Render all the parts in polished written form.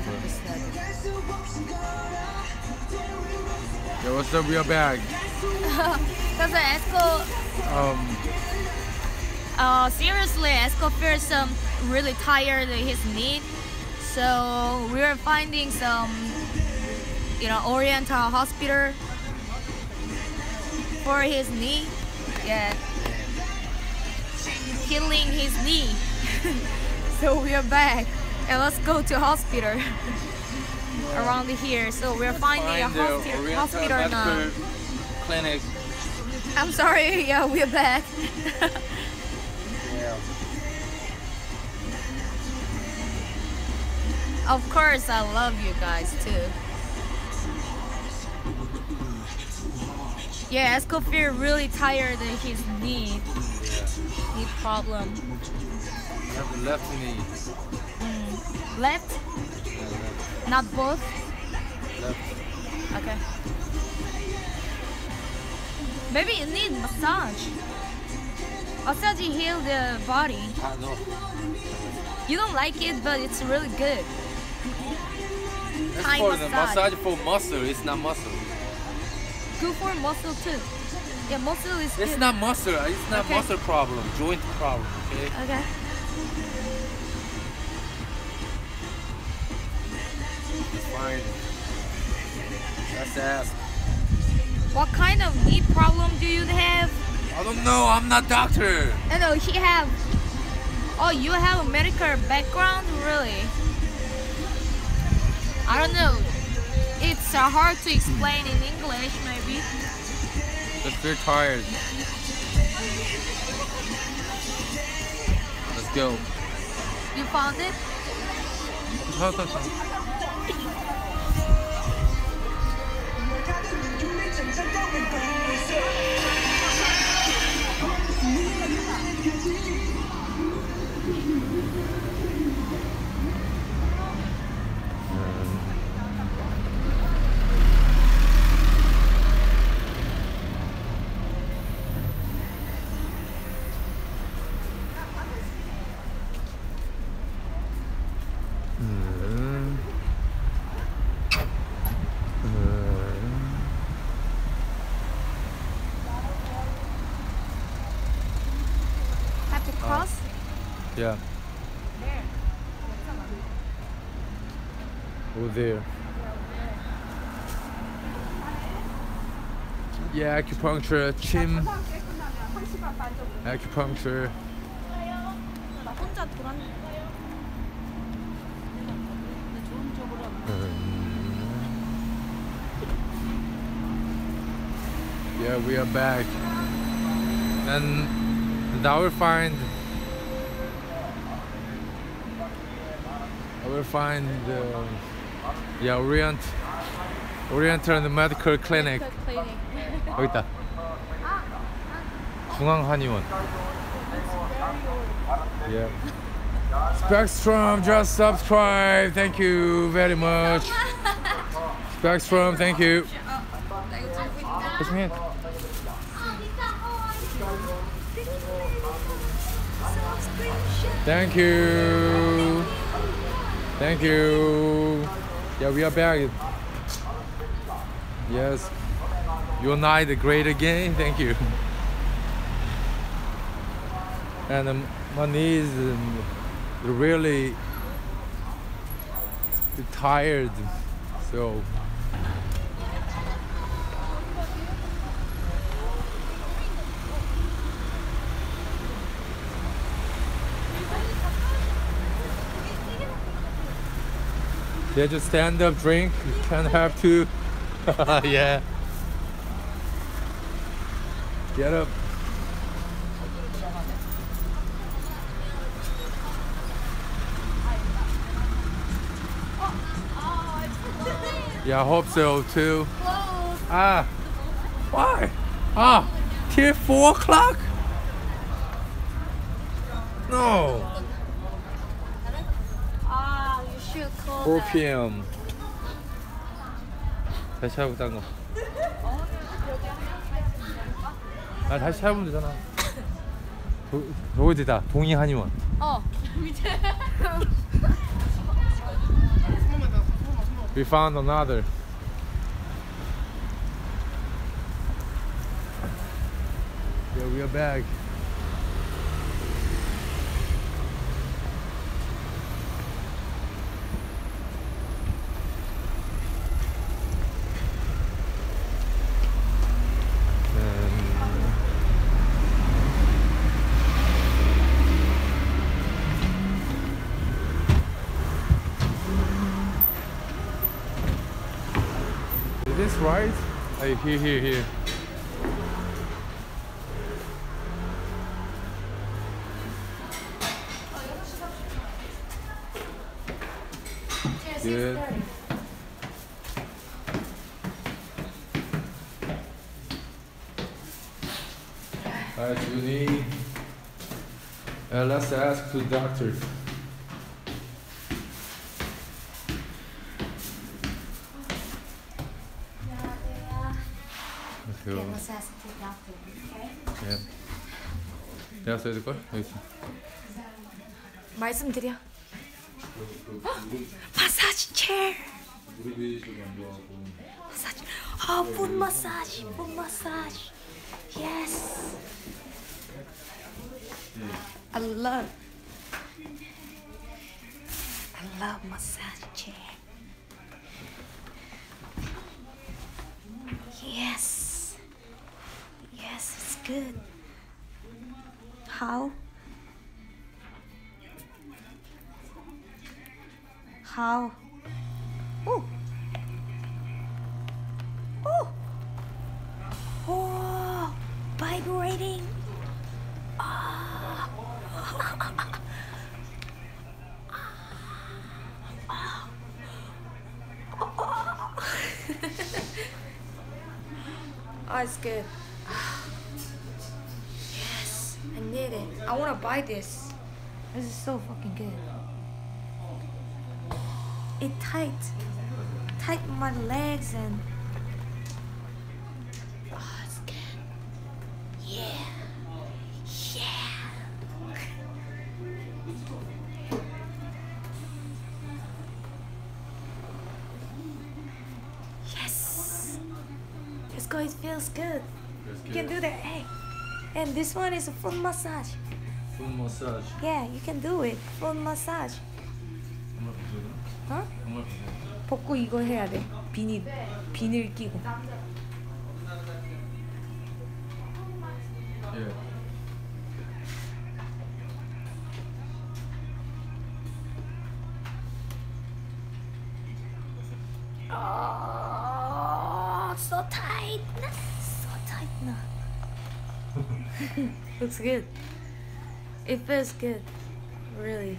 Yeah, what's up with your bag? Because Esco, seriously, Esco feels really tired in his knee. So we are finding some, Oriental hospital for his knee. Yeah, healing his knee. So we are back and let's go to hospital around here. So we're finding a hospital now. Clinic. I'm sorry, yeah, we're back. Yeah. Of course, I love you guys too. Yeah, Esco feel really tired in his knee. Yeah. Knee problem. I have the left knee. Left? Yeah, left. Not both? Left. Okay. Maybe you need massage. Massage heal the body. No. You don't like it, but it's really good. That's Thai for the massage. massage for muscle. It's not muscle. Good for muscle too. Yeah, muscle is good. It's not muscle. It's not Okay. muscle problem. Joint problem. Okay. Okay. It's fine. That's ass. What kind of knee problem do you have? I don't know. I'm not doctor. No, he have. Oh, you have a medical background, really? I don't know. It's hard to explain in English, maybe. Just very tired. Let's go. You found it? Have to cross? Yeah. There. Over there. Yeah, acupuncture, chim, acupuncture. 나 혼자 돌았는데. 좋은 쪽으로. Yeah, we are back. And now we find Oriental and Medical Clinic. 여기 있다. 중앙한의원. Yeah. Spectrum, just subscribe. Thank you very much. Spectrum, thank you. Thank you. Thank you. Yeah, we are back. Yes. Unite great again. Thank you. And my knee is really tired. So. There's a stand-up drink. You can have to. Yeah. Get up. Yeah, I hope so too. Ah, why? Ah, till 4 o'clock? No. You should call 4 p.m. 다시 하고 딴 거. 아, 다시 찾아보면 되잖아. 저거지다. 동의 한의원. 어. We found another. Yeah, we are back. Is this right? Here. Good. Alright, Junie. Let's ask to doctor. Yeah, let's ask the doctor, okay? 네. 내가 써야 될걸? 여기 있어. 말씀드려. 마사지 체어. 마사지. foot massage. Foot massage. Yes. I love massage chair. Yes. Yes, it's good. How? Oh. Oh, vibrating. Oh, it's good. Yes, I need it. I want to buy this. This is so fucking good. It tight my legs and oh, it's good. Yeah. Yes. Let's go. It feels good. You can do that. Hey. And this one is a full massage. Full massage. Yeah, you can do it. Full massage. 어? 벗고 이거 해야 돼. 비닐 끼고. 예. Oh, so tight. So tight now. Looks good. It feels good. Really.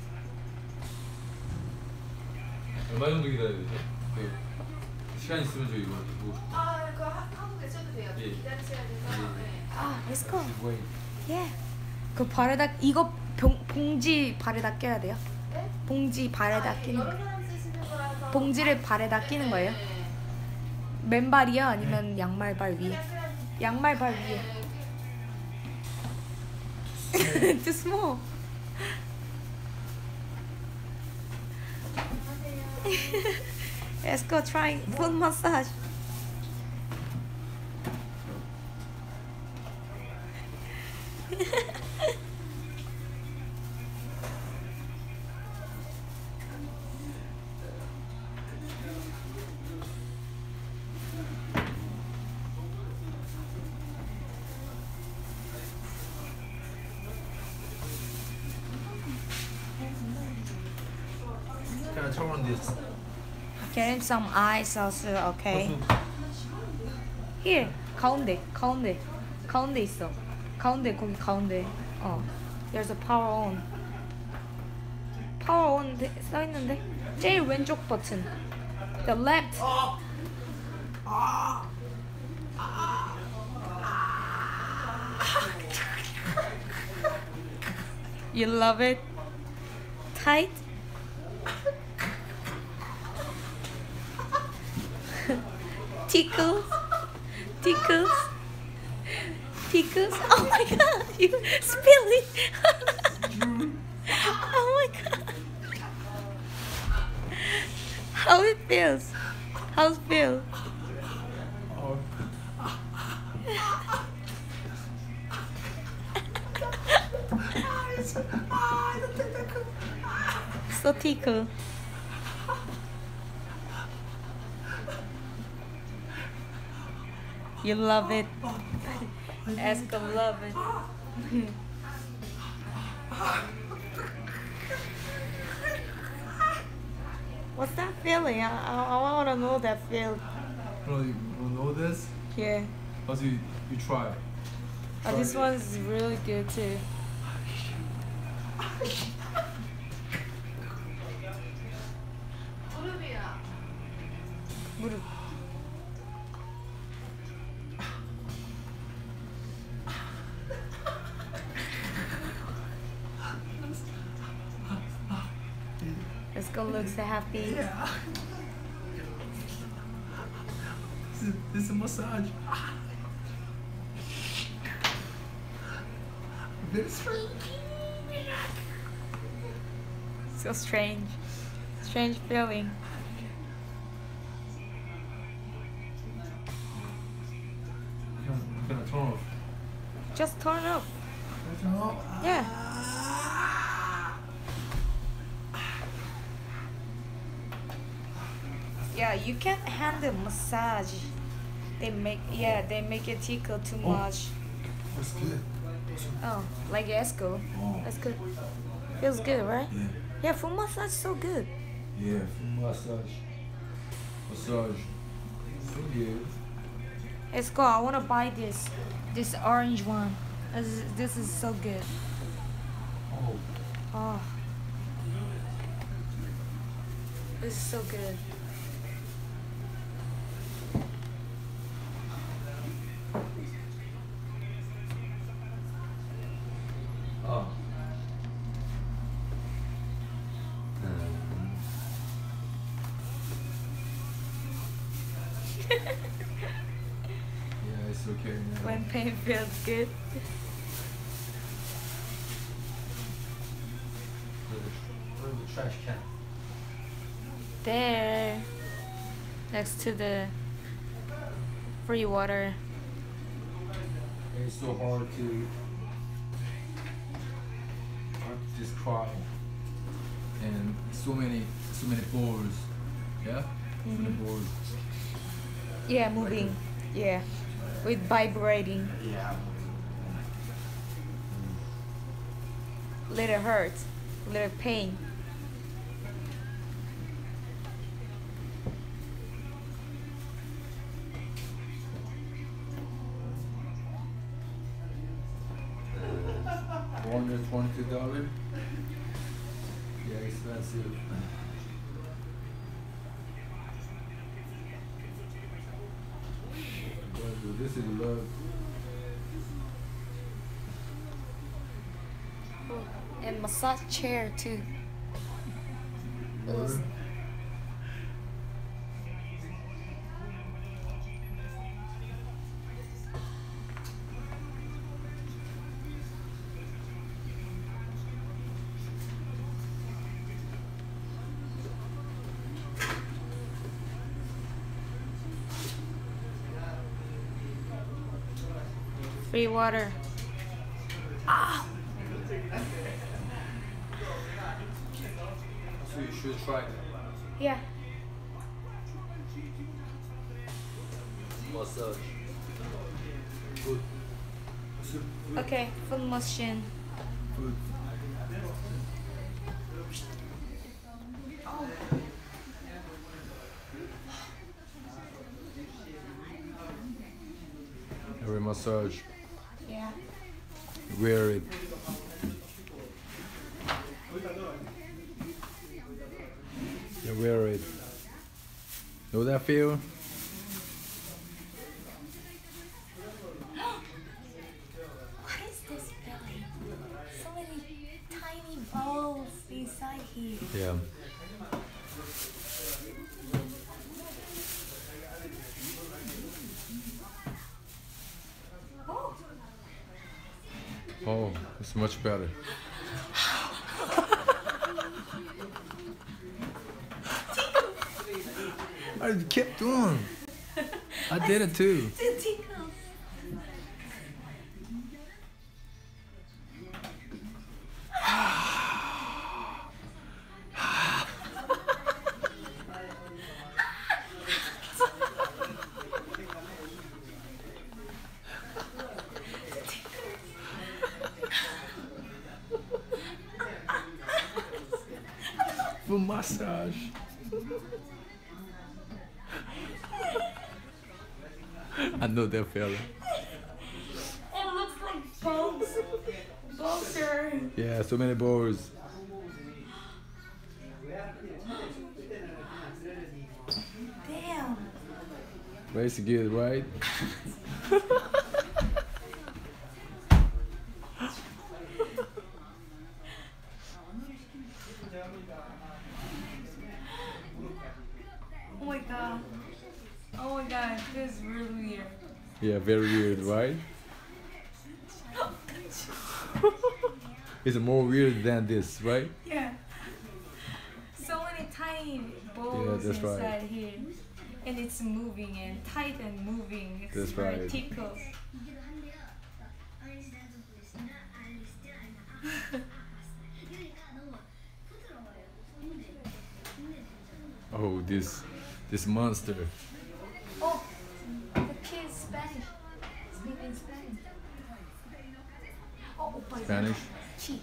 얼마 정도 기다려야 되죠? 시간 있으면 저 이거 보고 싶어요. 그거 한국에 써도 돼요. 예. 기다리셔야 돼서. Let's go. Wait. Yeah. 그 발에다 이거 봉지 발에다 껴야 돼요? 네? 봉지 발에다 끼는 여러 거. 사람 쓰시는 거라서. 봉지를 발에다 끼는 거예요? 맨발이요? 아니면 양말발 위에? 양말발 위에. Too small. Let's go try foot massage. Can I turn on this? Get him some ice also, okay? Here, 가운데 있어. 거기 가운데. There's a power on. Power on 써 있는데. 제일 왼쪽 버튼. The left. You love it? Tight? Tickles? Oh my god, you spill it! Oh my god! How it feels? How's it feel? Oh. So tickle. You love it. Esco love it. What's that feeling? I want to know that feel. No, you know this? Yeah. Also, you try. Oh, this one is really good too. 무릎이야. 무릎. Esco looks happy. Yeah. This is a massage. Very strange. So strange. Strange feeling. I'm gonna turn off. Just turn up. Turn off? Yeah. Yeah, you can't handle massage. They make it tickle too much. That's good. Oh, like Esco. Oh. That's good. Feels good, right? Yeah. Yeah, foot massage is so good. Yeah, massage. Massage. So good. Esco, I wanna buy this orange one. This is so good. Oh. Oh, this is so good. Oh. Yeah, it's okay now. When pain feels good. Where's the trash can? There, next to the free water. It's so hard to describe, and so many balls. Yeah. So many balls. Yeah, moving. Yeah, with vibrating. Yeah. Little hurt, little pain. $122. Yeah, expensive. But this is love. And massage chair too. Water. Free water. Ah! So you should try it. Yeah. Massage. Good. Okay, full motion. Good. Every massage. Yeah. Wear it. Yeah, wear it. Know that feel? What is this feeling? So many tiny balls inside here. Yeah. Oh. Oh, it's much better. I kept doing. I did it too. It tickles. For massage. I know that fella. It looks like bones. Boxer. Yeah, so many balls. Damn. But it's good, right? Oh my god. Oh my god, this is really weird. Yeah, very weird, right? It's more weird than this, right? Yeah. So many tiny balls that's inside right. here. And it's moving and tight and moving. It's That's very right. tickles. Oh, this monster. Oh, the kid's Spanish. Speaking Spanish. Oh, my Spanish. Chi.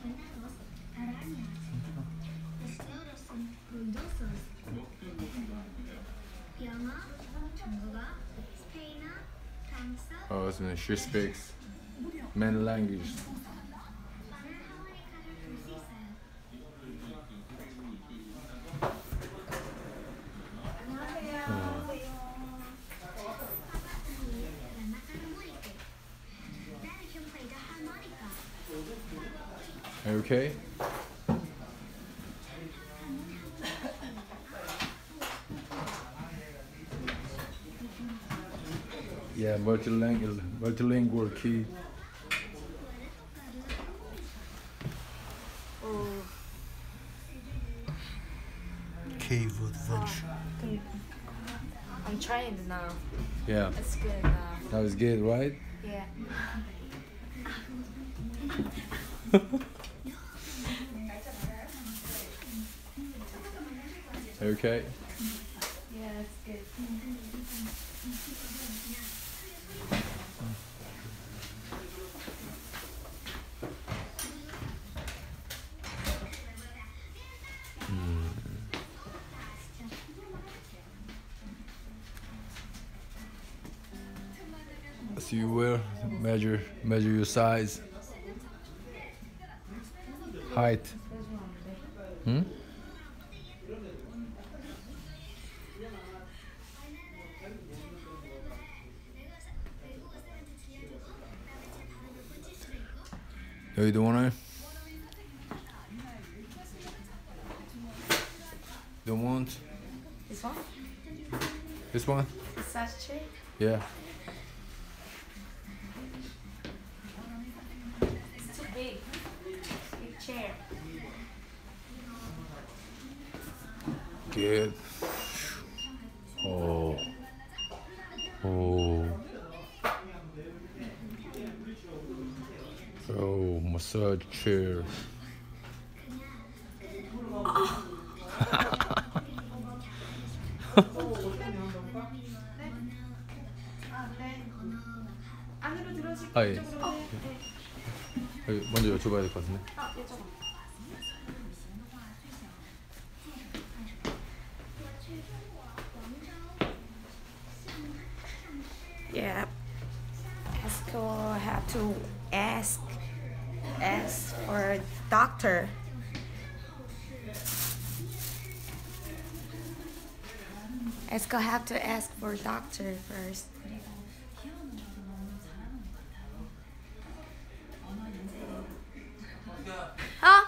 Oh, so she speaks many languages. Okay. Yeah, multilingual kid. Cave adventure. I'm trying it now. Yeah, It's good now. that was good, right? Yeah. Okay. Yeah, it's good. So you will measure your size, height. Hmm? No, you don't wanna? Don't want? This one? This one? Massage chair? Yeah. It's too big. Big chair. Good. Oh. Oh. Oh, massage chair. 안으로 들어오실 아, 예. 쪽으로. 네. 여기 먼저 여쭤봐야 될 것 같은데. 아, 이쪽으로. Yeah. Esco have to ask for doctor. Esco have to ask for doctor first. Huh?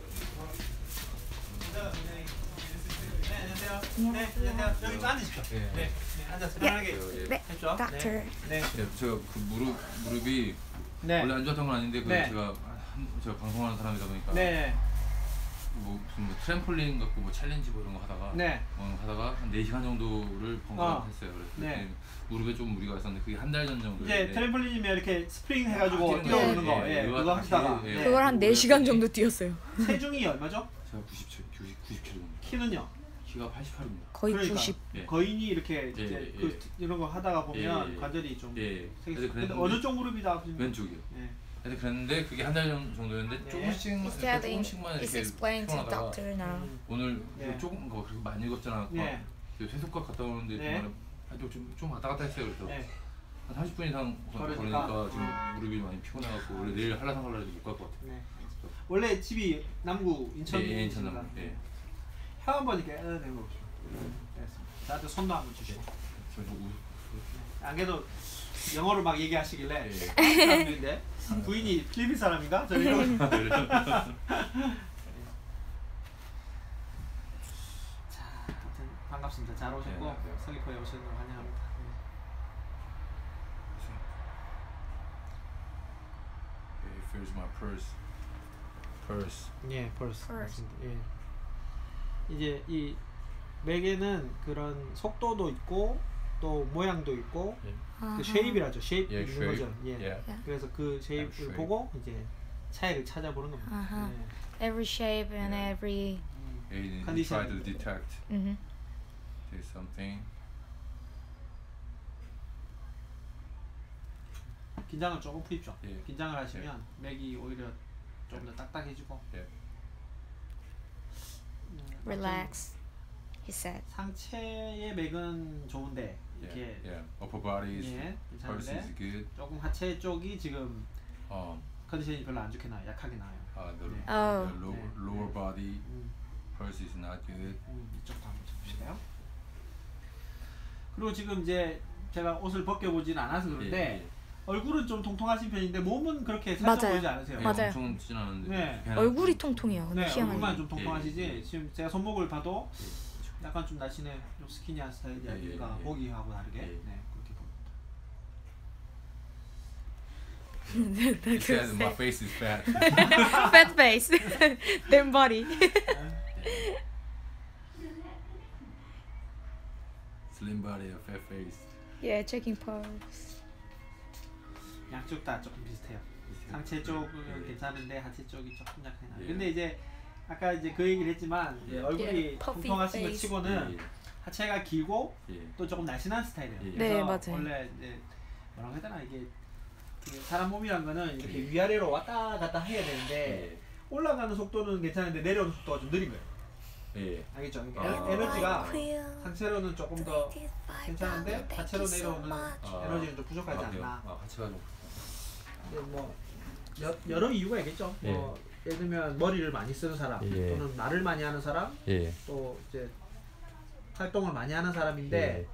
네, 안녕하세요. 여기 좀 앉으십시오. 예. 네, 앉아서 편하게 네, 했죠. doctor. 네, 네, 제가 그 무릎이 네, 원래 안 좋았던 건 아닌데 네. 제가 방송하는 사람이다 보니까 네. 무슨 뭐 트램폴린 갖고 뭐 챌린지 뭐 이런 거 하다가 네. 하다가 한 4시간 정도를 번갈아 했어요. 그래서 네. 무릎에 좀 무리가 있었는데 그게 한 달 전 정도. 이제 트램폴린이면 이렇게 스프링 해가지고 뛰어오르는 거, 예, 그거 하시다가 예. 그걸 한 4시간 정도 뛰었어요. 체중이 얼마죠? 제가 90kg 정도. 키는요? 키가 88입니다. 거의 그러니까 90. 예. 거인이 이렇게 예, 이제 예. 그 이런 거 하다가 보면 예, 예. 관절이 좀 예. 생기. 그래서 근데 그랬는데 어느 쪽 무릎이다 아프신 왼쪽이요. 예. 그래서 그랬는데 그게 한 달 정도였는데 네. 조금씩만 It's 이렇게 explained to 풀어나다가 doctor now. 오늘 네. 조금 뭐 그렇게 많이 걷잖아. 네. 회속과 갔다 오는데 네. 정말 좀 왔다 갔다 했어요. 그래서 네. 한 30분 이상 걸으니까 지금 무릎이 많이 피곤해갖고 원래 내일 한라산 가려고 못 갈 것 같아요. 네. 원래 집이 남구 인천 예, 인천 남부. 예. 혀 한번 이렇게 내봅시다. 됐습니다. 저한테 손도 한번 주시고. 안 그래도 영어로 막 얘기하시길래 사람들인데 부인이 필리핀 사람인가? 저 이런. 자, 아무튼 반갑습니다. 잘 오셨고 네. 서귀포에 오시는 걸 환영합니다. Here's my purse. 예, 벌써. Purse. 예. 이제 이 맥에는 그런 속도도 있고 또 모양도 있고 그 쉐입이라죠. 쉐입 예, 있는 shape. 거죠. 예. Yeah. 그래서 그 쉐입을 shape. 보고 이제 차이를 찾아보는 겁니다. Uh-huh. 예. Every shape and Yeah. every. He Condition. try to detect Mhm. there's something. 긴장을 조금 푸십시오. 예. 긴장을 하시면 맥이 오히려 좀 더 딱딱해지고 예. Relax. He said. 상체의 맥은 좋은데 이렇게 Yeah. Upper body is 예, pulse is 괜찮은데 good. 조금 하체 쪽이 지금 Um, 컨디션이 별로 안 좋게 나요. 약하게 나요. the 네. Oh. lower body 음, pulse is not good. 이쪽도 한번 쳐봅시다요. 그리고 지금 이제 제가 옷을 벗겨보진 않아서 그런데 얼굴은 좀 통통하신 편인데 몸은 그렇게 살쪄 맞아요. 보이지 않으세요? 맞아요. 엄청 찌진 않은데. 네. 그냥 얼굴이 통통해요. 근데 네, 희한하게. 얼굴만 좀 통통하시지. 예, 예. 지금 제가 손목을 봐도 약간 좀 날씬해, 좀 스키니한 스타일이 예, 아닌가. 예. 보기하고 다르게. 예. 네, 그렇게 봅니다. He said my face is fat. Fat face. Thin body. Slim body, a fat face. Yeah, checking pulse. 양쪽 다 조금 비슷해요. 상체 쪽은 괜찮은데 하체 쪽이 조금 약하게 나요. 예. 근데 이제 아까 이제 그 얘기를 했지만 이제 예. 얼굴이 예, puffy 통통하신 것 face. 치고는 하체가 길고 예. 또 조금 날씬한 스타일이에요. 예. 그래서 네, 맞아요. 원래 이제 뭐라고 해야 되나 이게 사람 몸이란 거는 이렇게 예. 위아래로 왔다 갔다 해야 되는데 올라가는 속도는 괜찮은데 내려오는 속도가 좀 느린 거예요. 예. 알겠죠? 그러니까 아. 에너지가 상체로는 조금 더 괜찮은데 하체로 내려오는 에너지는 좀 부족하지 않나. 하체가 좀. 뭐 여러 이유가 있겠죠. 예. 뭐 예를 들면 머리를 많이 쓰는 사람 예. 또는 말을 많이 하는 사람 예. 또 이제 활동을 많이 하는 사람인데 예.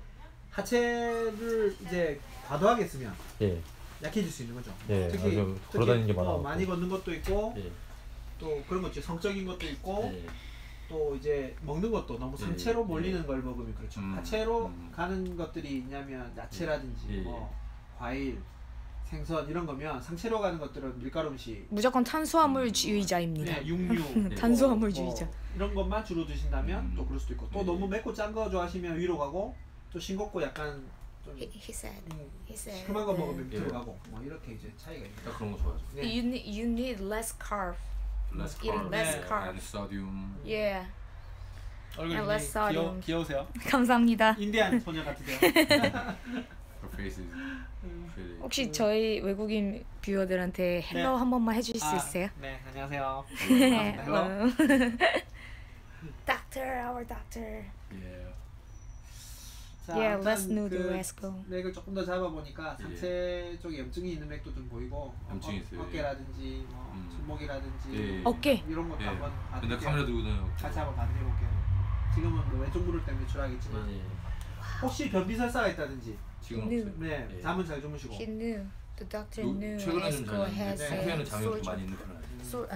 하체를 이제 과도하게 쓰면 예. 약해질 수 있는 거죠. 예. 특히 좀 걸어다니는 게 많아갖고. 많이 걷는 것도 있고 예. 또 그런 거 있죠. 성적인 것도 있고 예. 또 이제 먹는 것도 너무 상체로 몰리는 걸 먹으면 그렇죠. 하체로 가는 것들이 있냐면 야채라든지 예. 뭐 과일, 생선 이런 거면 상체로 가는 것들은 밀가루 음식, 무조건 탄수화물주의자입니다. 네, 육류, 탄수화물주의자. 뭐 이런 것만 주로 드신다면 또 그럴 수도 있고 또 예. 너무 맵고 짠 거 좋아하시면 위로 가고 또 싱겁고 약간 좀 He said. He said. 시큼한 거 먹으면 예. 밑으로 가고 뭐 이렇게 이제 차이가 있다. 딱 그런 거 좋아하죠. 네. You need less carb. Less Eating carbs less 네. carbs. and sodium. Yeah. 얼굴 And less sodium. 귀여우세요? 감사합니다. 인디안 소녀 같으세요? Her face is pretty. 혹시 저희 외국인 뷰어들한테 헬로 네. 한 번만 해주실 수 있어요? 네, 안녕하세요. Hello. Doctor, our doctor. Yeah. 자, Yeah, 아무튼 let's know the 그 Esco. 맥을 조금 더 잡아보니까 상체 쪽에 염증이 있는 맥도 좀 보이고 염증이 있어요. 어깨라든지 뭐 손목이라든지 예. 어깨. 이런 것도 예. 한번 근데 봐드릴게요. 카메라 들고 다녀요. 같이 한번 봐드려볼게요. 지금은 뭐 왼쪽 무릎 때문에 주락이지만 예. 혹시 변비설사가 있다든지 지금 네. 없어요. 네, 예. 잠은 잘 주무시고 He knew. The doctor knew. 최근에 좀 Esco 잘 has 잤는데 평소에는 잠이 좀 많이 a 있는 편이에요.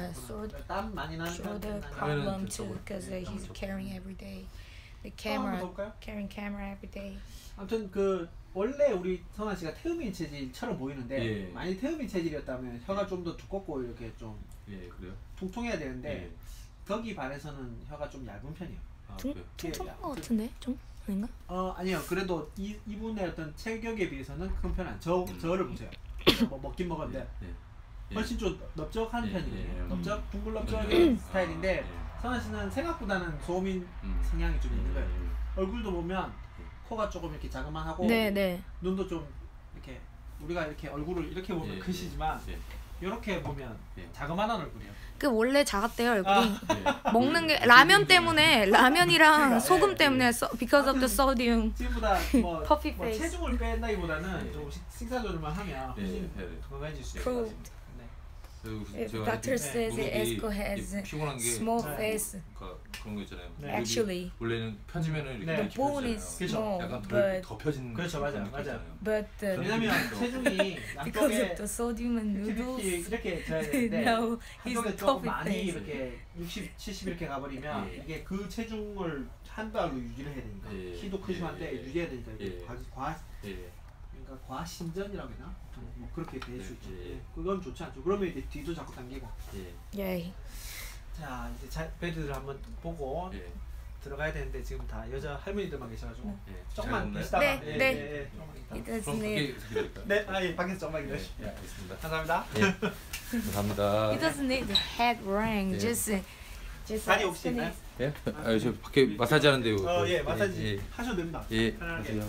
땀 많이 나는 shoulder 편은 problem 됐죠. too because he's carrying every day. The 한번 camera, 더 볼까요? carrying camera every day. 아무튼 그 원래 우리 성환 씨가 태음인 체질처럼 보이는데 예. 많이 태음인 체질이었다면 혀가 좀 더 두껍고 이렇게 좀 예, 그래요? 통통해야 되는데 예. 거기 반해서는 혀가 좀 얇은 편이에요. 퉁퉁한 거 같은데 좀 아닌가? 아니요. 그래도 이분의 어떤 체격에 비해서는 큰 편은 저를 보세요. 뭐 먹긴 먹었는데 훨씬 좀 넓적한 편이거든요. 넓적, 둥글 넓적한 스타일인데 선아 씨는 생각보다는 소민 성향이 좀 있는 거예요. 얼굴도 보면 코가 조금 이렇게 자그만하고 네. 눈도 좀 이렇게 우리가 이렇게 얼굴을 이렇게 보면 크시지만 이렇게 보면 자그만한 얼굴이에요. 그 원래 작았대요 얼굴이. 먹는 게 라면 때문에 라면이랑 소금 때문에 because of the sodium. 지금보다 뭐 Puffy face. 체중을 뺀다기보다는 좀 식사 조절만 하면 훨씬 건강해질 수 있어요. Proved. Doctor says Esco has small face. 그런 거 있잖아요. Actually, 원래는 펴지면은 이렇게 the bone is small, 약간 but 더 펴진. 그렇죠, 맞아요. but 왜냐면 체중이 because 양쪽에 of the sodium and noodles, 이렇게 져야 되는데 now he's 한쪽에 a 조금 puffy 많이 face. 이렇게 60, 70 이렇게 가버리면 이게 그 체중을 한 달로 유지를 해야 되니까 키도 크지만 한데 유지해야 되니까 이게 그러니까 과신전이라고 해야 되나? 뭐 그렇게 될 수 있죠. 그건 좋지 않죠. 그러면 이제 뒤도 자꾸 당기고. 예. 자 이제 베드를 한번 보고 들어가야 되는데 지금 다 여자 할머니들만 계셔가지고 조금만 계시다가 조금만 있다가. It doesn't need. 네, 밖에서 조금만 기다리시죠. 알겠습니다. 감사합니다. 감사합니다. It doesn't need head ring. Just 다리 혹시 있나요? 예? 저 밖에 마사지 하는데요. 예, 마사지 하셔도 됩니다. 예. 편안하게.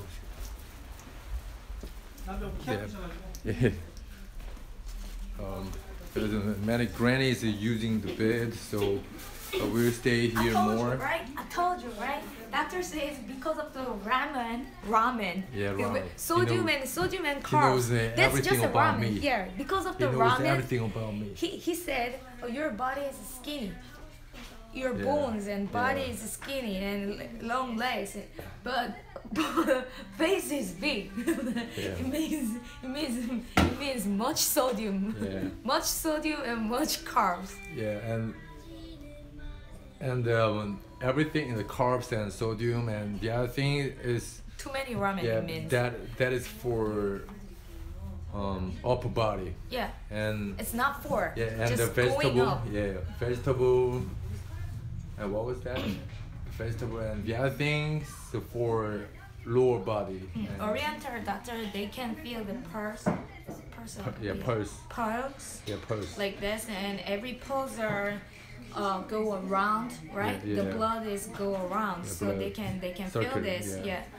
남자분 키 아프셔가지고. 예. There's many grannies using the bed, so we'll stay here more. Right? I told you, right? Doctor says because of the ramen. Yeah, ramen. Sodium and carbs. knows That's everything just a about ramen. me. Yeah, because of He the knows ramen. everything about me. He said, oh, your body is skinny. Your Yeah, bones and body yeah. is skinny and long legs, but face is big. Yeah. It means much sodium, Yeah. much sodium and much carbs. Yeah, and everything in the carbs and sodium, and the other thing is Too many ramen means. that is for upper body, Yeah, and it's not for and just the vegetable, going up. vegetable, and what was that? Vegetable, and the other things for lower body. And Oriental doctor, they can feel the pulse. pulse. Pulse Yeah, pulse. like this, and every pulsar go around, right? Yeah, The yeah. blood is go around, The so blood they can feel circulate, this. yeah. Yeah.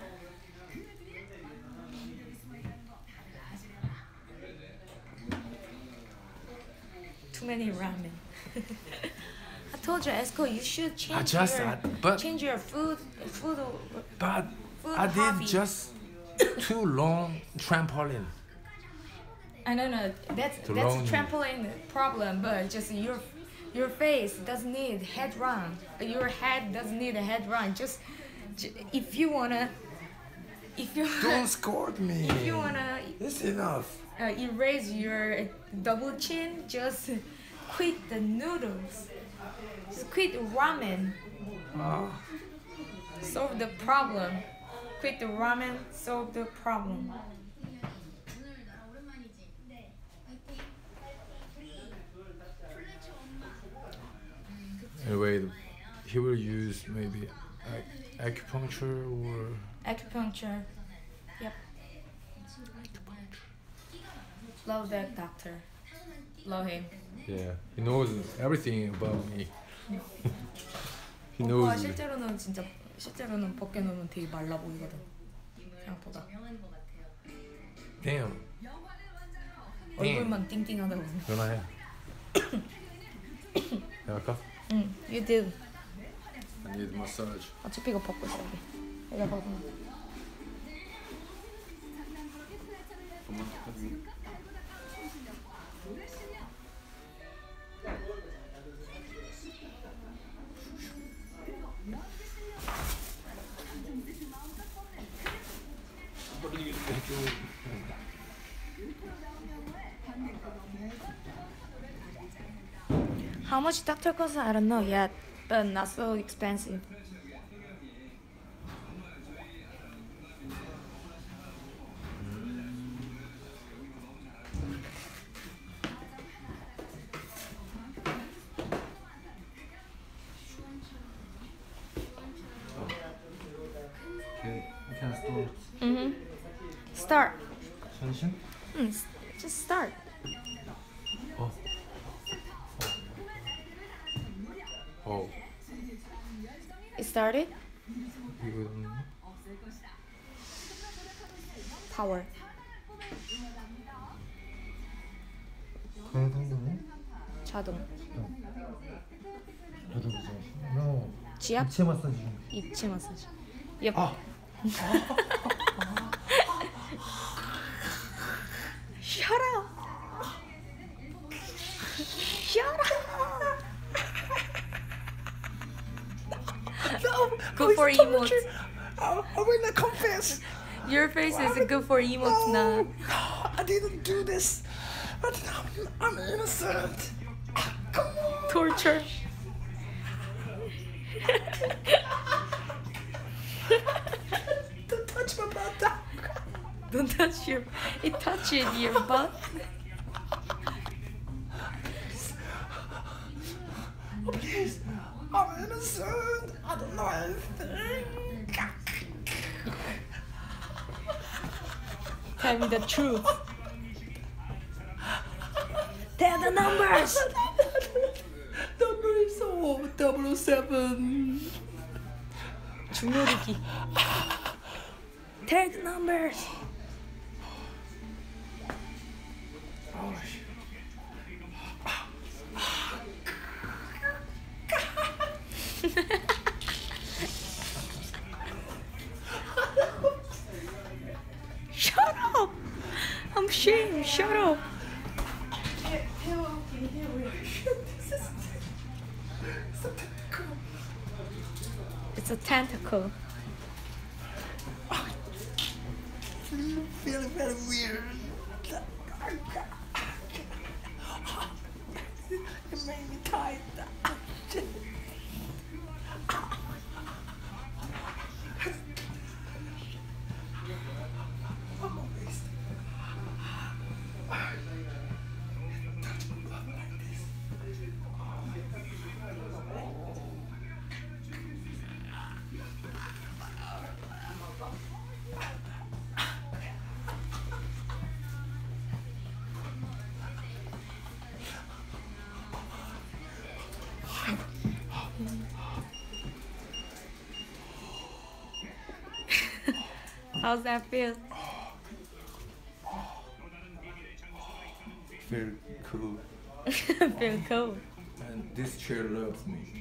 Too many ramen. I told you, Esco, you should change change your food. But Food I hobby. did just too long trampoline. I don't know. That's long- trampoline problem, but just your face doesn't need head run. Your head doesn't need a head run. Just if you wanna Don't scold me. if you wanna It's enough. erase your double chin, just quit the noodles. Just quit ramen. Solve the problem. Quit the ramen. Solve the problem. Anyway, he will use maybe acupuncture or Acupuncture. Yep. Love that doctor. Love him. yeah. He knows everything about me. He 오빠 knows. 실제로는 벗겨놓으면 되게 말라 보이거든. 생각보다. Damn. 얼굴만 띵띵하다고. 전화해. 할까? 응, you do. I need massage. 어차피 이거 벗고 있어. 이거 벗어. How much doctor costs? I don't know yet, but not so expensive. You can start. Start. 전신? Just start. Oh. It started. 이거는 Power. 자동. No. 지압. 입체 마사지. 입체 마사지. Yep. Shut up. Shut up. Good for emotes. I will not confess. Your face is good for emotes now. I didn't do this. I'm innocent. Come on. Torture. Don't touch my butt. Don't touch your. It touched your butt. Please. I'm innocent. I don't know anything. Tell me the truth. Tell the numbers. Number is 007. 중요리기. Tell the numbers. Shut up! I'm ashamed. Shut up. It's a tentacle. Feeling very weird. It made me tight. How's that feel? very cool. Feel cool. And this chair loves me.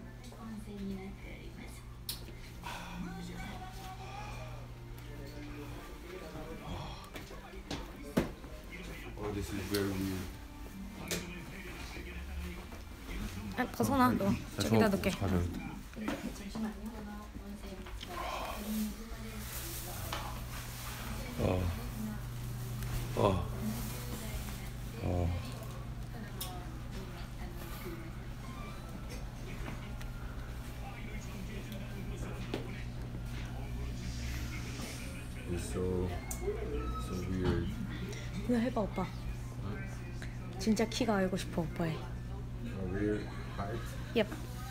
Oh, this is very weird. 아, 벗어나 너. 저기다 넣게. It's so weird. 이거 해봐 오빠. 진짜 키가 알고 싶어 오빠의. A weird height. Yep.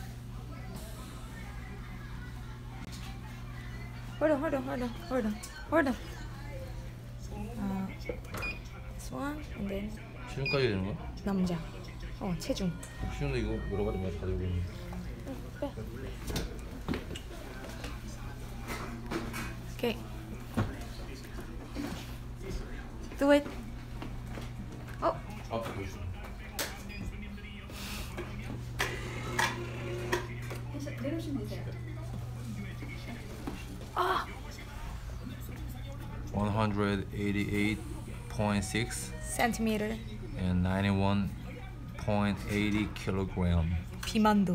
Hold on. This one and then 체중까지 되는 거야? 남자. 체중. 쉬운데 이거 여러 가지 다 되고 있는. 빼. Okay. Do it. 앞에 보여줘. 내려오시면 되세요. 188.6 Centimeter. and 91.80 kilogram. 비만도.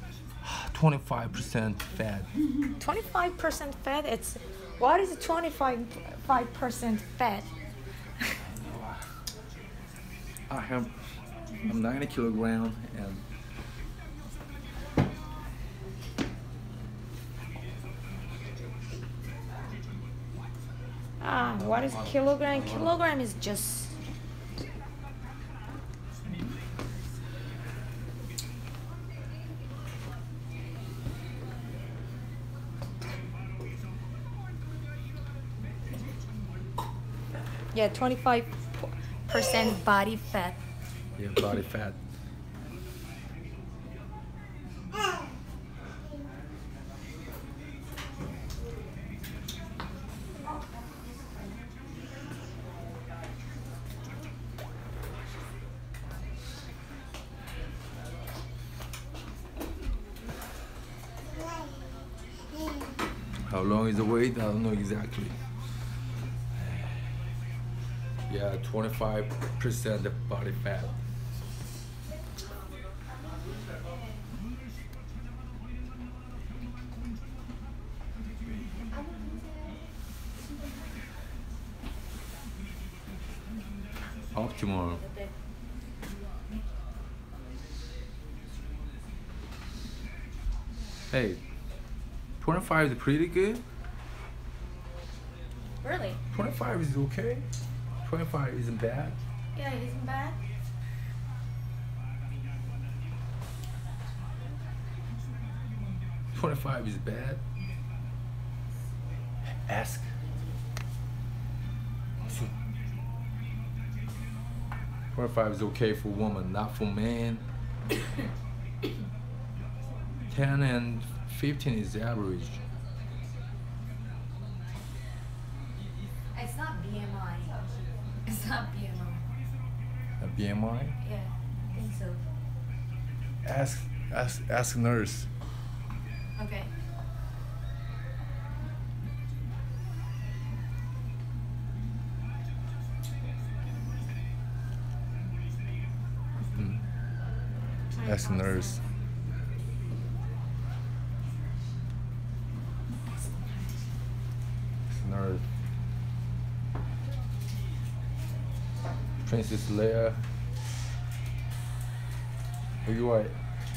25% fat. 25% fat. What is 25% fat? I'm 90 kilogram and What is kilogram? Kilogram is just Yeah, 25% body fat. Yeah, body fat. How long is the wait? I don't know exactly. Yeah, 25% of body fat. Optimal. Hey, 25 is pretty good. Really? 25 is okay. 25 isn't bad. Yeah, it isn't bad. $25 is bad. Ask. 25 is okay for women, not for men. 10 and 15 is average. It's not BMI. It's not BMI. A BMI? Yeah, I think so. Ask nurse. Okay. Ask nurse. Nurse. Princess Leia. Are you right?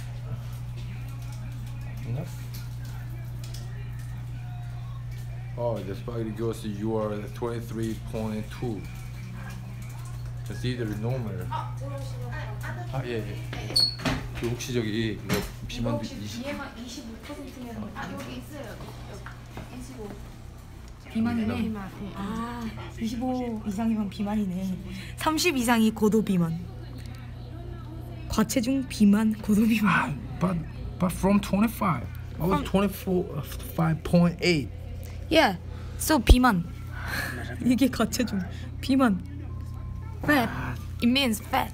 Enough? Oh, the spaghetti goes to you are 23.2. It's either normal. 아, 예, 예. 그 혹시 저기 이거 비만도 20. BMI 25%면 여기 있어요. 25. 비만이네. 아, 25 이상이면 비만이네. 30 이상이 고도 비만. 과체중 비만, 고도 비만. But from 25. I was 25.8. Yeah. So 비만. 이게 과체중. 비만. Fat. It means fat.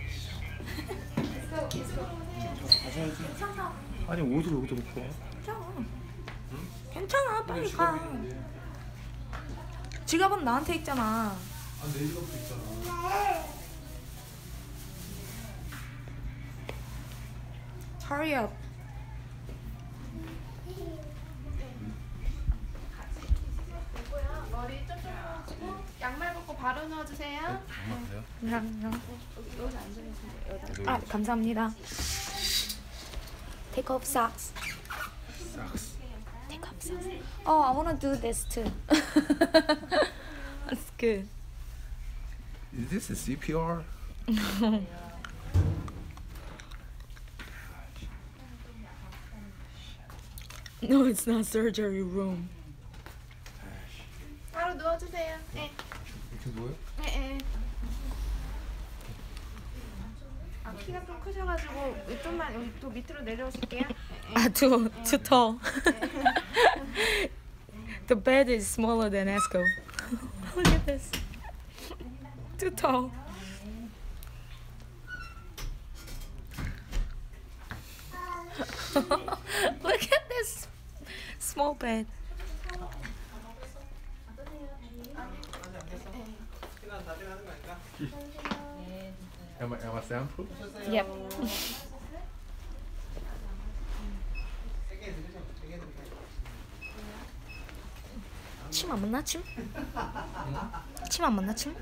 아니 옷을 여기다 놓고. 괜찮아. 빨리 가. 지갑은 나한테 있잖아. 아, 내 지갑도 있잖아. Hurry up. 머리 좀 넣어주고 양말 벗고 바로 넣어주세요. 감사합니다. 여기 앉아계세요. 아, 감사합니다. Take off socks. Sucks. Take off socks. Oh, I wanna do this too. That's good. Is this a CPR? No, it's not surgery room. 바로 누워주세요. 네. 이렇게 뭐야? 네. 아, 키가 좀 크셔가지고 좀만 여기 또 밑으로 내려오실게요. Ah, too tall. The bed is smaller than Esco. Look at this. Too tall. Look at this small bed. Am I sample? Yep. 침 안 맞나 침? 침 안 맞나 침?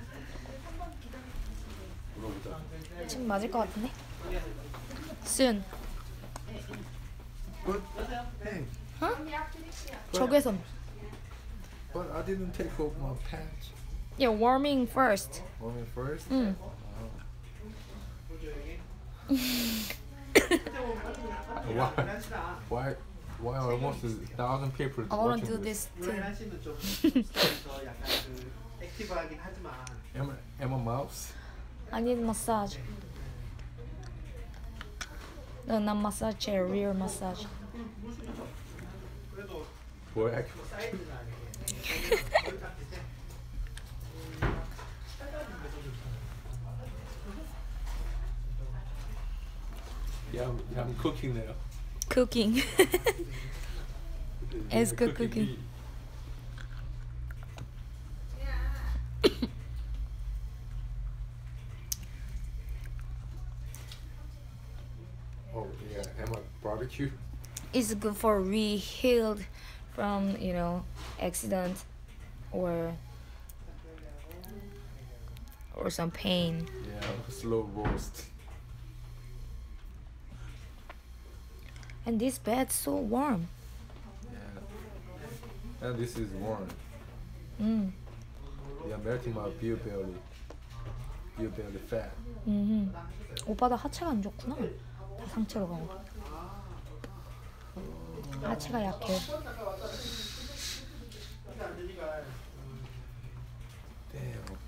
침 맞을 것 같은데? Soon. But hey, 적외선. but I didn't take off my pants. Yeah, warming first. Woman first. 응. Why almost 1,000 people? I wanna watching do this too. 하시면 좀 약간 그 액티브 액티브하긴 하지만. Am I mouse? I need massage. No, not massage chair, real massage. 물수 있죠. 그래도 Boy, acupuncture. 사이즈는 아니에요. Yeah, I'm cooking now. Cooking. Esco cooking. Oh yeah, am I barbecue? It's good for re-healed from, accident or some pain. Yeah, slow roast. And this bed's so warm. Yeah. And this is warm. Mm. Yeah, melting my beer belly. Beer belly fat. 오빠도 하체가 안 좋구나. 다 상체로 가고. 하체가 약해. Damn.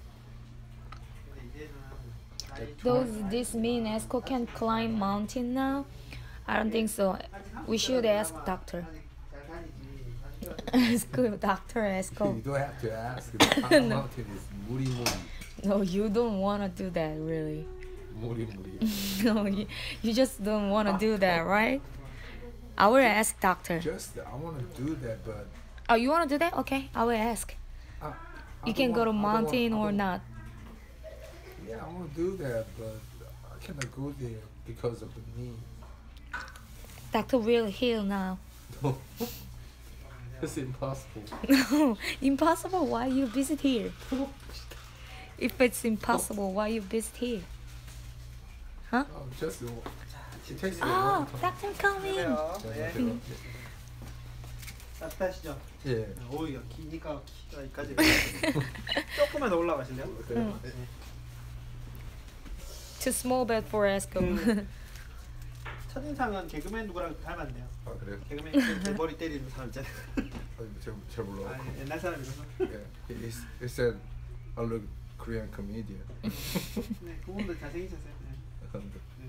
Does this mean Esco can climb mountain now? I don't think so. We should ask doctor. Esco, Doctor Esco. You don't have to ask. The mountain is muri muri. No, you don't want to do that, really. Muri muri. No, you just don't want to do that, right? I will ask doctor. I want to do that, but Oh, you want to do that? Okay, I will ask. I You can go to mountain or not. Yeah, I want to do that, but I cannot go there because of the knee. Doctor will heal now. No, it's impossible. No, impossible. Why you visit here? If it's impossible, why you visit here? Huh? Oh, just it takes me a Oh, long time. doctor coming. 네. 따뜻하시죠? Yeah. 오히려 기니까 키가 여기까지. 조금만 더 올라가실래요? 네. Too small bed for Esco. 첫인상은 개그맨 누구랑 닮았네요. 아 그래요? 개그맨 그 머리 때리는 사람 있잖아요. 잘 몰라. 아, 옛날 사람이라서. Yeah, he said I look Korean comedian. 네, 그분도 잘생기셨어요. 네.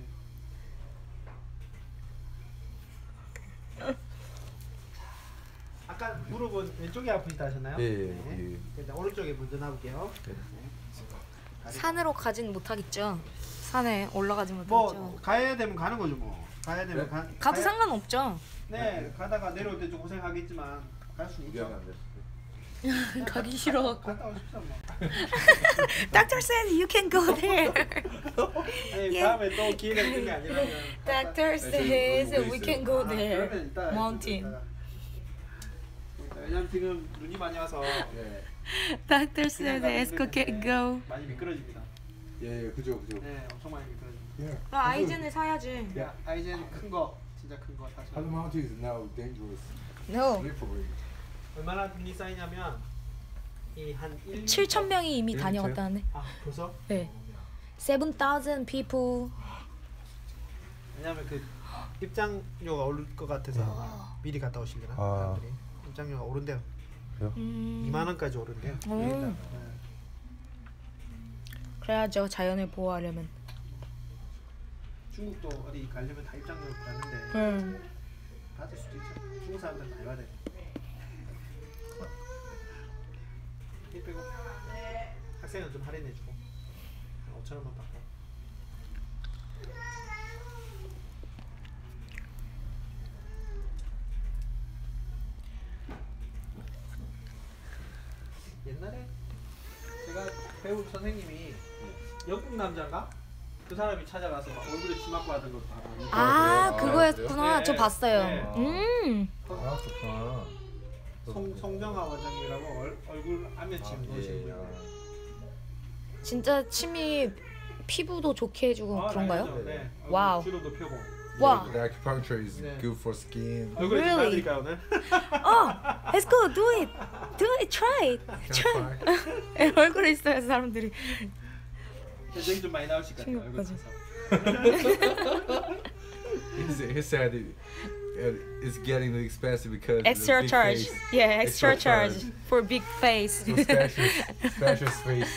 네. 아까 무릎은 왼쪽이 아프시다 하셨나요? 예, 네. 예. 일단 오른쪽에 먼저 놔볼게요. 네. 산으로 가진 못하겠죠. 산에 올라가지 뭐 못하겠죠. 가야 되면 가는 거죠 뭐. 가야 되면 네. 가도 가야- 상관없죠. 네, 가다가 내려올 때 좀 고생하겠지만 갈 수 있죠. 미안한데. 가기 싫어. 갔다 오십시오 뭐. Doctor said you can go there. 아니, 예. 다음에 또 기회가 있는 게 아니라면. Doctor says we can go there. 그러면 이따 Mountain. 왜냐면 지금 눈이 많이 와서 예, Doctor said Esco can go. 많이 미끄러집니다. 예, 그죠. 네, 엄청 많이 미끄러집니다. Yeah. 아이젠을 사야지. 야, 아이젠 큰 거, 진짜 큰 거 사실. How the mountain is now dangerous. No. Slippery. 얼마나 눈이 쌓이냐면 이한 7,000명이 이미 예, 다녀갔다는데. 아, 벌써? 네. 7,000 people. 왜냐면 그 입장료가 오를 것 같아서 아마 미리 갔다 오시려나 아. 사람들이. 입장료가 오른대요. 2만 음. 원까지 오른대요. 음. 그래야죠. 자연을 보호하려면. 중국도 어디 가려면 다 입장료 받는데 음. 받을 수도 있죠. 중국 사람들은 다 받아요. 이 빼고 학생은 좀 할인해주고 한 5,000원만 받고. 옛날에 제가 배운 선생님이 영국 남자인가? 그 사람이 찾아가서 막 얼굴에 침 맞고 하던 거 봐. 아, 그래요? 그거였구나. 네. 저 봤어요. 네. 아, 좋구나. 송정아 원장님이라고 얼굴 안면침 놓으시는 분이에요. 진짜 침이 피부도 좋게 해주고 그런가요? 당연하죠. 네. 와우. 주름도 펴고. 와. The acupuncture is 네. good for skin. 얼굴에 좀 Really? 놔드릴까요 오늘? 어, let's go, do it, try it. Can 얼굴에 있어요 사람들이. 대장이 좀 많이 나오실 것 같아요. 얼굴 충격받아. 쳐서. He said it's getting expensive because Extra the big charge. face. Yeah, extra Extra charge charge. for big face. So special space.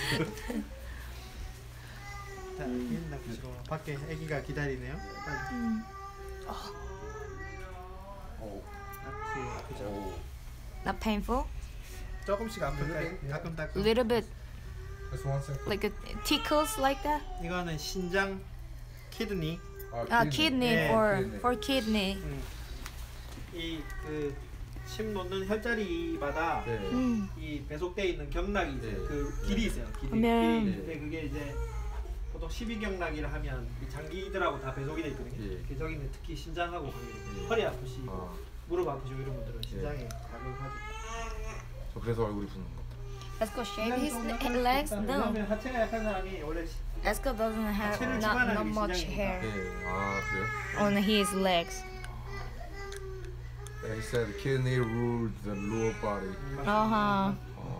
자, 흰 낚시로 밖에 아기가 기다리네요. 빨리. 낚시 아프죠? Not painful. 조금씩 아플까요? 따끔따끔. Little bit Just one second. like it tickles like that. 이거는 신장 키드니. Kidney 네, for kidney. 이 그 침 놓는 혈자리마다 네. 이 배속돼 있는 경락이 있어요. 네. 그 길이 있어요. 길이. 네. 근데 그게 이제 보통 12경락이라 하면 이 장기들하고 다 배속이 돼 있거든요. 예. 그래서 저기는 특히 신장하고 관계돼요. 예. 허리 아프시고 아, 무릎 아프시고 이런 분들은 신장에 가격하죠. 저 그래서 얼굴이 붓는 거. Esco shave his legs. No, 왜냐면 하체가 약한 사람이 원래 Esco doesn't have not much hair 네. 아 그래요? on his legs. Yeah, he said the kidney rules the lower body. Uh-huh.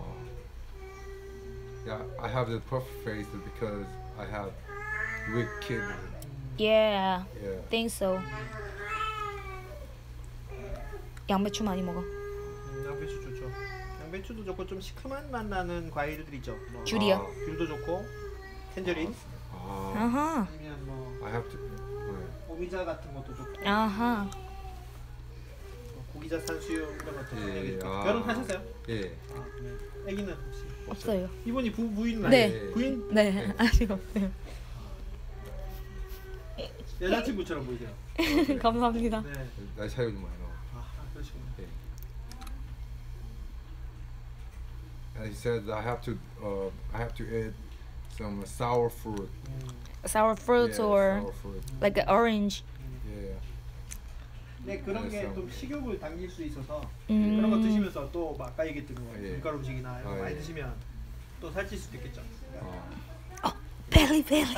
Yeah, I have the perfect face because I have weak kidney. Yeah, Yeah. think so. 양배추 많이 먹어. 양배추 좋죠. 양배추도 좋고 좀 시큼한 맛 나는 과일들 있죠. 뭐 귤이요? 아. 귤도 좋고 텐저린 아, 아하. 아니면 뭐 I have to. 네. 오미자 같은 것도 좋고 아하. 뭐 고기자 산수유 이런 것도 예, 굉장히 좋고. 아. 결혼하셨어요? 예. 아, 네. 아기는 혹시 없어요. 이분이 부인은 네. 아니에요? 부인 네, 아직 없어요. 여자친구처럼 보이세요. 감사합니다. 네. 나이 차이가 좀 많이 나. 아 그러시구나. 예. And he said I have to eat some sour fruit. Sour fruits Yeah, or sour fruit. like an orange. Yeah. 네 그런 게 그래서, 좀 식욕을 당길 수 있어서 음. 그런 거 드시면서 또 막 아까 얘기했던 거 예. 밀가루 음식이나 이런 거 아, 많이 예. 드시면 또 살찔 수도 있겠죠. Belly, belly.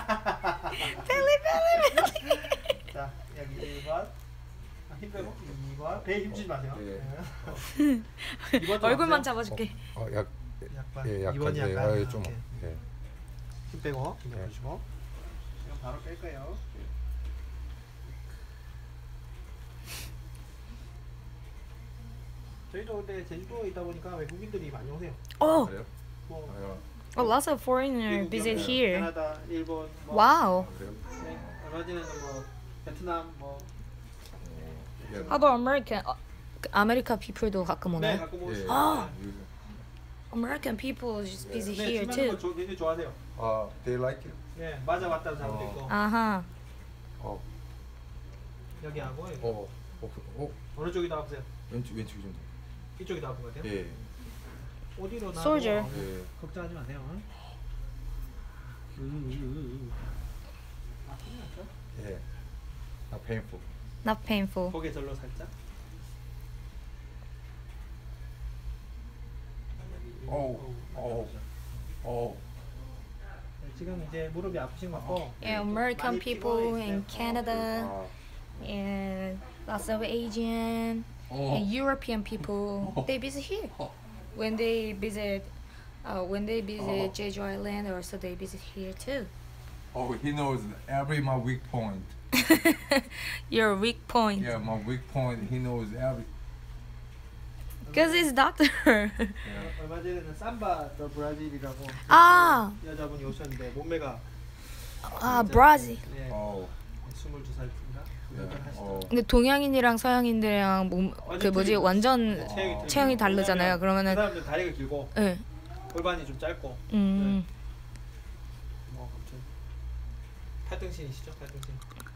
자 여기 1번 힘 빼고 2번 배에 힘주지 마세요. 예. 네. 2번 또 얼굴만 아프세요? 잡아줄게. 약간 예, 2번이 약간 약간 예, 좀 이렇게 예. 힘 빼고 힘 예. 빼주시고 지금 바로 뺄 거예요. 저희도 근데 제주도에 있다 보니까 외국인들이 많이 오세요. Oh, 그래요? 뭐 아, lots of foreigner 미국, visit 영국, here. 캐나다, 일본, 뭐 Wow. 그래요? 네, 얼마 전에는 뭐 베트남 뭐 예. How about American? 아메리카 people도 가끔 네, 오나요? 가끔 오시고. 아. American people just visit 네, here 심하는 too. 거 굉장히 좋아하세요. They like it? 네, 맞아 왔다는 사람도 있고 아하. 어, 여기 하고 여기. 어느 쪽이 더 아프세요? 왼쪽이 좀. 이쪽이 더 아픈 것 같아요? 예. 어디로 나? Soldier. 예. 걱정하지 마세요. 아프지 않죠? 예. Not painful. Not painful. 고개 절로 살짝. 지금 이제 무릎이 아프신 것 같고. Yeah, American 많이 people 피곤해 in 있어요. Canada 아, and lots of Asian and European people they visit here. When they visit Jeju Island, also they visit here too. oh, he knows every my weak point. Your weak point. Yeah, my weak point. He knows every. Because it's doctor. 얼마 전에는 삼바 더 브라질이라고 아. 여자분이 오셨는데 몸매가 브라질. 네, Oh. 22살인가? Oh. 근데 동양인이랑 서양인들이랑 그 뭐지 완전 체형이 다르잖아요. 그 그러면은 사람들 다리가 길고 네. 골반이 좀 짧고 음. 뭐 아무튼 팔등신이시죠? 팔등신.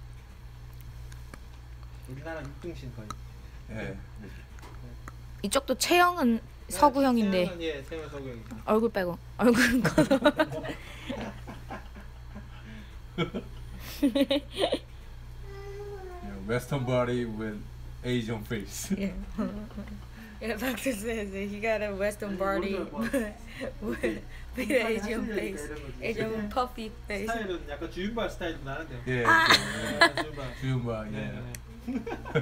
우리나라 6등신 거의. 예. 이쪽도 체형은 서구형인데 태양은, 예, 태양은 서구형이죠. 얼굴 빼고 얼굴은 커서. Yeah, Western body with Asian face. Yeah. Yeah, doctor says that he got a Western body with Asian face, Asian puffy face. 스타일은 약간 주윤발 스타일도 나는데요. 예. 네, 주윤발. 주윤바. 네, 예.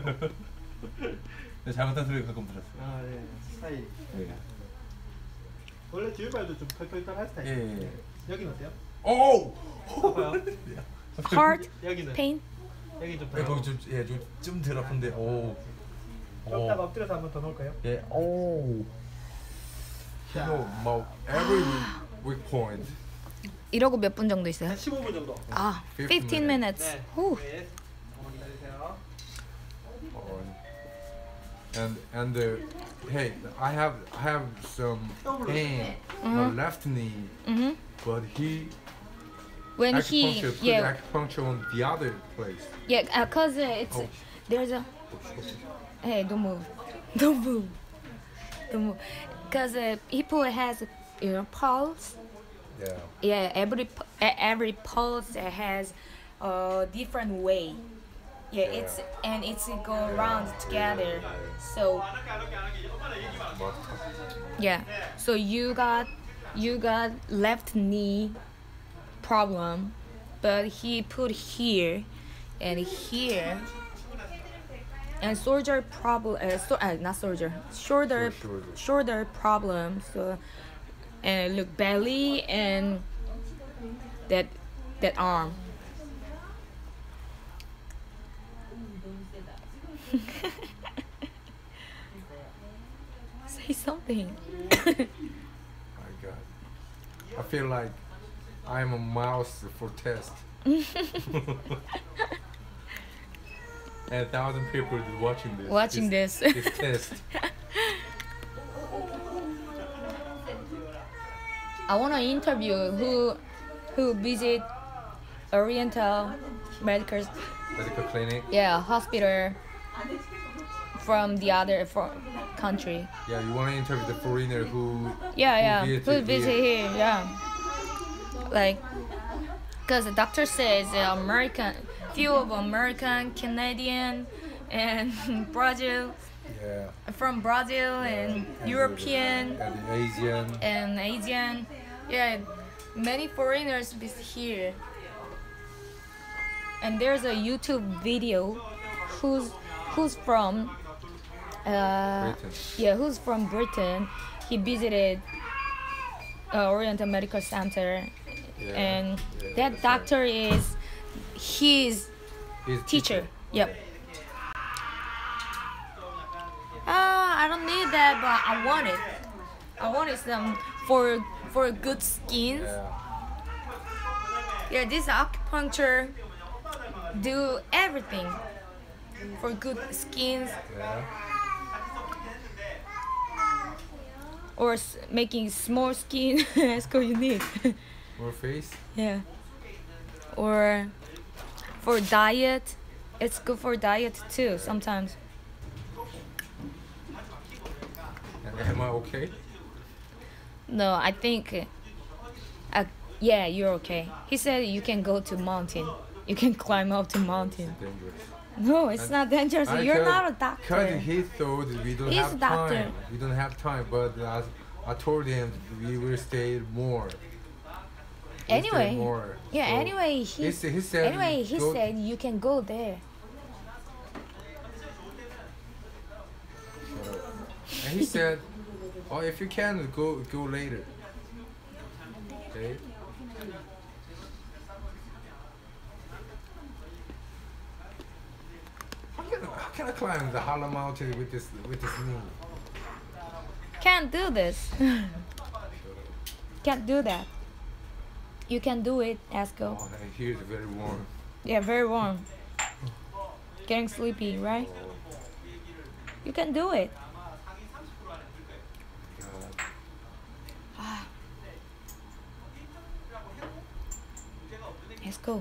네. 잘못한 소리 가끔 들었어요. 아, 예. 스타일. 예. 원래 주윤발도 좀 털털털한 스타일. 예. 여기는 어때요? 오! 아파요? Heart 여기는 pain. 여기 좀 예, 더. 거기 좀 덜 아픈데. 오. 좀 이따가 엎드려서 한 번 더 넣을까요? 예. 오. You know, my every weak point. 이러고 몇 분 정도 있어요? 한 15분 정도. 아, 15 15 minutes. 네. 후. 네. 한번 기다리세요. And hey, I have some pain on my left knee, but he When he acupuncture put yeah acupuncture on the other place. yeah cause it's Oh. there's a hey don't move don't move don't move cause people has pulse. Yeah. Yeah, every pulse has a different way. Yeah, it's go around together. So yeah, so you got left knee problem, but he put here and here and shoulder problem. Not shoulder, shoulder problem. So and look belly and that arm. Say something. My God, I feel like I'm a mouse for test. And 1,000 people watching this. Watching this. This test. I want to interview who visit Oriental medical Clinic. hospital from the other country. Yeah, you want to interview the foreigner who Who visit here? Yeah, like because the doctor says few of American, Canadian, and Brazil. Yeah. From Brazil and European And the Asian. yeah, many foreigners visit here. And there's a YouTube video who's from Britain. who's from Britain. He visited Oriental Medical Center, and that doctor is his teacher. Yep. I don't need that, but I want it. I wanted some for good skins. Yeah, this acupuncture do everything for good skins Yeah. or making small skin. That's what you need. More face. Yeah. Or for diet, it's good for diet too sometimes. Am I okay? No, I think. Yeah, you're okay. He said you can go to mountain. You can climb up to mountain. Dangerous. No, it's not dangerous. You're not a doctor. Because he thought we don't He's have a doctor. time. We don't have time, but I told him we will stay more. We'll stay Anyway, more. yeah. So Anyway, he said. he go- said you can go there. And he said, "Oh, if you can, go later." Okay. How can I climb the Hala Mountain with this knee? Can't do this. Can't do that. You can do it, Esco. Oh, here it's very warm. Yeah, very warm. Getting sleepy, right? You can do it. Let's go.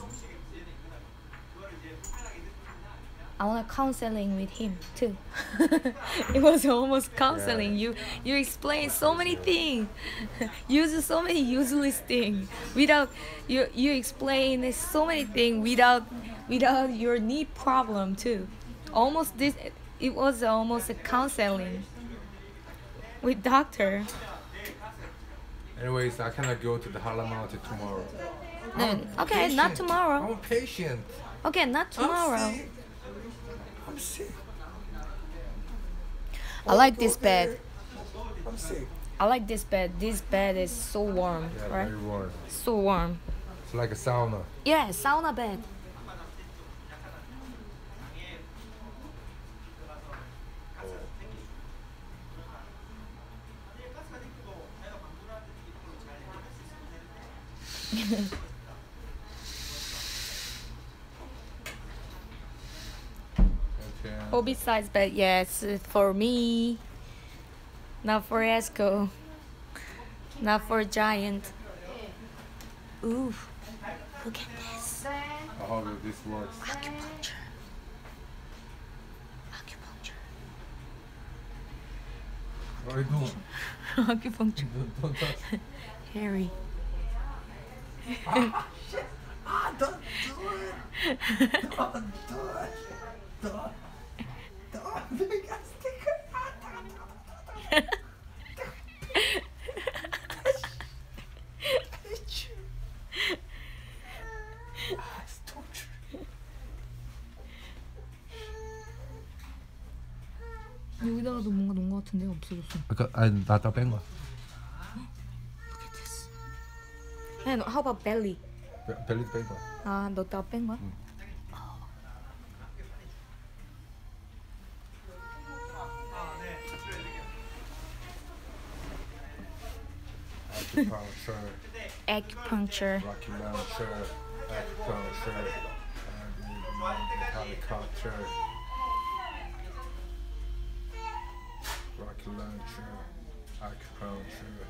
I want counseling with him too. It was almost counseling. You explain so many things, use so many useless things without you explain so many things without your knee problem too. Almost this it was almost a counseling with doctor. Anyways, I cannot go to the Hala Mountain tomorrow. No, okay, not I'm tomorrow. a patient. Okay, not tomorrow. I'm sick. I like this bed. I'm sick. I like this bed. This bed is so warm, Yeah, right? very warm. So warm. It's like a sauna. Yeah, sauna bed. Okay. Hobby size, but yes, for me, not for Esco, not for Giant. Ooh, look at this. 네. How will this works? Acupuncture. Acupuncture. What are you doing? Acupuncture. Don't touch. Harry. Don't do it. Don't do it. Don't make a sticker. It's torture. 여기다가도 뭔가 놓은 것 같은데 없어졌어. 아니 나다 뺀 거야. Look at this. And how about belly? 벨리도 뺀 거야. 아, 너 다 뺀 거야? Acupuncture, Acupuncture. acupuncture, acupuncture, helicopter, acupuncture, acupuncture.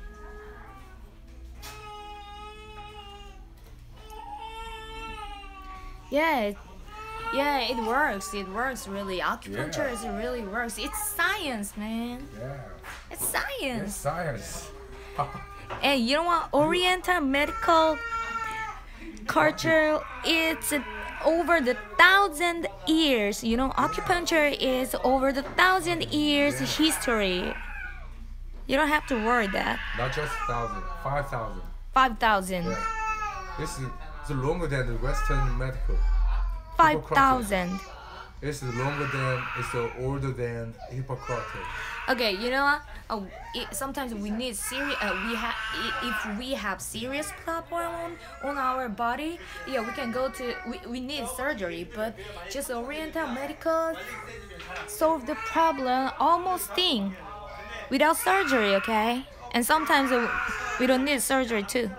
Yeah, it works. It works really. Acupuncture is really works. It's science, man. Yeah, It's it's science. science. And you know what? Oriental medical culture it's over the 1,000 years. You know, acupuncture is over the 1,000 years history. You don't have to worry that. Not just 1,000, 5,000. 5,000. Yeah. This is longer than the Western medical. 5,000. It's longer than, it's older than Hippocrates. Okay, you know what? Sometimes we need serious. If we have serious problem on our body, yeah, we can go to. We need surgery, but just Oriental medical solve the problem almost thing without surgery. Okay, and sometimes we don't need surgery too.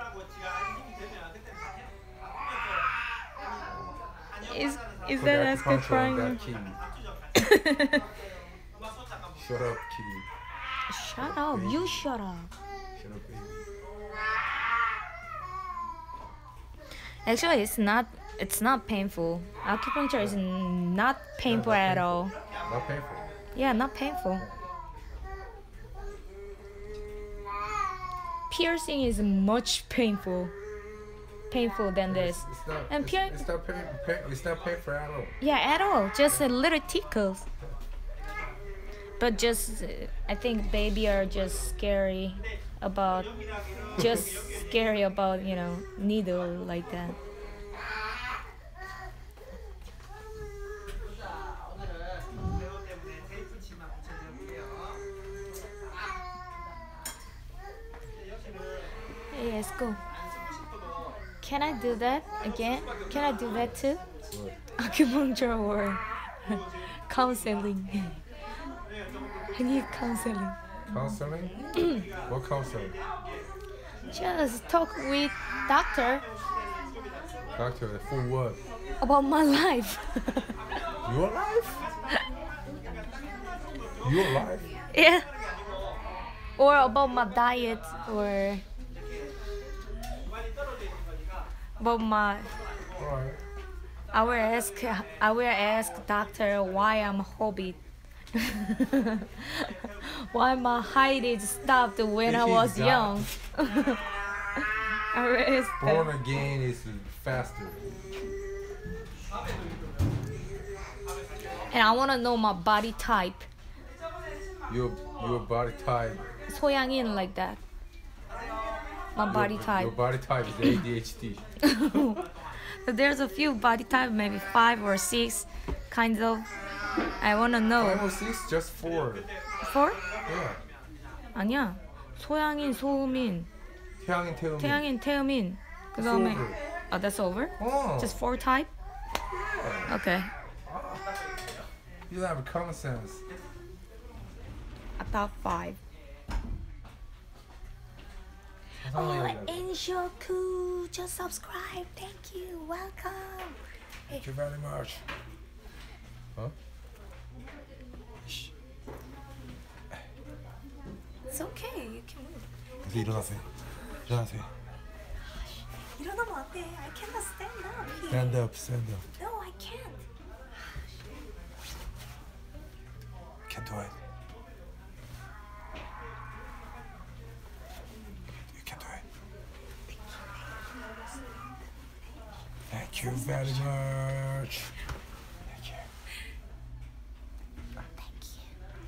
Is that Esco crying? Shut up, kitty. Shut up! You shut up. Shut up, baby. Actually, it's not painful. Acupuncture is not painful at all. Not painful. Yeah, not painful. Piercing is much painful than this. It's not. And It's pure- not painful at all. Yeah, at all. Just a little tickles. But just, I think baby are just scary about, you know, needle like that. Hey, let's go. Can I do that again? Can I do that too? What? Acupuncture or counseling? I need counseling. Counseling? What counseling? Just talk with doctor Doctor, for what? about my life. Your life? Your life? Yeah. Or about my diet or about my Alright. I will ask doctor why I'm hobbit. Why my height is stopped when I He's was got- young. I will ask Born that. again is faster. And I want to know my body type. Your body type. 소양인 like that. My body Your type. body type is ADHD. So there's a few body type, maybe 5 or 6 kinds of. I want to know. 5 or 6? Just 4. 4? Yeah. 아니야. 소양인, 소음인, 태양인, 태음인. 태양인, 태음인. 그다음에 over. that's over? Oh. Just 4 type? Okay. You have common sense. I thought 5. Something like that. And Shoku, just subscribe. Thank you. Welcome. Thank you very much. 어? It's okay. You can move. 이제 일어나세요. 일어나세요. 일어나면 안 돼. I cannot stand up. Stand up, stand up. No, I can't. Can't do it. You can do it. Thank you very much. Thank you. Thank you.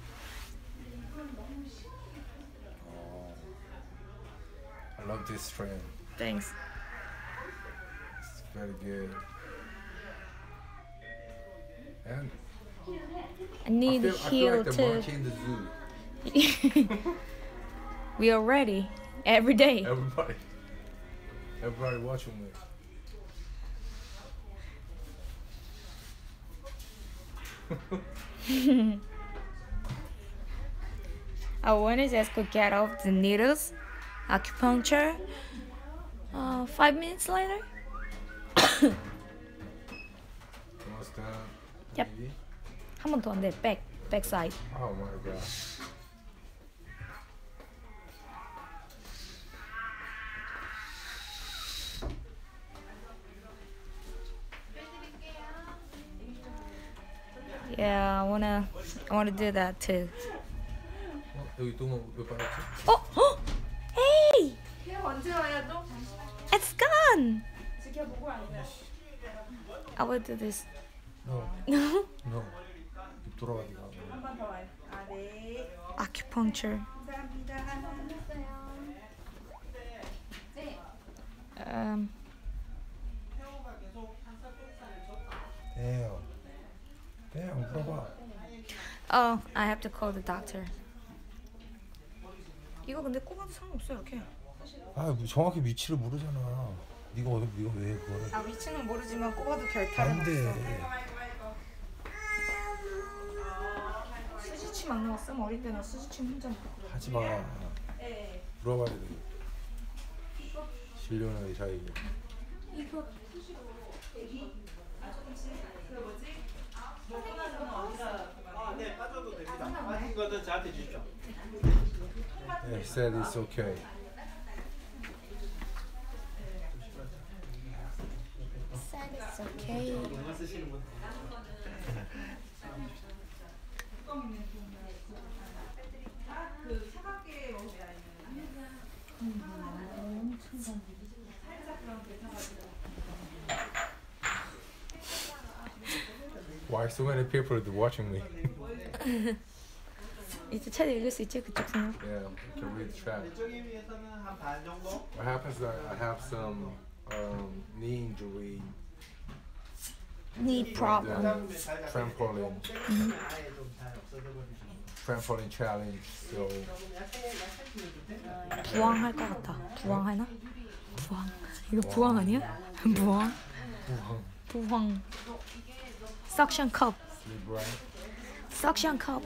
I love this trend. Thanks. It's very good. And I need I feel heel like the too. monkey in the zoo. We are ready every day. Everybody watching me. When is Esco get off the needles? Acupuncture. 5 minutes later. Almost done. Yep. Maybe? 한 번 더 안 돼. back side. Oh my god. Yeah, I wanna do that too. 여기 똥은 왜 빨았지? Oh, hey, 언제 와요 또? it's gone. 지켜보고 안 돼. I will do this. No. No. No. 입 돌아가니까. 한 번 더 와요. 아 네. Acupuncture. 감사합니다. Damn, 물어봐. Oh, I have to call the doctor. 이거 근데 꼽아도 상관없어 이렇게. 아, 정확히 위치를 모르잖아. 네가 왜 그거를? 아 위치는 모르지만 꼽아도 별 안 다름 돼. 없어. 수지침 안 나왔으면 어린데 나 수지침 혼자 먹고. 하지 마. 물어봐야 돼. 진료는 의사에게. 이거 네, 빠져도 됩니다. 빠진 거는 저한테 주십시오. He said it's okay. said it's okay. 영어 쓰시는 분. Why so many people watching me? 이제 책 읽을 수 있지 그쪽 생각. Yeah, you can read the chat. 왼쪽에 위해서는 한 반 정도. What happens is I have some knee injury. Knee problem. Trampoline. 아예 좀잘 없어져 버리시는. Trampoline challenge. So 부항할 것 같아. 부항하나? 부항. 이거 부항 아니야? 부항. 부항. Suction cup. sleep right. Suction cup.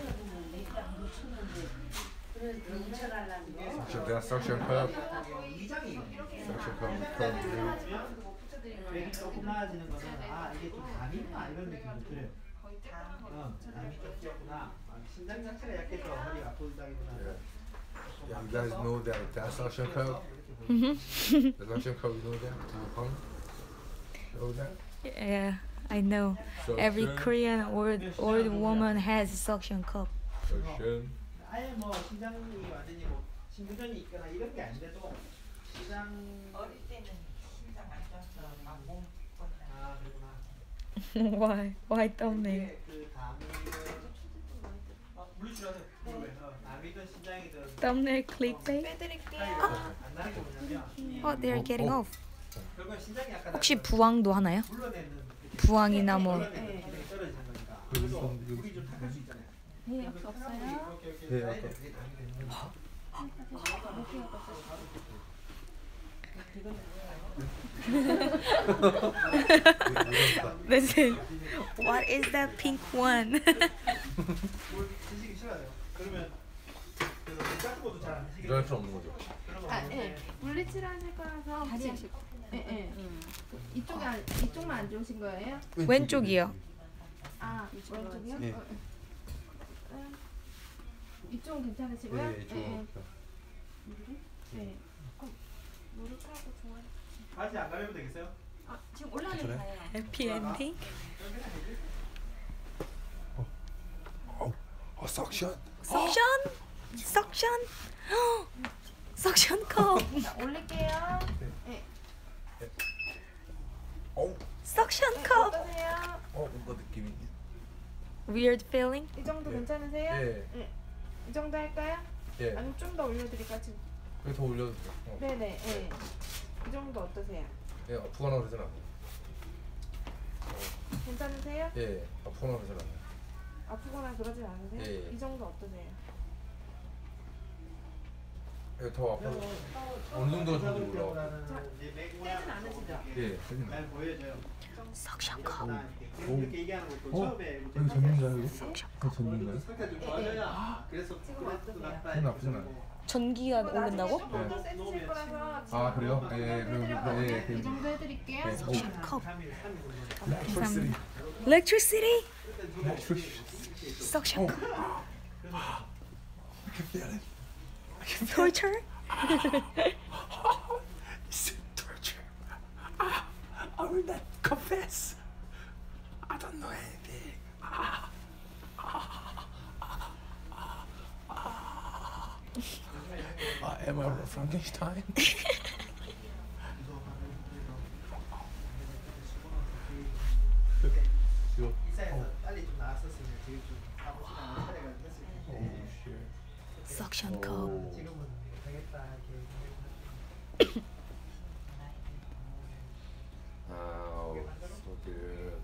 Suction, that's suction cup. Suction cup. Cup. 왼 조금 나아지는 거는 아 이게 좀 담이 있나 이런 느낌도 들어요. 담이 좀 뛰었구나. 심장 자체가 약해서 허리가 아프다기보다. Yeah, you guys know that suction cup. Mhm. The suction cup, you know that? You know that? Yeah, I know. Every Suction. Korean old woman has a suction cup. Suction. 아예 뭐 심장이 완전히 뭐 심부전이 있거나 이런 게 아닌데도 심장 어릴 때는 심장 안 좋아서 막몸 아 그렇구나. Why thumbnail? 이게 그 담이 물리치료하세요. 담이든 심장이든 Thumbnail clickbait? 빼드릴게요. 안 나는 게 뭐냐면 Oh, they're getting off. 결국은 심장이 약간 혹시 부항도 하나요? 불러내는 부항이나 뭐. 불러내는 기능이 떨어지는 거니까. 그래서 물이 좀 탁할 수 있잖아요. 네, 없어요. 이렇게 쌓이면 그게 담이 되는 거죠. Listen, what is that pink one? 물 드시기 싫어요. 그러면 그 같은 것도 잘 안 드시게 이럴 수 없는 거죠. 그러면 예. 물리치료 하실 거라서 다리 하실 거. 예. 이쪽만 안 좋으신 거예요? 왼쪽이요. 아, 왼쪽이요? 예. 이쪽은 괜찮으시고요? 네, 좋아요. 네. 무릎하고 좋아요. 바지 안 가려도 되겠어요? 아, 지금 올라가는 가요. 해피 엔딩. 석션. 석션. 석션. 석션 컵. 자, 올릴게요. 네. 석션 컵. 어떠세요? 뭔가 느낌이. Weird feeling. 이 정도 네. 괜찮으세요? 예. 네. 이 정도 할까요? 예. 아니면 좀 더 올려드릴까요? 지금? 여기 더 올려주세요. 네네. 예. 이 정도 어떠세요? 예, 아프거나 그러진 않아요. 괜찮으세요? 예, 아프거나 그러진 않아요. 아프거나 그러진 않으세요? 예. 이 정도 어떠세요? 예, 더 아파요. 어느 정도가 좋은지 몰라. 떼진 않으시죠? 예, 잘 보여져요. 석션 컵. 이렇게 얘기하는 것도 처음에 여기 전문가요, 여기? 전문가요? 상태 좀 좋아져야 그래서 그래도 낫다. 손 아프진 않아요. 전기가 오른다고? 조금 더 세지실 거라서 아, 그래요? 예, 이 정도 해드릴게요. 석션 컵. 3. Electricity. Suction cup. I can feel it. Torture. It's torture. I will not confess. I don't know anything. Am I Frankenstein? 이사해서 빨리 좀 나왔었으면 지금 좀 사고 시간을 차례가 됐을 텐데 Suction cup. 지금은 못하겠다 Oh, so good.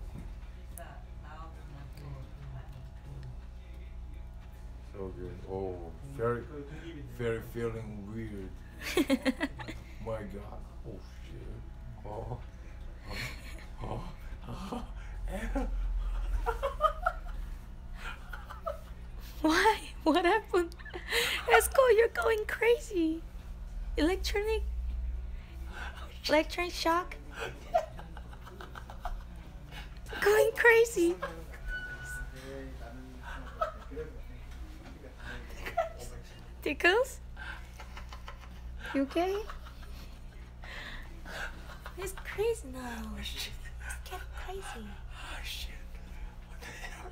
So good. Oh, very feeling weird. My God. Oh shit. Why? What happened? Esco, you're going crazy. Electronic shock. Going crazy. Tickles? You okay? It's crazy now. It's getting crazy. Oh shit. What the hell?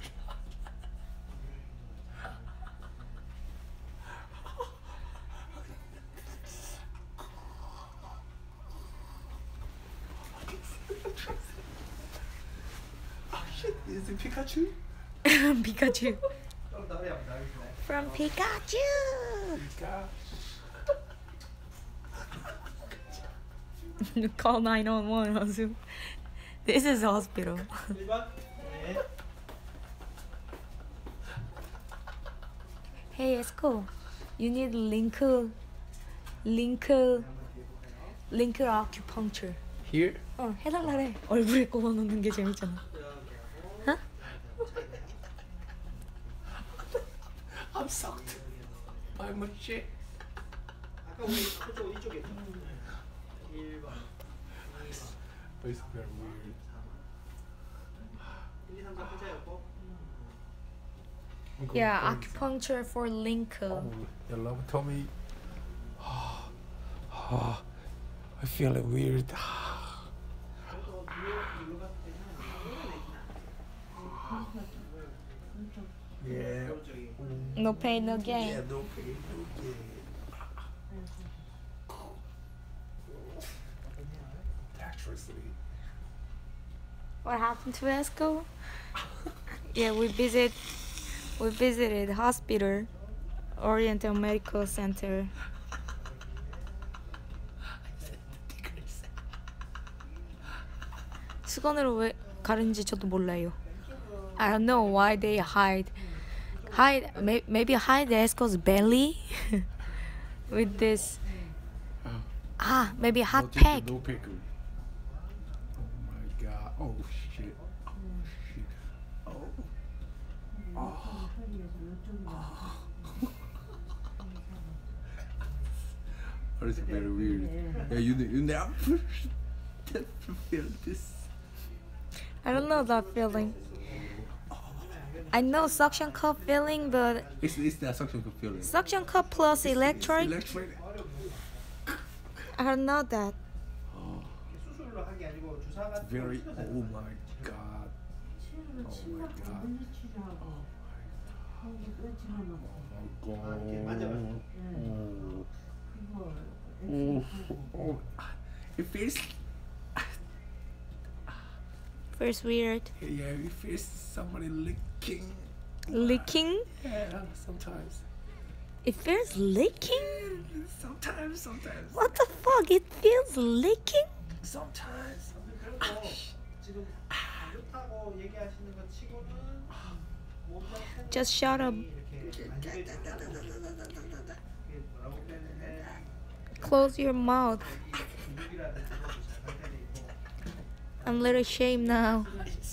Oh shit, is it Pikachu? Pikachu. 좀더 허리 한번 나가겠습니다. From Pikachu. Call 911, Heosu. This is hospital. 1번 네. Hey, Esco. You need link acupuncture. Here? 해달라래. 얼굴에 꼽아놓는 게 재밌잖아. 어? I'm sucked by my shit. 아까 우리 그쪽 이쪽에 1번 It's very weird. 1, 2, 3, 4 혼자였고 Yeah, acupuncture for link. Oh, your love tummy. I feel it weird. 그래도 뒤에 눌러 봤을 때는 Yeah. 오른쪽이 No pain, no Yeah, gain. no pain, no gain. Electricity. What happened to Esco? Yeah, we visited hospital, Oriental Medical Center. 수건으로 왜 가린지 저도 몰라요. I don't know why they hide, maybe hide Esco's belly with this. Maybe hot pack. No pickle. Oh my God. Oh shit. Oh shit. Oh. It's very weird. Yeah, you never feel this. I don't know that feeling. I know suction cup feeling, but It's that suction cup feeling. suction cup plus electric, Electric. I don't know that. 수술로 한 게 아니고 주사 같은 거 Very. 치료제. Oh my god. Oh my god. 이렇게 만져봐요. Oh, it feels. Feels weird. Yeah, it feels somebody licking. Licking? Yeah, sometimes. It feels licking? Sometimes. What the fuck? It feels licking? Sometimes. 그래도 지금 안 좋다고 얘기하시는 것 치고는 몸 자체는 Just shut up. 이렇게 만져야 된다. 이게 뭐라고 그랬는데 Close your mouth. 근육이라든지 그런 것도 잘 발달돼 있고 I'm a little ashamed now.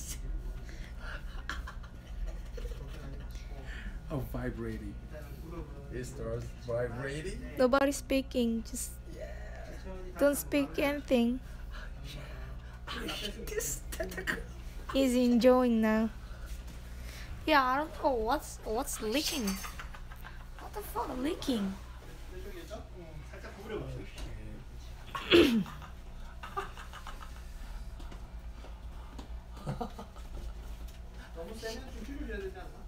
Oh, vibrating. It starts vibrating. Nobody speaking. Just don't speak anything. This tentacle. He's enjoying now. Yeah, I don't know what's licking. What the fuck licking? 이쪽이죠? 살짝 구부려 보세요. 너무 세면 좀 줄여줘야 되지 않나?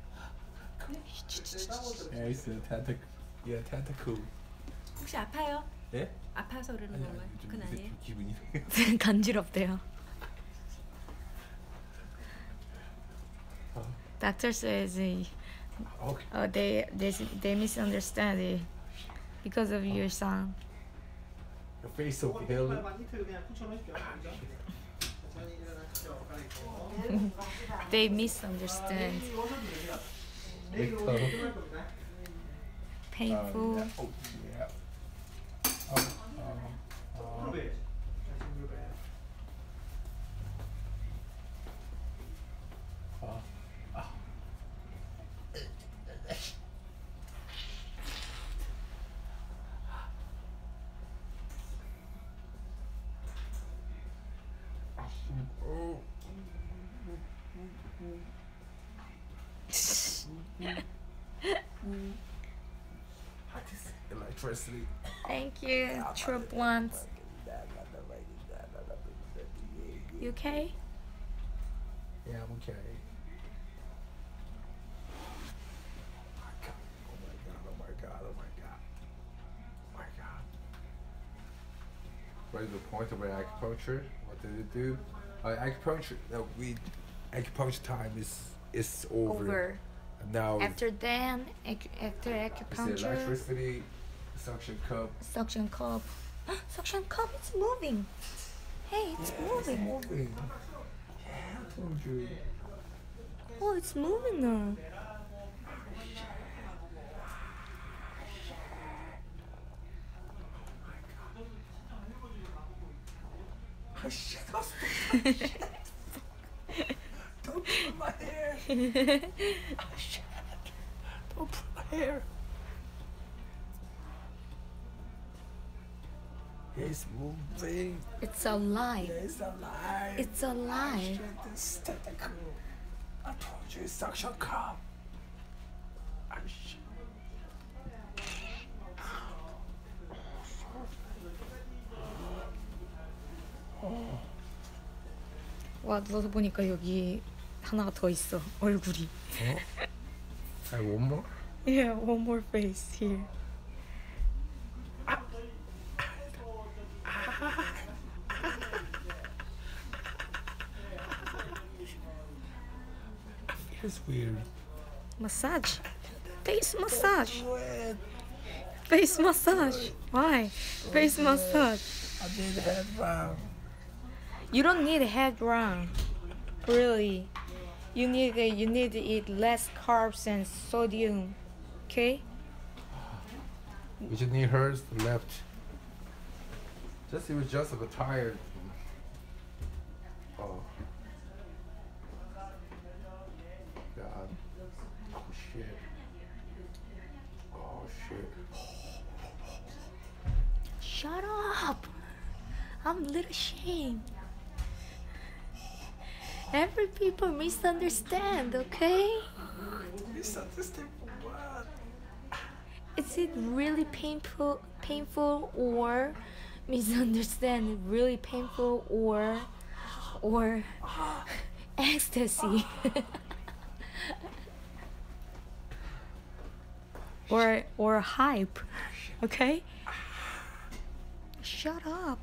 Yeah, it's a tentacle. Yeah, tentacle. 혹시 아파요? 예? 아파서 그러는 건가요? 그건 아니에요. 좀 기분이. 간지럽대요. Doctor says Okay. they misunderstand it because of your son. Your face so 이거 pale. 정말 이틀 그냥 붙여놓으십시오. 그죠? 천천히 일어나시죠. 갈아입고. They misunderstand. 내일 오셔도 됩니다. 내일 오면 필요할 겁니다. Painful. Oh, yeah. 무릎에 다시 무릎에. Oh. This electricity. Thank you, true blunts. You okay? Yeah, I'm okay. Oh my god. What is the point of acupuncture? What did it do? Acupuncture. No, acupuncture time is over. And now After then, after it's the acupuncture, electricity, suction cup. suction cup. Suction cup, it's moving. Hey, it's moving. Moving. Yeah, I told you. Oh, it's moving now. Oh shit! Don't pull my hair. Oh shit! Don't pull my hair. It's moving. It's alive. It's alive. It's alive. Shit, this tentacle. I told you it's suction cup. Oh shit. 와, 누워서 보니까 여기 하나가 더 있어. 얼굴이. I one more? Yeah, one more face here. It's weird. Massage. Face massage. Weird. Face massage. Why? Face massage. I did head round. You don't need a head round. Really. You need to eat less carbs and sodium. Okay? Which knee hurts? The left. He was just a bit tired. Oh. God. Oh shit. Oh shit. Shut up! I'm a little ashamed. Every people misunderstand, okay? Misunderstand for what? Is it really painful or misunderstand? Really painful or ecstasy? or hype, okay? Shut up.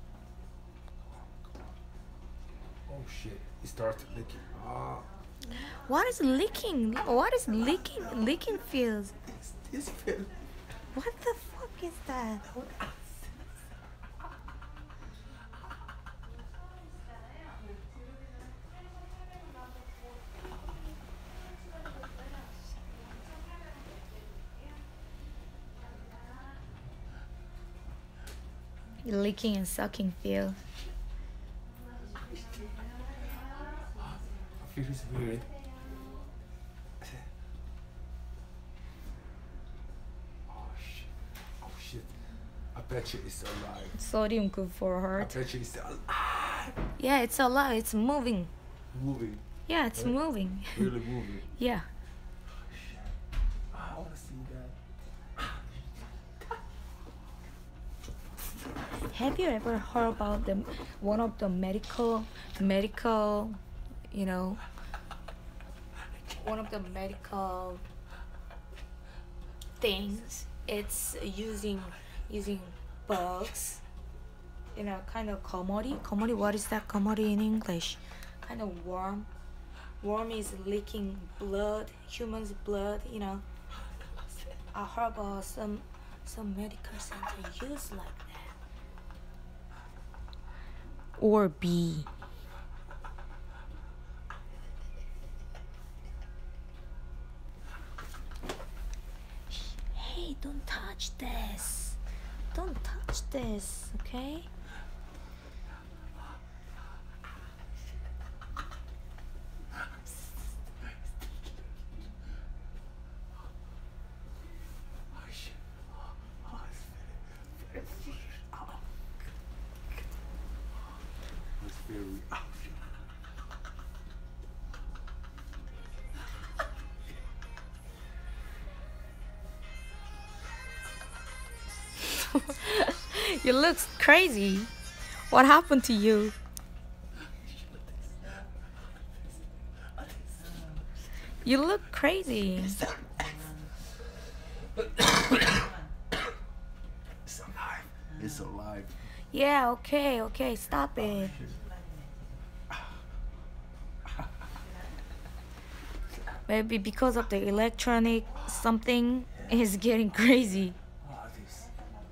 Oh shit, it started licking. What is licking? What is licking? Licking feels. This feel. What the fuck is that? Licking and sucking feel. I feel it's weird. Oh shit. I bet you it's alive. Sodium good for I heart. bet you it's alive. Yeah, it's alive. It's moving. Moving. Yeah, it's moving. Really moving. Yeah. I wanna see that. Have you ever heard about one of the medical, you know, one of the medical things? It's using bugs, you know, kind of komori. Komori, what is that komori in English? Kind of worm. Worm is licking blood, human's blood, you know. I heard about some medical center use like that. Or B. Hey, don't touch this. Don't touch this, okay? It's very You look crazy. What happened to you? You look crazy. It's alive. It's alive. Yeah, okay, stop it. Maybe because of the electronic something is getting crazy. This.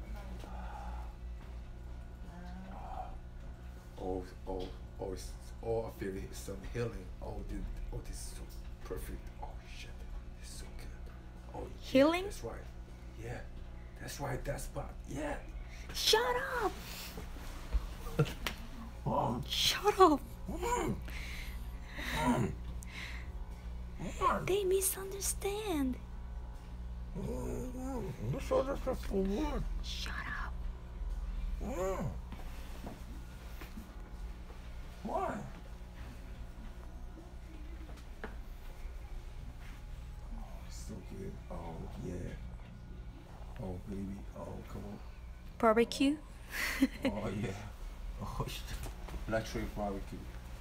I feel some healing. This is so perfect. Oh shit, it's so good. Oh, yeah, Healing? That's right. Yeah, that's right. That spot. Yeah. Shut up! Oh, Shut up! They misunderstand. misunderstood for what? Shut up. Why? Oh, so good. Oh yeah. Oh baby. Oh come on. Barbecue? Oh yeah. Oh shit. Electric barbecue.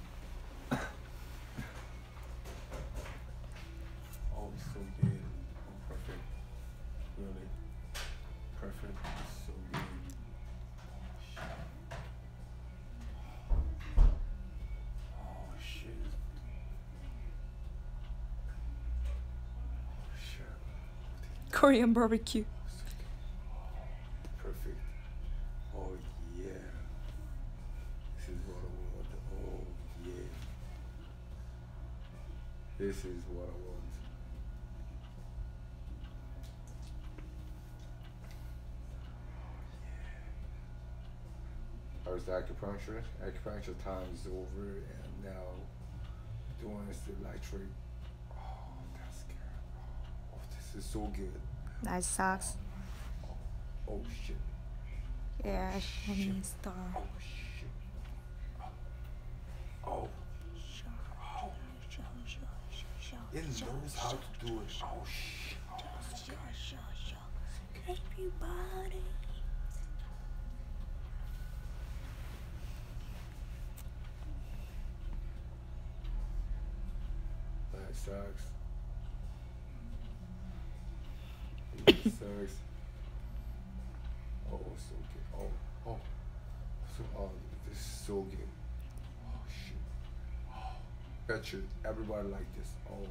Oh, it's so good. Oh, perfect. Really. Perfect. It's so good. Oh shit. Oh shit. Korean barbecue. Perfect. Oh yeah. This is what I want. Oh yeah. This is what I want. I was acupuncture. Acupuncture time is over, and now doing this electric. Oh, that's good. Oh, this is so good. That sucks. Oh shit. Yeah, shining star. Oh. It knows how to do it. Oh shit. Everybody. That sucks. It sucks. Oh, so good. Oh. This is so good. Oh shit. Oh, bet you everybody like this. Oh.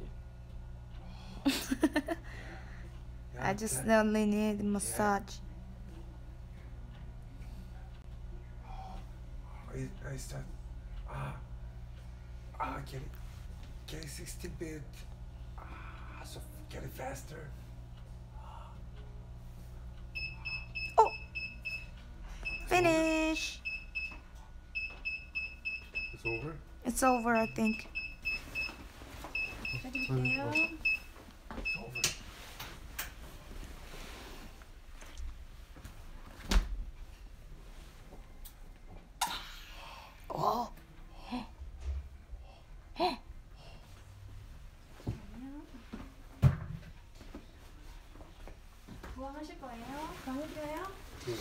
I just only need massage. I start. Get it. Get it 16-bit. So get it faster. Oh, finish. It's over. It's over, I think. 해드릴게요. It's over. Oh. 부항하실 거예요? 부항해드려요? 네.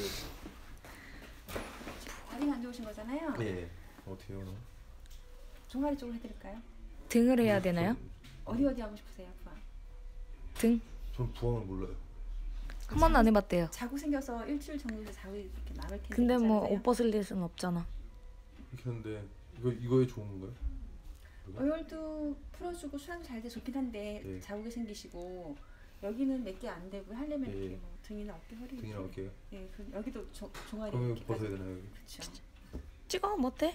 다리가 안 좋으신 거잖아요. 네. 어떻게 해요? 종아리 쪽으로 해드릴까요? 등을 해야 되나요? 어디 하고 싶으세요, 부항? 등? 전 부항을 몰라요. 한 번도 안 해봤대요. 자고 생겨서 일주일 정도 자고 이렇게 남을 텐데. 근데 뭐 괜찮으세요? 옷 벗을 일은 없잖아. 이렇게 하는데 이거에 좋은 건가요? 어혈도 풀어주고 수환 잘 돼 좋긴 한데 네. 자국이 생기시고 여기는 몇 개 안 되고 하려면 네. 이렇게 뭐 등이나 어깨 허리 등이나 어깨요? 예, 그 여기도 종아리 그럼 이렇게까지. 벗어야 되나요? 여기? 그렇죠. 찍어 못해?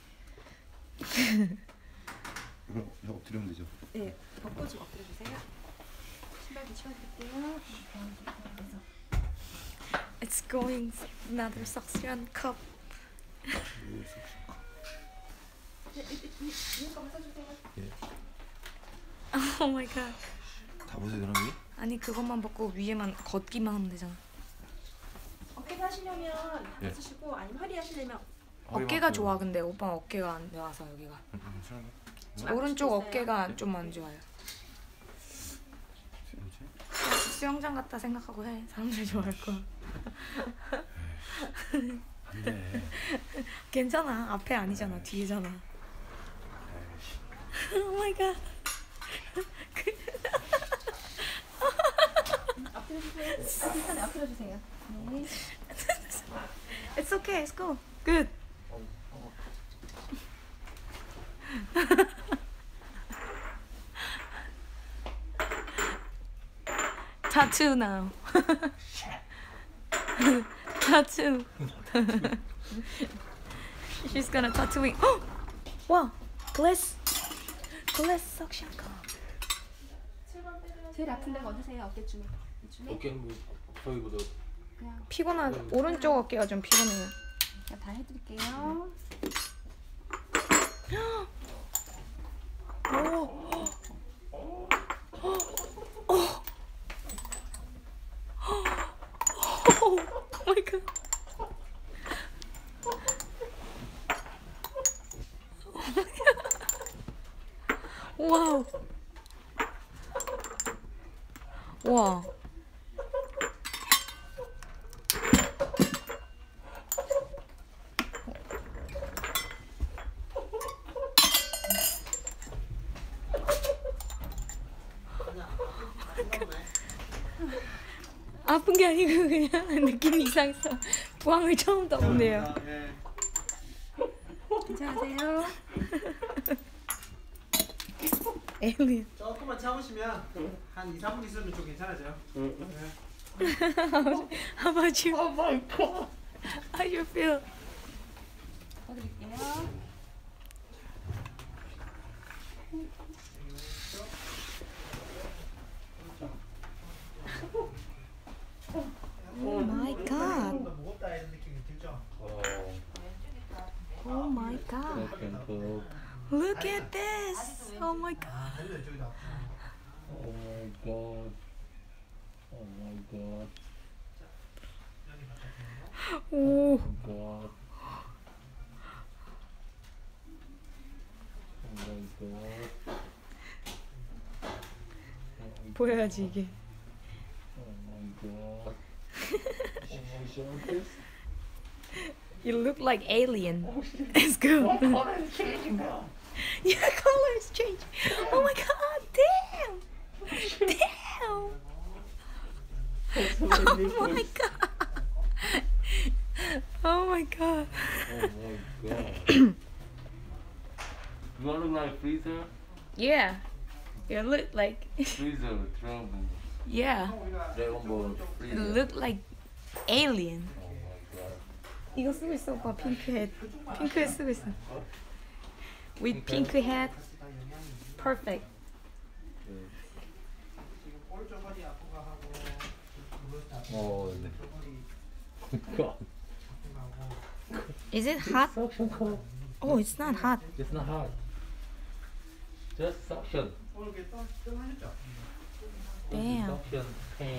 이거 엎드리면 되죠? 예, 벗고 좀 엎드려 주세요. 신발도 치워드릴게요. 그래서 It's going another suction cup. 위에 거 벗어주세요. Oh my god. 다 벗어야 되나 위? 아니 그것만 벗고 위에만 걷기만 하면 되잖아. 어깨 하시려면 예. 벗으시고 아니면 허리 하시려면 어깨가 좋아. 근데 오빠 어깨가 안 좋아서 여기가. 지금 오른쪽 아프시겠어요? 어깨가 좀 안 좋아요. 수영장 갔다 생각하고 해. 사람들이 좋아할 거야. 네. 괜찮아. 앞에 아니잖아. 뒤에잖아. Oh my god. 엎드려 주세요. 괜찮아요. 엎드려 주세요. 네. It's okay. Let's go. Good. Tattoo now. Tattoo. She's gonna tattooing. Oh, wow. Glass suction cup. 제일 아픈 데가 어디세요? 어깨쯤에. 이쯤에? 어깨는 뭐 저희보다 그냥 피곤한 오른쪽 어깨가 좀 피곤해요. 그냥 다 해드릴게요. Oh my god. 와우. 와. 아픈 게 아니고 그냥 느낌이 이상해서 부항을 처음 떠보네요. 예. 괜찮으세요? 에밀. 조금만 참으시면 한 2, 3분 있으면 좀 괜찮아져요. How about you? Oh my god. How you feel? 해드릴게요. Oh my god. 조금 더 무겁다 이런 느낌이 들죠? Oh my god. Look at this. Oh my god. 다리도 이쪽이 다 Oh my god. Oh my god. 오. God. Oh my God. 보여야지 이게. Oh my God. Oh my God. You look like alien. It's good. What color is changing now? Your color is changing. Oh my god, damn! Damn! Oh my god! Oh my god! Oh my God. You wanna look like Freezer? Yeah. You look like Freezer, Dragon. yeah. Dragon Ball You Freezer. look like alien. Oh my God. 이거 쓰고 있어, 오빠 핑크헤드. 핑크헤드 쓰고 있어. With pink head, perfect. Oh, God. Is it hot? Suction cup. Oh, it's not hot. It's not hot. Just suction. Damn. Suction pain.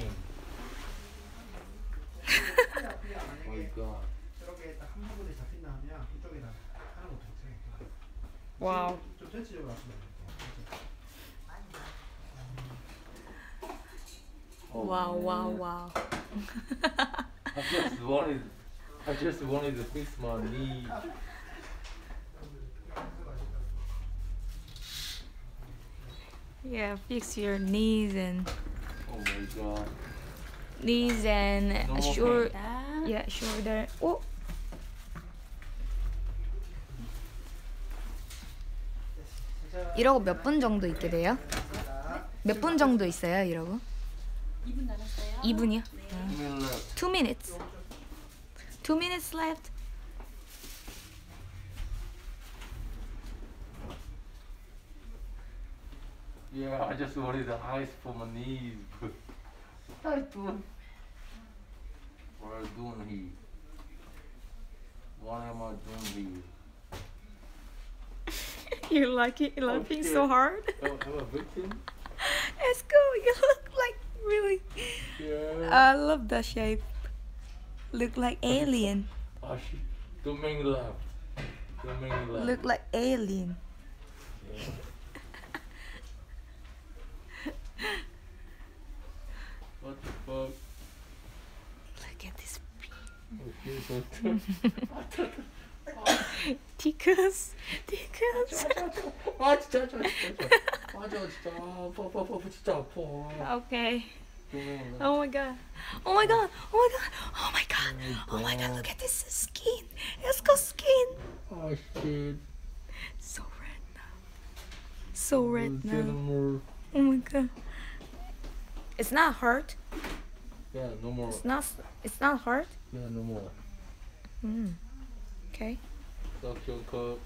Oh my God. Wow. Oh, Wow, man. wow, wow. I just wanted to fix my knee. Yeah, fix your knees and Oh my God. knees and shoulder. 자, Yeah, shoulder. Oh. 이러고 몇 분 정도 있게 돼요? 몇 분 정도 있어요, 이러고? 2분 남았어요. 2분이요? 네. 2 minutes. 2 minutes left. Yeah, I just wanted the ice for my knees. What are you doing? What are you doing here? What am I doing here? You like it? You laughing so hard? I'm a victim? Esco, you look like really. Yeah. I love the shape. Look like alien. Oh, shit. Don't make me laugh. Don't make me laugh. Look like alien. Yeah. What the fuck? Look at this. Oh, shit, what Tickus. Tickus. 아 진짜 진짜 맞아 진짜 아파 진짜 아파. Okay. Oh my god. Oh my god. Oh my god. Oh my god. Oh my god. Look at this skin. Esco skin. 아 shit. So red now. So red now. more. Oh my god. It's not hurt. Yeah, no more. It's not hurt. Yeah, no more. Hmm. Okay. Suction cup.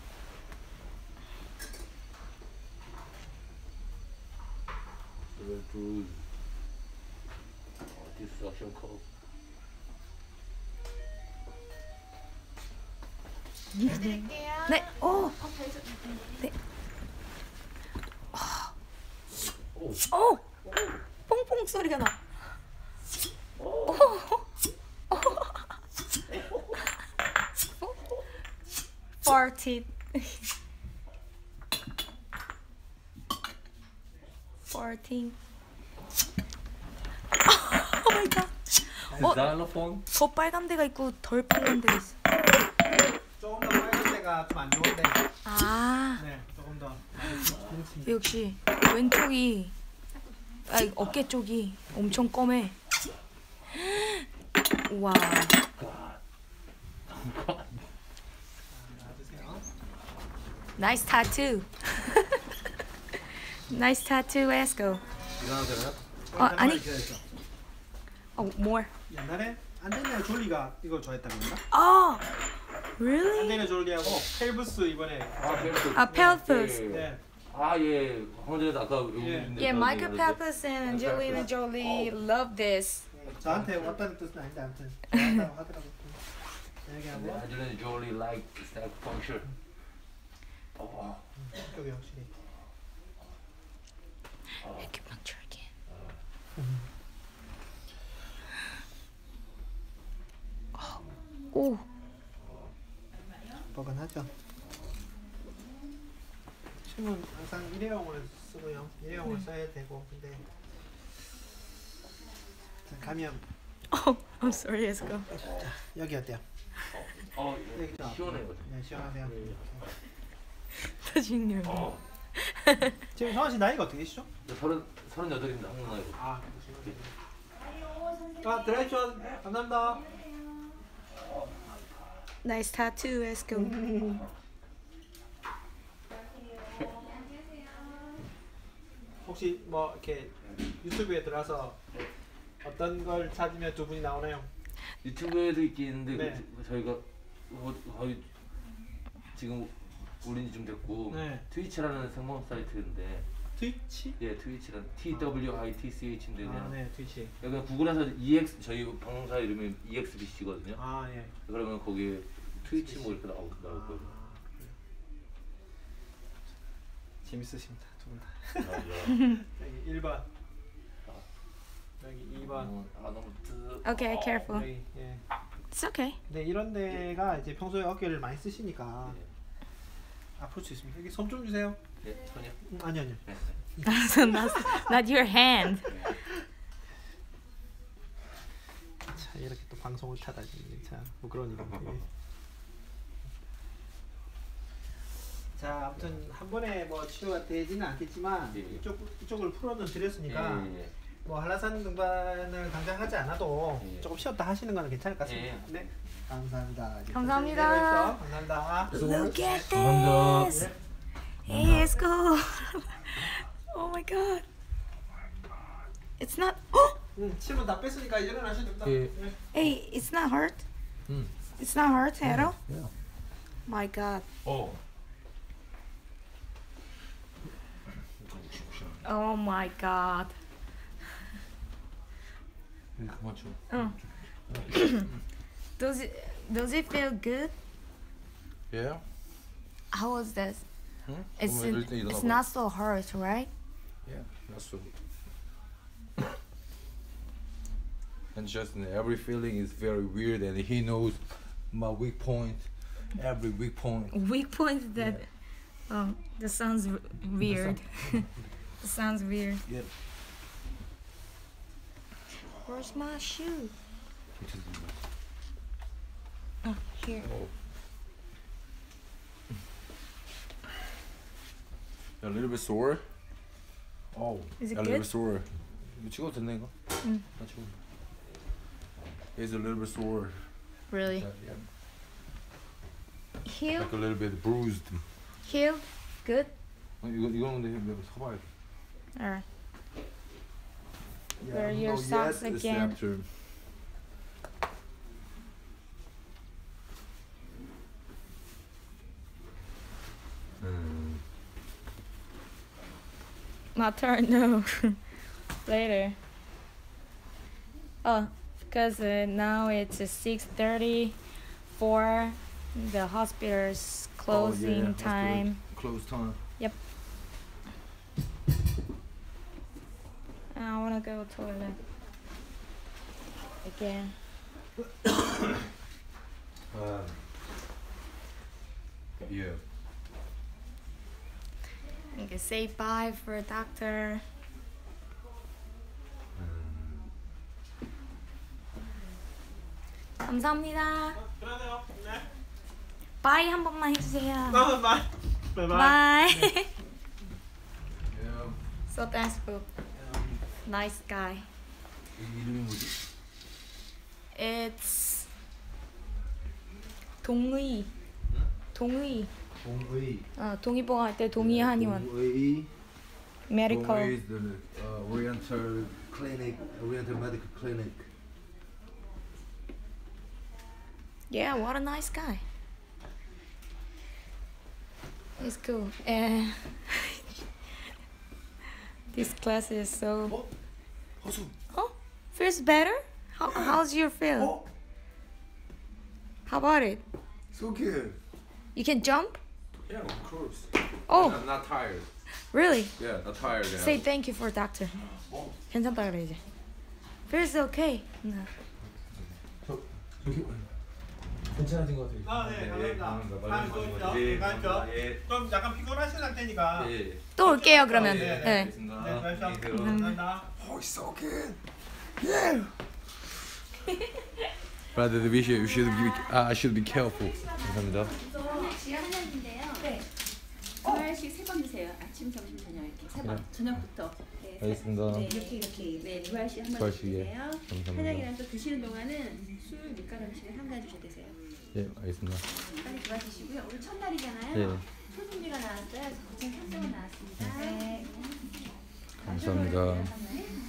Red bruise. Oh, this suction cup. 네. 오. 네. 오. 오. 퐁퐁 소리가 나. 오. Farted. Farting. Oh my god. 어? Xylophone? 더 빨간 데가 있고 덜 빨간 데가 있어. 조금 더 빨간 데가 좀 안 좋은데. 아. 네, 조금 더. 역시 왼쪽이 아니 어깨 쪽이 엄청 검해. 와. Nice tattoo. Nice tattoo, Esco. 이상한 데는? 아니. More. 옛날에 안젤리나 졸리가 이거 좋아했다 그랬나? Oh, really? 안젤리나 졸리하고 펠브스 이번에. Pelthus. 네. 아, 예. 황제도 아까 Yeah, Michael Pelthus and Angelina Jolie love this. 저한테 왔다는 뜻은 아닌데 아무튼 좋아한다고 하더라고요. 얘기하고 Angelina Jolie like acupuncture. Oh. 여기 확실히. Acupuncture again. Oh, 오. 뻐근하죠. 침은 항상 일회용을 쓰고요. 일회용을 써야 되고 근데 감염. Oh, I'm sorry, Esco. 자, 여기 어때요? 여기 좀 시원해요. 네, 시원하세요. 터진요. 지금 성환 씨 나이가 어떻게 되시죠? 38입니다. 한국 나이로. 아, 드라이브 감사합니다. Nice tattoo, Esco. 혹시 뭐 이렇게 유튜브에 들어와서 어떤 걸 찾으면 두 분이 나오나요? 유튜브에도 있긴 있는데 네. 저희가 거의 지금 올린 지 좀 됐고 네. 트위치라는 생방 사이트인데 트위치? 예 트위치라는 TWITCH인데 아, 네, 트위치. 여기 구글에서 EX 저희 방송사 이름이 EXBC거든요. 아, 예. 그러면 거기에 트위치 뭐 이렇게 나올 거예요. 재밌으십니다, 두 분 다. 여기 1번. 여기 2번. 너무 뜨. Okay, careful. 여기, 예. It's okay. 네, 이런 데가 이제 평소에 어깨를 많이 쓰시니까 아플 수 있습니다. 여기 손 좀 주세요. 예, 손이요. 아니요, 아니요. 네. So not your hand. 자, 이렇게 또 방송을 타다니 참 부끄러운 일입니다. 자, 아무튼 한 번에 뭐 치료가 되지는 않겠지만 예. 이쪽을 풀어는 드렸으니까 예. 뭐 한라산 등반을 당장 하지 않아도 예. 조금 쉬었다 하시는 거는 괜찮을 것 같습니다. 예. 네, 감사합니다. 이제 감사합니다. 천천히 내려오십시오. 감사합니다. Look at 감사합니다. this. Hey, Esco. Oh my god. It's not. Oh. 침은 다 뺐으니까 일어나셔도 됩니다. 예. 네. Hey, it's not hurt. It's not hurt at all. My god. Oh my god. 그만 쳐. Does it feel good? Yeah. How was this? It's 그러면 일단 it's 일어나봐. not so hurt, right? Yeah, that's so. And Justin, every feeling is very weird, and he knows my weak point, every weak point. Weak point that. Oh, that sounds weird. That sounds weird. Yeah. Where's my shoe? Oh, here. A little bit sore. Oh, Is it a little good? bit sore. 이거 찍어도 됐나 이거? 응. 나 찍어. It's a little bit sore. Really? Yeah. Healed? Like a little bit bruised. Healed? Good? 이거는 근데 사봐야 돼. Alright. Yeah, Wear your no, socks yes, it's again. after. My turn, no. Later. Oh, because now it's 6:34. The hospital's closing time. Close time. Yep. I wanna go toilet again. Yeah. You can say bye for a doctor. 감사합니다. 그러네요. 네. 바이 한 번만 해주세요. 바이. Bye. Yeah. So thanks for nice guy. 이름이 뭐지? It's 동의. 동의. 동의. 동의보험 할 때 동의 한의원. 동의. Medical. 동의 is the Oriental clinic, Oriental medical clinic. Yeah, what a nice guy. He's cool. And this class is so. 허수. Oh, feels better? How's your feel? How about it? So good. You can jump? Yeah, of course. Oh, I'm not tired. really? Yeah, not tired. Say thank you for doctor. 괜찮다 그래 이제. Feels okay. No. 저기 괜찮아진 것 같아요. 아, 네, 감사합니다. 다음에 또 오십시오. 예, 가십시오. 예. 좀 약간 피곤하신 상태니까. 예. 또 올게요 그러면. 네, 네. 알겠습니다. 네, 가십시오. 안녕히 계세요. 감사합니다. Oh, it's so good. Yeah. Brother, you should be. I should be careful. 감사합니다. 지하 한약인데요. 네. 주말씩 3번 드세요. 아침, 점심, 저녁 이렇게 3번. 네. 저녁부터. 네, 알겠습니다. 네, 이렇게 네, 주말씩 한 번 주말씩에. 드세요. 감사합니다. 한약이랑 또 드시는 동안은 술, 밀가루 음식을 한가지 드세요. 예, 알겠습니다. 빨리 좋아지시고요. 오늘 첫날이잖아요. 예. 소중지가 나왔어요. 고창 혈증은 나왔습니다. 네. 감사합니다.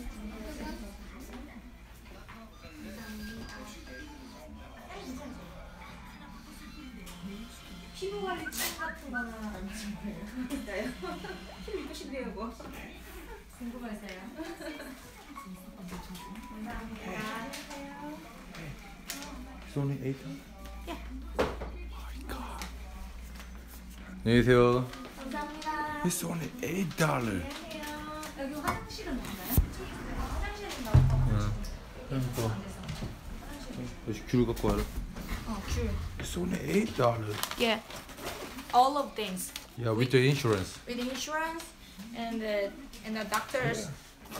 피부 관리 책 같은 거는 있어요. 힘 있으신데요, 뭐. 궁금해서요. 감사합니다. It's only 8. 안녕히 계세요. 감사합니다. It's only $8. 안녕하세요. 여기 화장실은 없나요? 화장실은 나오고. 그러니까. 역시 귤 갖고 와라. 귤. It's only $8. Yeah. All of things Yeah, with the insurance. with insurance and the doctors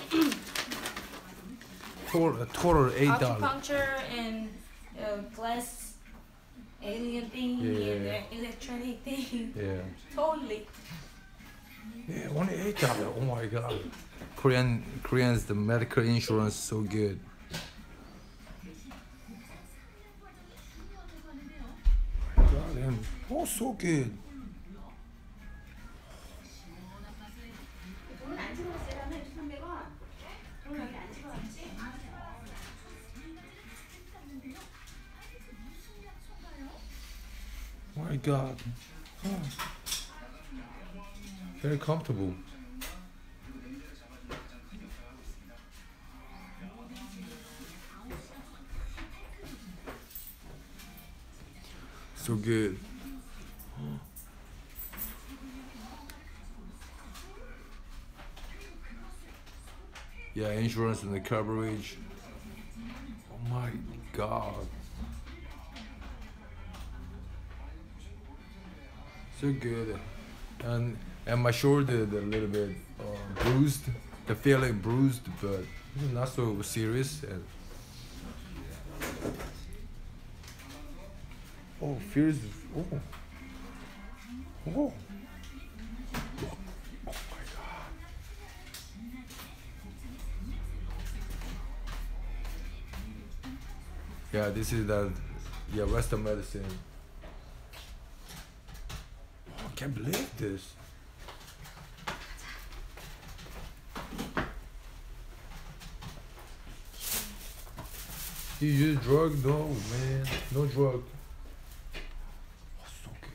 Total $8. acupuncture and glass alien thing Yeah. and electronic thing. Yeah. Totally. Yeah, only $8. Oh my god. Koreans the medical insurance so good. God, and oh so good. 오늘 안 찍어봤어요? 하면 300원. 오늘 여기 안 찍어봤지? My god. Oh. Very comfortable. So good. Yeah, insurance and the coverage. Oh my god. So good. And my shoulder a little bit bruised. The feeling bruised, but not so serious. And oh, feels. Oh. Oh. Oh my god. Yeah, this is the Western medicine. Oh, I can't believe this. You use drug? No, man. No drug. Oh, so good.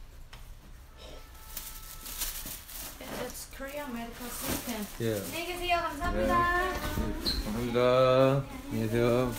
That's Korean medical system. Yeah. 안녕히 계세요. 감사합니다. 감사합니다. 안녕하세요.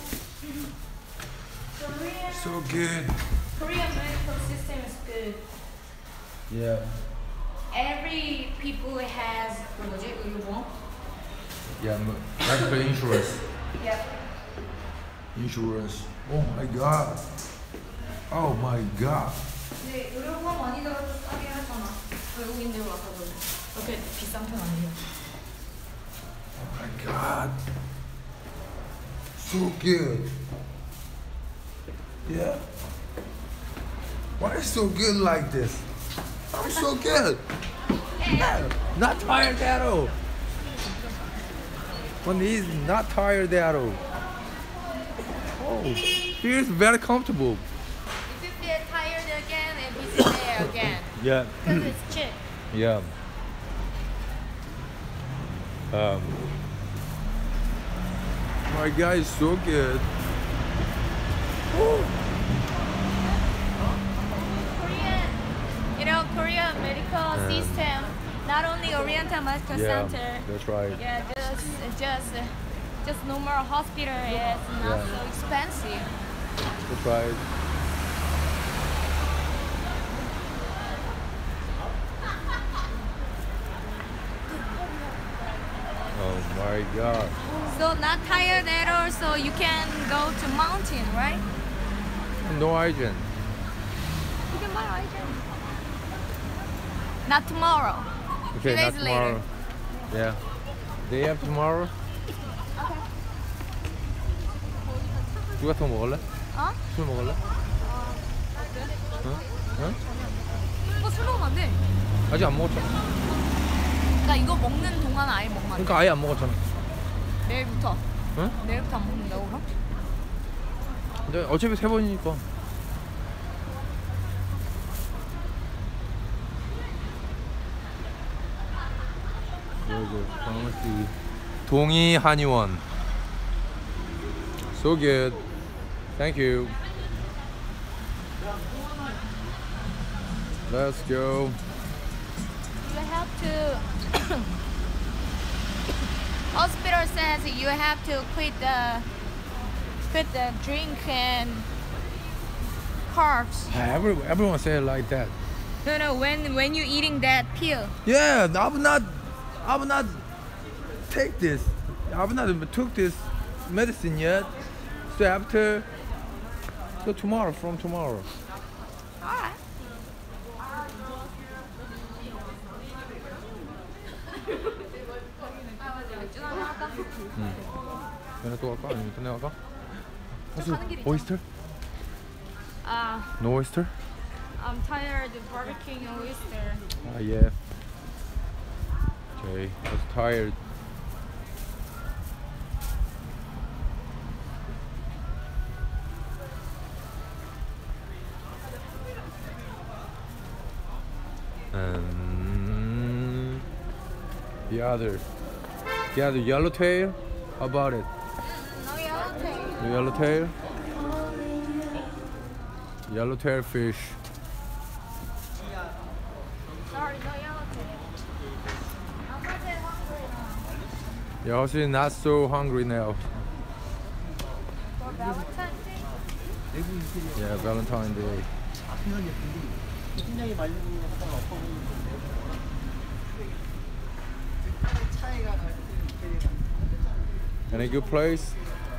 Korean So good. Korean medical system is good. Yeah. Every people has 뭐지? 의료? Yeah, medical insurance. Yeah. Insurance. Oh my god. Oh my god. 근데 의료보험 많이 들어도 싸게 하잖아. 외국인들 와서 그래. 그렇게 비싼 편 아니에요. Oh my god. So good. Yeah. Why is so good like this? I'm so good. Yeah. Not tired at all. When he's not tired at all. Oh, feels very comfortable. If you feel tired again, and visit there again. Yeah. Because it's cheap. Yeah. My guy is so good. Oh. Korean, Korean medical system, not only Oriental Medical Yeah, Center. that's right. Yeah, just normal hospital is not Yeah. so expensive. That's right. Oh my god. So not tired at all, so you can go to mountain, right? no agent. You can buy agent. Not tomorrow. Okay, 2 not days tomorrow. later. Yeah. Day after tomorrow. 누가 더 먹을래? 어? 술 먹을래? 응? 응? 술 먹으면 안 돼. 아직 안 먹었잖아. 그러니까 이거 먹는 동안 아예 먹으면 안 돼. 그러니까 아예 안 먹었잖아. 내일부터. 응? 내일부터 안 먹는다고 그럼? 근데 어차피 3번이니까. 여기 방울씨 동이 한의원. So good. Thank you. Let's go. You have to. Hospital says you have to quit the drink and carbs. Everyone say it like that. No, when you eating that pill. Yeah, I would not take this. I would not took this medicine yet. So tomorrow, from tomorrow. Alright. 얘네 또 갈까? 아니면 끝내 갈까? 가는 길이 oyster? No oyster? I'm tired of barbecuing oyster. Yeah. Okay, I was tired. And the other yellowtail. How about it? No yellowtail. The yellowtail? Yellowtail fish. Sorry, no yellowtail. I'm not that hungry now. You're also not so hungry now. For Valentine's Day? Yeah, Valentine's Day. 심장이 말리는 거랑 엎어 보이는 차이가 갈 때. Any good place?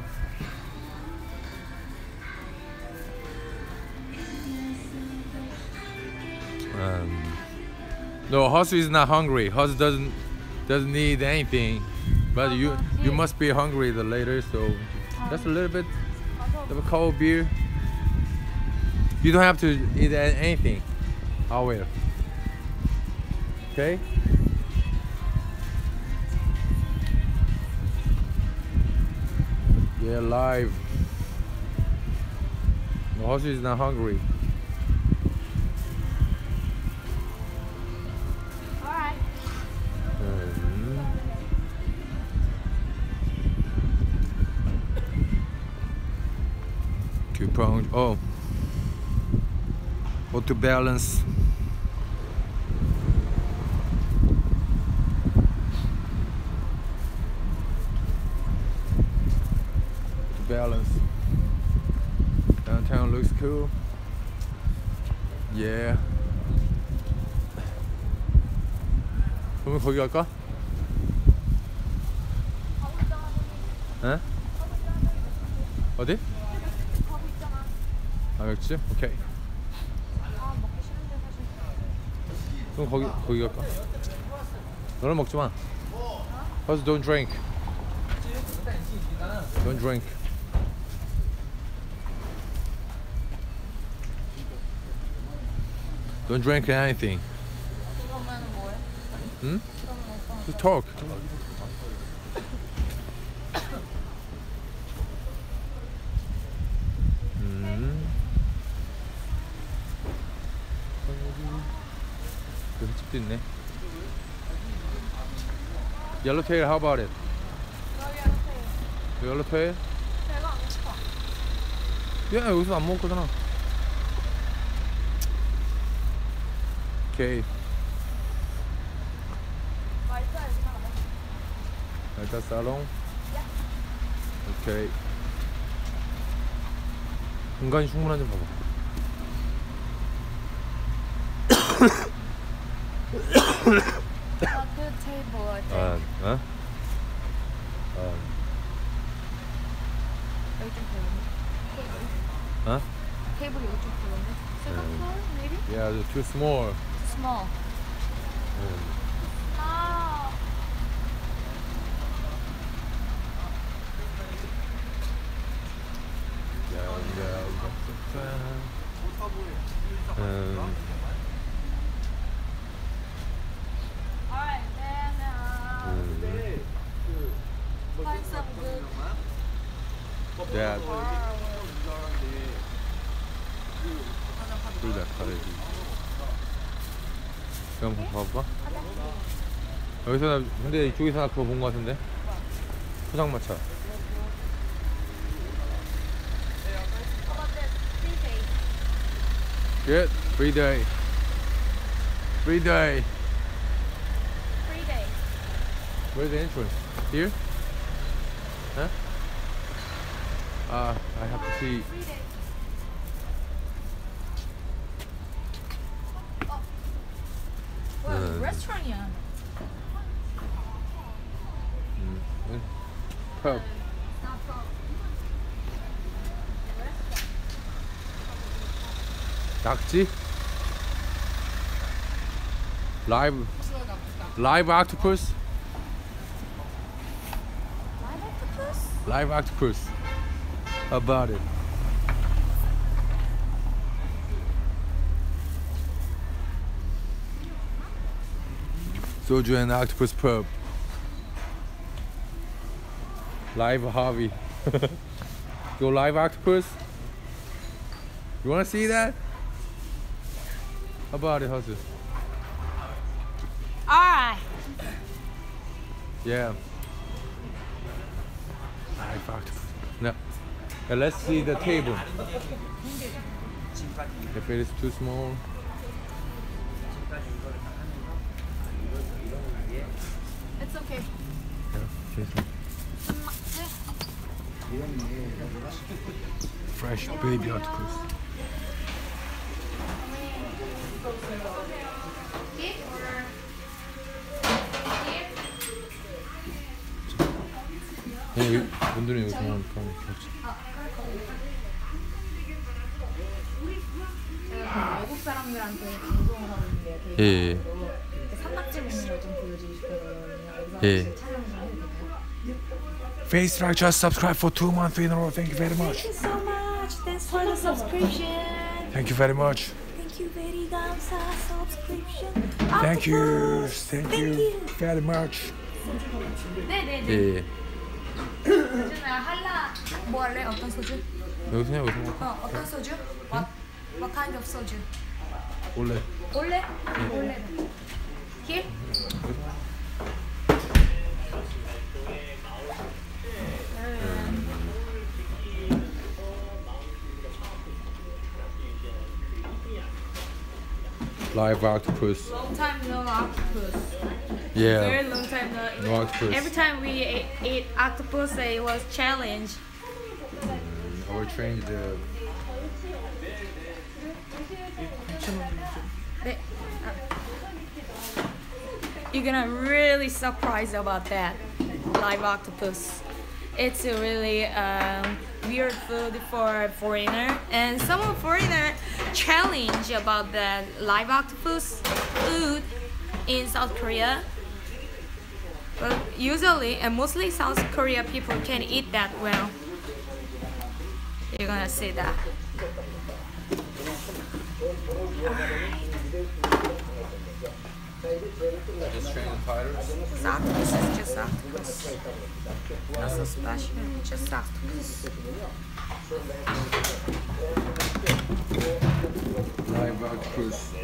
No, Heosu is not hungry. Heosu doesn't need anything, but you must be hungry the later. So that's a little bit of a cold beer. You don't have to eat anything. I will. Okay. Yeah, live. No, Heosu is not hungry. Alright. Coupon. Oh, to balance. Balance. Downtown looks cool. Yeah. 그러면 거기 갈까? 에? 어디? 아 맥주? 오케이. 그럼 거기 갈까? 너는 먹지 마. Heosu don't drink. Don't drink. Don't drink anything. Hmm? Just talk. 여기 집도 있네. Yellowtail, how about it? Yellowtail? 배가 안 고파. 야, 여기서 안 먹을 거잖아. 오케이. 일단 살롱. 오케이. 공간이 충분한지 봐봐. Good table, I think. 어? 여기 좀 보이네. 어? 테이블 테이블이 이쪽 그런데. Second floor maybe? Yeah, too small. Small. Ah. Alright, then find some good Yeah. bar. 둘다 가야지. 그럼 봐봐. 여기서 나 근데 이쪽에서 나 그거 본 거 같은데. 포장마차. Good. Free day. Free day. Free day. Where's the entrance? Here? Huh? I have to see. Free day. 와, 레스토랑이야. Pub. 낙지? Live octopus? Live octopus? Live octopus. How about it? Soju and octopus pub. Live hobby. Go live octopus? You wanna see that? How about it, Heosu? Alright. Yeah. Live octopus. No. Now let's see the table. If it is too small. It's okay. Fresh baby octopus. 네, 분들은 여기서 하니까 제가 외국 사람들한테 방송을 하고 있는데 예. 이렇게 산낙지 먹는 걸 좀 보여주고 싶거든요. 예. 여기서 촬영 좀 해도 될까요? Face like just subscribe for 2 months in a row. Thank you very much. Thank you so much. Thanks for the subscription. Thank you very much. Thank you very 감사 subscription. Thank you. Octopus. Thank you very much. 네네네. 예. 준아 할라 뭐 할래? 어떤 소주? 여기서 여기서 어떤 소주? What kind of 소주? 원래 올레? 올레. Here? live octopus. Long time no octopus. Yeah. Very long time no. No octopus. Every time we eat octopus, it was challenge. I will change the. 네. You're gonna really surprised about that live octopus. It's a really weird food for foreigner, and some of foreigner challenge about that live octopus food in South Korea. But usually and mostly South Korea people can eat that well. You're gonna see that. Just train the fighters. This octopus is just octopus. Nothing special, just octopus. Live octopus.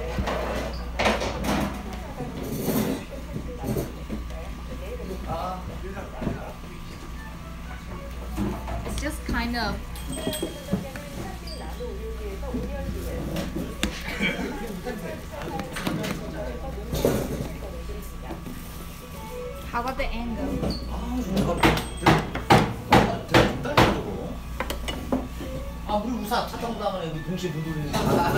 It's just kind of how about the angle? 아 우리 우사 차 타고 가면 우리 동시에 못 오르는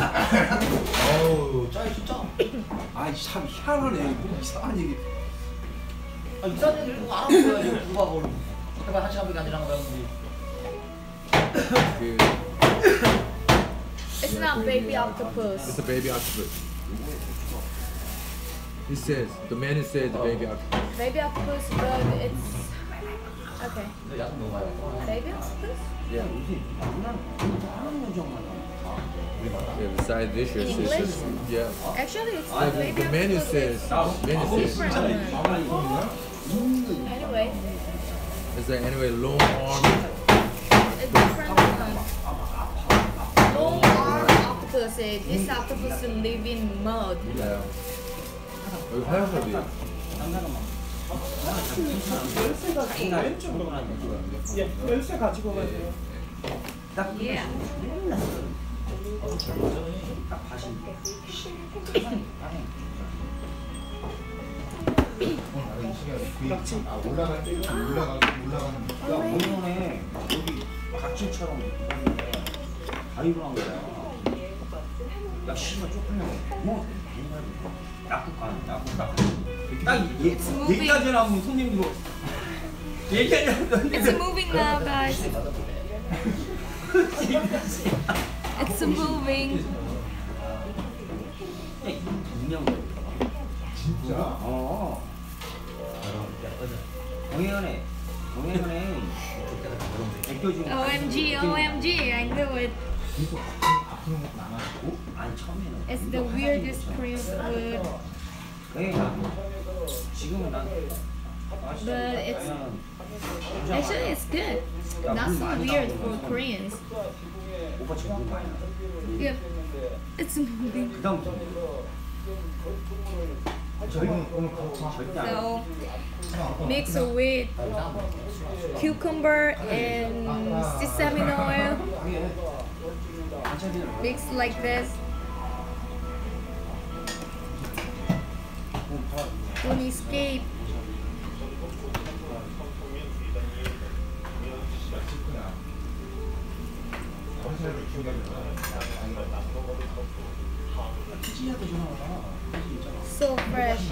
어우 짜이 진짜 아이 참 희한하네. 뭐 이상한 얘기. 아 이상한 얘기를 꼭 알아보여야지 누가 뭘 해봐 한 시간밖에 안 지나가 배우는지 그 It's not baby octopus. It's a baby octopus. It says the menu says baby octopus. Baby octopus, but it's okay. 약 먹어요. Baby octopus? Yeah. Yeah, the side dishes. In It's English? just, yeah. Actually, it's not baby The menu octopus. says Different one. Anyway, it's like anyway long arm. a different one. Long arm octopus. This octopus live in mud. Yeah. 여기 화장실이야. 예, 열쇠 가지고 가세요. Yeah. 올라갈 때 올라가는 야 오늘에 여기 각질처럼 있는데 가위로 한 거야. 야 씨발 쪽팔려. 뭐 딱 얘기하지 않으면 손님들로 얘기하지 않으면 It's moving now, guys. It's moving. 진짜? 동해안에 애교 중 OMG, OMG, I knew it. 계속 아프는 것도 남아있고 아니 처음에는 It's the weirdest Korean food, 그러니까 지금은 난 but it's actually it's good. Not so weird for Koreans. 오빠 지금 물 많이 나. Yep, it's moving. 그 다음 저희는 오늘 절대 안 So mix with cucumber and sesame oil. Mix like this. Don't escape. So fresh.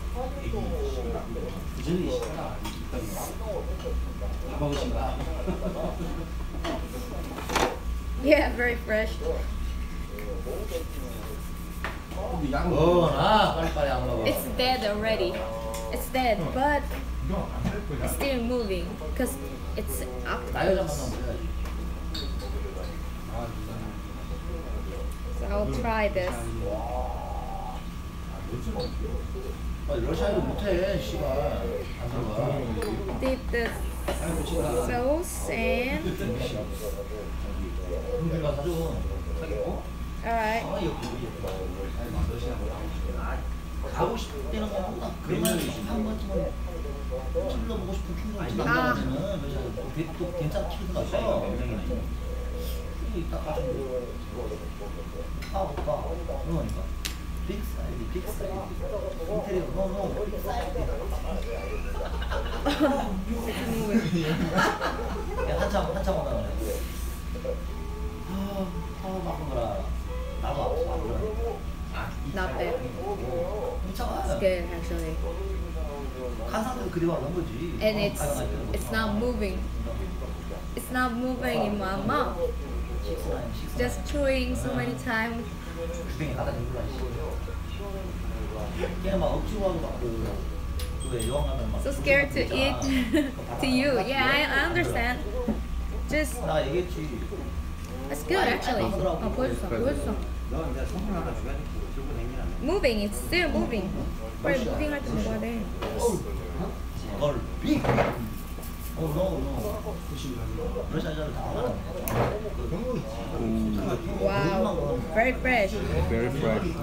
Yeah, very fresh. 빨리빨리 안 먹어. It's dead already. It's dead, but it's still moving because it's 나 octopus. 여자 만나면 그래야지. So I'll try this. 러시아도 못해, 씨발. 안 들어가. Dip the sauce and 형들가 사줘. alright. 가고 싶을 때는 뭐 그러면 한 번쯤은 찔러보고 싶은 충동이 지나가면은 또 괜찮은 키드가 있어. 이따 가지고 오빠 그러니까 빅 사이즈 인테리어 노 빅 사이즈 한참 오다 그래. 바쁜 거라 나도 아프다. Not bad. It's good actually. 간 상태로 그대로 넣은 거지. And it's not moving. It's not moving in my mouth. Just chewing so many times. 주변에 가다 놀라. 걔는 막 억지로 하고 막 그 여행 가면 막 So scared to eat to you. Yeah, I understand. Just 나 얘기했지. it's good actually. 보여줬어. 너 이제 선물 하나 줘야 돼. 들고 다니면 안 돼. Moving, it's still moving. 빨리 무빙 할때 먹어야 돼. 걸 빅. no. 러시아 여자를 다 알아. Wow, very fresh. Very fresh.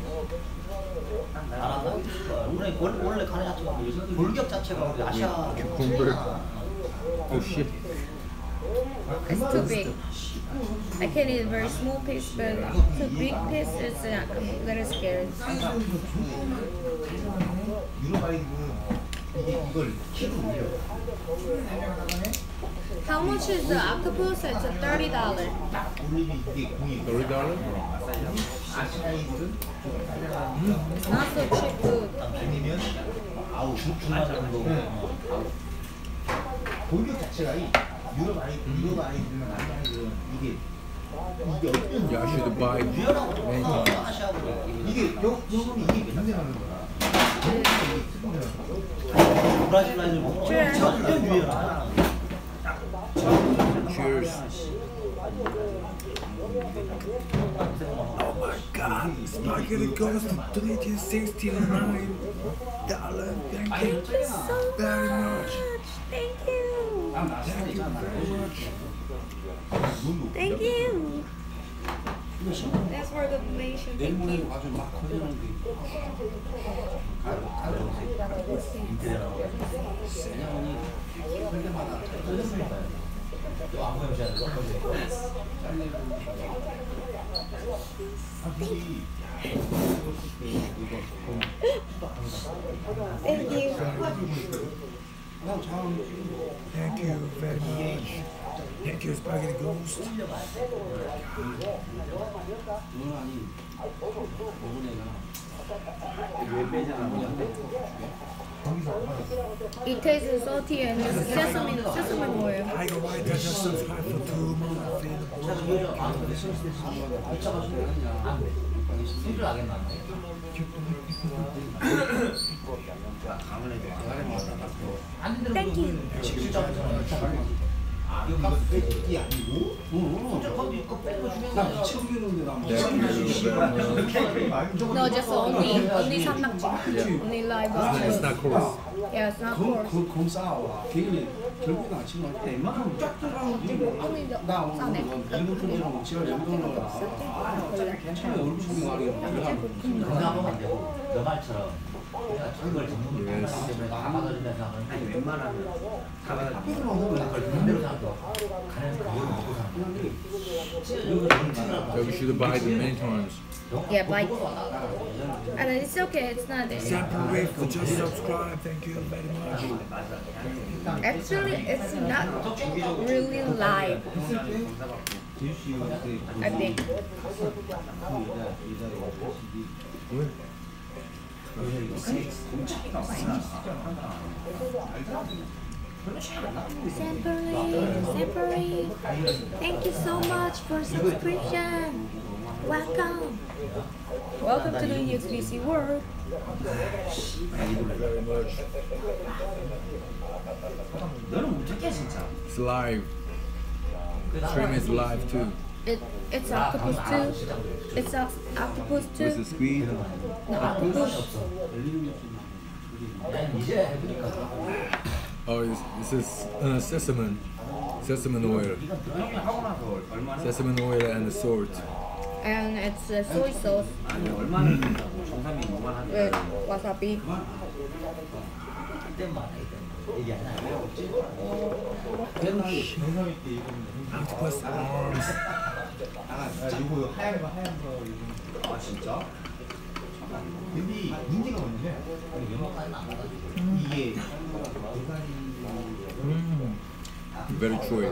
알았다. 원래 가는 자체가 골격 자체가 우리 아시아 Cucumber. Oh shit. It's too big. I can eat a very small piece, but too big piece is I'm a little scared. 유럽 아이들은 이걸 키로 올려. How much is the octopus? It's a $30. 올리면 이게 공이 $30? 아시아인들은 It's not so cheap food. 아니면 아우 중간 정도. 골격 자체가 이 유럽 아이들은 남자 아이들은 이게 Yeah, I should buy many times. 이게 영어는 이게 맨날 거야. 브라질 라인을 먹어. 완전 유해라. Cheers. Oh my God! Spaghetti goes to $369. Thank you So very much. Thank you. Thank you very much. Thank you. That's for the donation. 내일 Thank 모레 you. 와서 막 건드는데 세냐원이 할 때마다 너안 보여줘야 돼. Thank you. Thank you very much. Thank you, Spaghetti Ghost. 너는 아니 먹은 애가 It tastes salty and sesame oil. Tiger White does just subscribe for 2 months. 손질 하겠나? Thank you. 이거 이 아니고? 손질 건도 있고 빼고 주면 나 미쳐버리는데 나 No, just only 산낙지. Only live. It's not coarse. Yeah, it's not coarse. 검 싸워 걔는 결국은 아침에 할 때 웬만하면 쫙 들어가는 Only the 나 오늘 싸네. 이분 편지랑 지랄 연동을 처음에 얼굴 속이 말이 그거 하면 안 되고 너 말처럼 내가 그걸 전문 때문에 다 받아준다 생각하면 아니 웬만하면 다 받아준다 그걸 그대로 생각도 가는 그걸 먹고 사는 Yeah, we should buy them many times. Yeah, bite. And it's okay. It's not. Sample rate for just subscribe. Thank you very much. Actually, it's not really live. I think. Sample. Thank you so much for subscription. Welcome. Welcome to the UXBC world. Thank you very much. 너는 어떻게 진짜? It's live. Stream is live too. It's octopus too. It's octopus With too. the squid. No, octopus. 이제 해보니까 Oh, this is sesame oil. 하고 나서 얼마나 Sesame oil and salt. And it's soy sauce 아니 얼마나 정삼이 뭐만 하는 with wasabi. 그때만 얘기 안 해. Octopus arms. 이거 하얀 거 아 진짜? 근데 문제가 뭐냐면 연막까지는 안 받아주고 이게 Very chewy.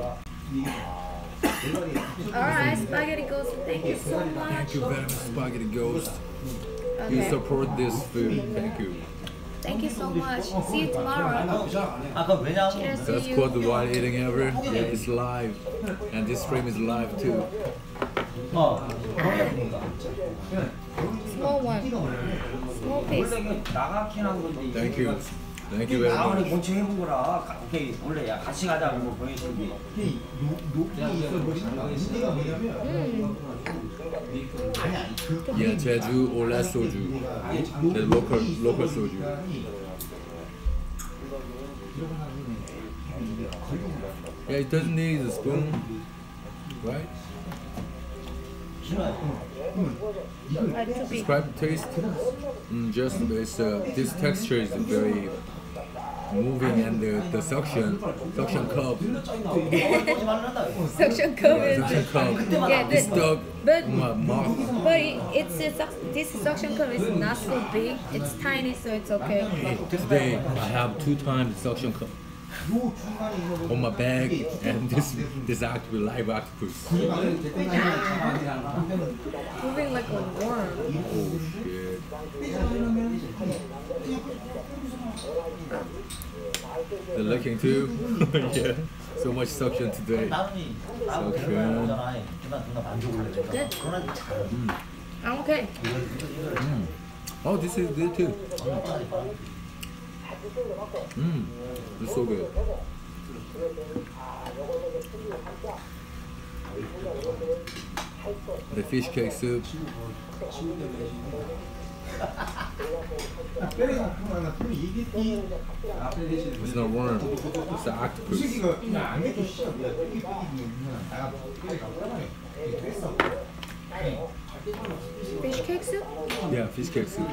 Alright, spaghetti ghost. Thank you so much. Thank you very much, Spaghetti Ghost. You Okay. support this food. Thank you. Thank you so much. See you tomorrow. 아 그럼 왜냐면 Cheers to That's you. quite while eating ever. Yeah, it's live. And this stream is live too. Small one. Small piece. 원래 이게 나가긴 한 건데 Thank you. Thank you very 나원이 much. 먼저 해본 거라 오케이 원래 야 같이 가자고 뭐 보내주는데 문제가 뭐냐면 Yeah, Jeju or less soju. The local soju. Yeah, it doesn't need a spoon, right? Describe the taste. Just it's this texture is very moving and the suction cup. Suction cup is. Suction cup. Yeah, It's stuck but in my mouth. this suction cup is not so big. It's tiny, so it's okay. Today I have 2 times suction cup on my bag, and this actually live octopus. Moving like a worm. Oh shit! They're looking too. Yeah. So much suction today. 나는 오잖아. 존나 만족을 해. 그러나 잘해. I'm okay. Oh, this is good too. It's so good. The fish cake soup. It's not worm. It's an octopus. Fish cake soup? Yeah, fish cake soup.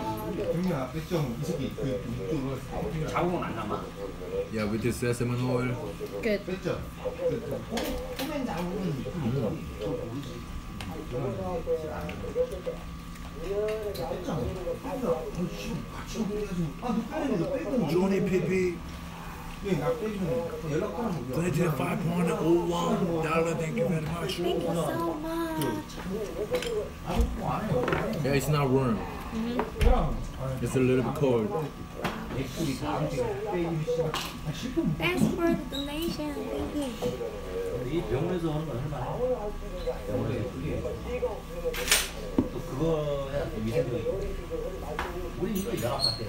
자국은 안 남아. Yeah, with the sesame oil. Good. Johnny Pippi. $25.01. Thank you very much. Thank you so much. Yeah, it's not warm. It's a little bit cold. Thanks for the donation. Thank you. 이 병원에서 하는 건 할만해. 병원에서 또 그거야 위생적이고. 우리 이거 연합 때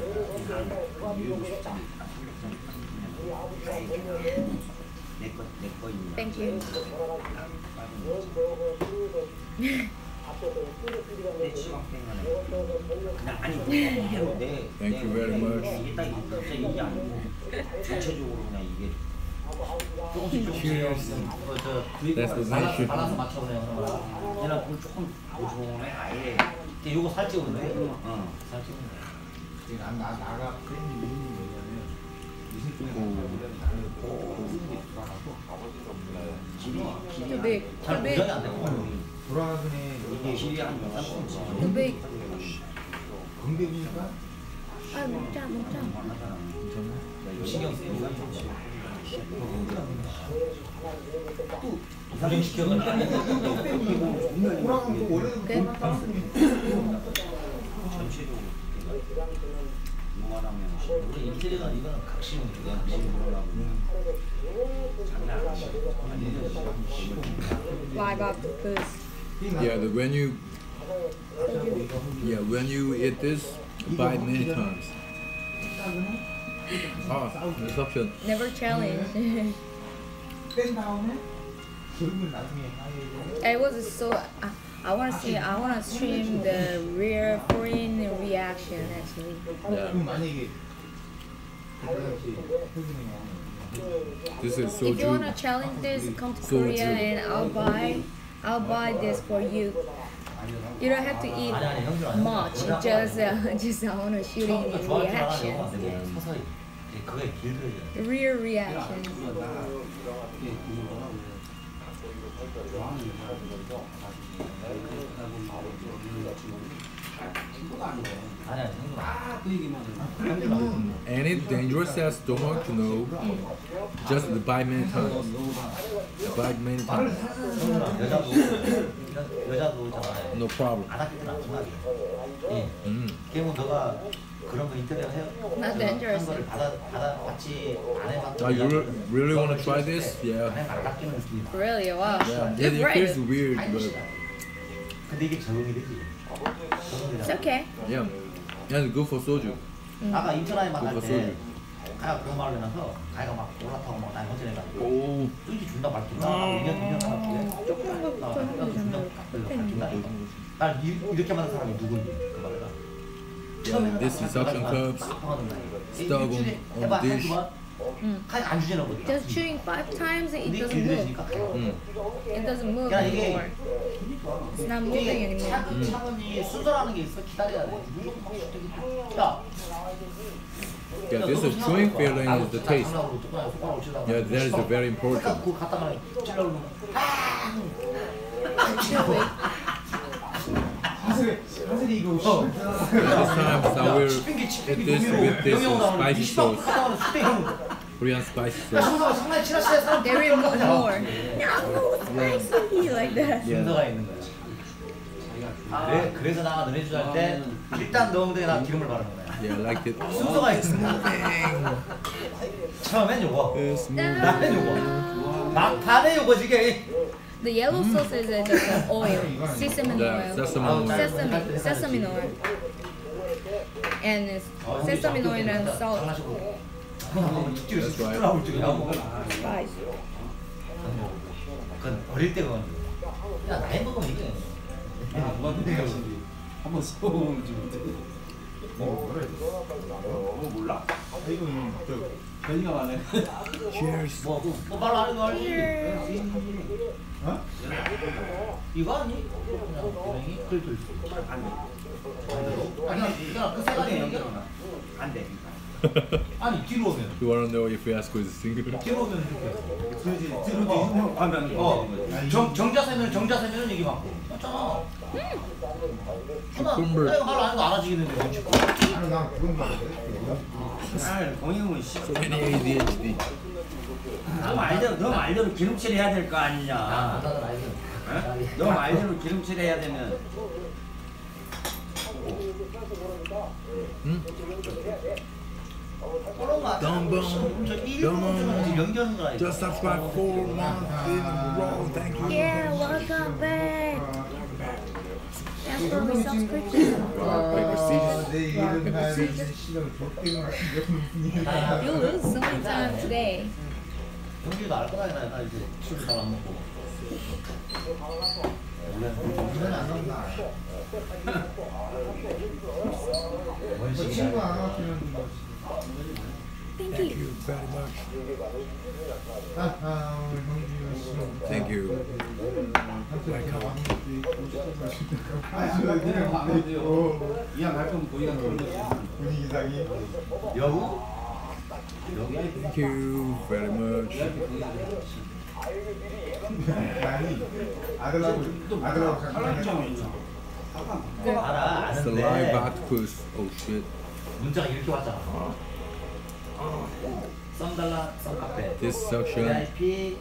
내거 있는. Thank you. 그냥 아니 Thank you very much. 이게 딱 갑자기 이게 아니고 전체적으로 그냥 이게 조금씩 Cheers. That's the nation. 발라서 맞춰보네요. 얘는 물 조금 보조네 아예. 근데 요거 살찌우네. 살찌우네. 나가 Too big. 잘 Too big. 고정이 안 되고 돌아가긴 해. 이게 길이 한 3cm. Too big. 건배기니까 아, 먹자, 먹자. 이거 신경 쓰이고 또 이상시켜가지고 돌아가면 또 원래는 전체적으로 무한하면 우리 인테리어가 이거는 각시는 그냥 물어나고 장난 아니야. Live octopus. Yeah, when you eat this, bite many times. Ah, there's option. Never challenge. 뺀 다음에 그러면 나중에 I was so. I want to see. I want to stream the real foreign reaction actually. 그럼 만약에 This is If you want to soju. challenge this, come to Soju. Korea and I'll buy this for you. You don't have to eat much. Just I want to shooting reaction. 서서히 그게 길들여져. The real reaction. Any dangerous as stomach, no. Just bite many times. Bite many times. 여자도 있잖아. No problem. 안 하기는 않지만 그러면 너가 그런 거 인터넷 해요? Not dangerous. 한 거를 받지 안 해봤던 You really want to try this? Yeah. 안 닦이는 느낌. Really? Wow. Yeah. Good It feels brain. weird, but 근데 이게 적응이 되지. It's okay. yeah. And good for soju. 아까 인천아이 만날 그거 때 소주. 가가 그런 말을 해놔서 가가 막 올라타고 막 날 헌신해가지고 오. 뚜지 존나 밝힌다. 2년 하나 뒤에 조그만 거 존나 밝힌다. 날 이렇게 만든 사람이 누군지 그 말이야. Yeah, this is suction cups. Stuck on the dish. 안 주지는 거지. Just chewing 5 times, it doesn't move. It doesn't move 야, 이게- anymore. It's not moving anymore. 차분히 순서라는 게 있어. 기다려야 돼. 무조건 막 야. Yeah, this is chewing feeling is the taste. Yeah, that is very important. 그거 갖다가 찔러오면 사슬이 이거 This time I will eat this with this spicy sauce. Korean spicy sauce. 상당히 친하시네 사람. They will move more. No, spicy like that. 순서가 있는 거야. 그래서 나가 너네 주할 때 일단 너 엉덩이에 나 기름을 바르는 거야. Yeah, I like it. 순서가 있어. 처음엔 요거. 나는 요거. Ta-da! 막판에 요거 지게. The yellow sauce is just oil, sesame Yeah, oil, sesame oil. sesame oil, and sesame oil and salt. 장난치고. That's right. Spice. 그건 어릴 때 그건. 야 나이 먹으면 이게. 한번 써보면 좀 몰라. 이거 변이가 많네. Cheers. 뭐 말로 하는 거 알지? 어? 이거 아니? 그냥 글들. 그냥 그 세가지 얘기야. 안 돼. 아니 뒤로 오면. You wanna know if Esco is single? 뒤로 오면 뒤로 가면 정자세면 얘기 많고 맞잖아. Cucumber. 나 이거 말로 하는 거 알아지겠는데 눈치 봐. 동영은 So many ADHD. 너 말대로 기름칠 해야 될 거 아니냐. 나는 알지. 너 말대로 기름칠 해야 되면 그런 거 같아. 저 일본은 연기하는 거 아니야? Just subscribe 4 months in a row. Thank you. Yeah, welcome back. That's for the subscription. You lose so many times today. 연기도 알 거다 나 이제 술을 잘 안 먹고. 원래 안 먹나? Thank Thank you. you very much. Thank you. 이왕할 거면 거기가 여우? Thank you very much. 알아 It's the live 아는데 octopus. Oh shit. 문자가 이렇게 왔잖아. 썸달라 썸카페 This section. VIP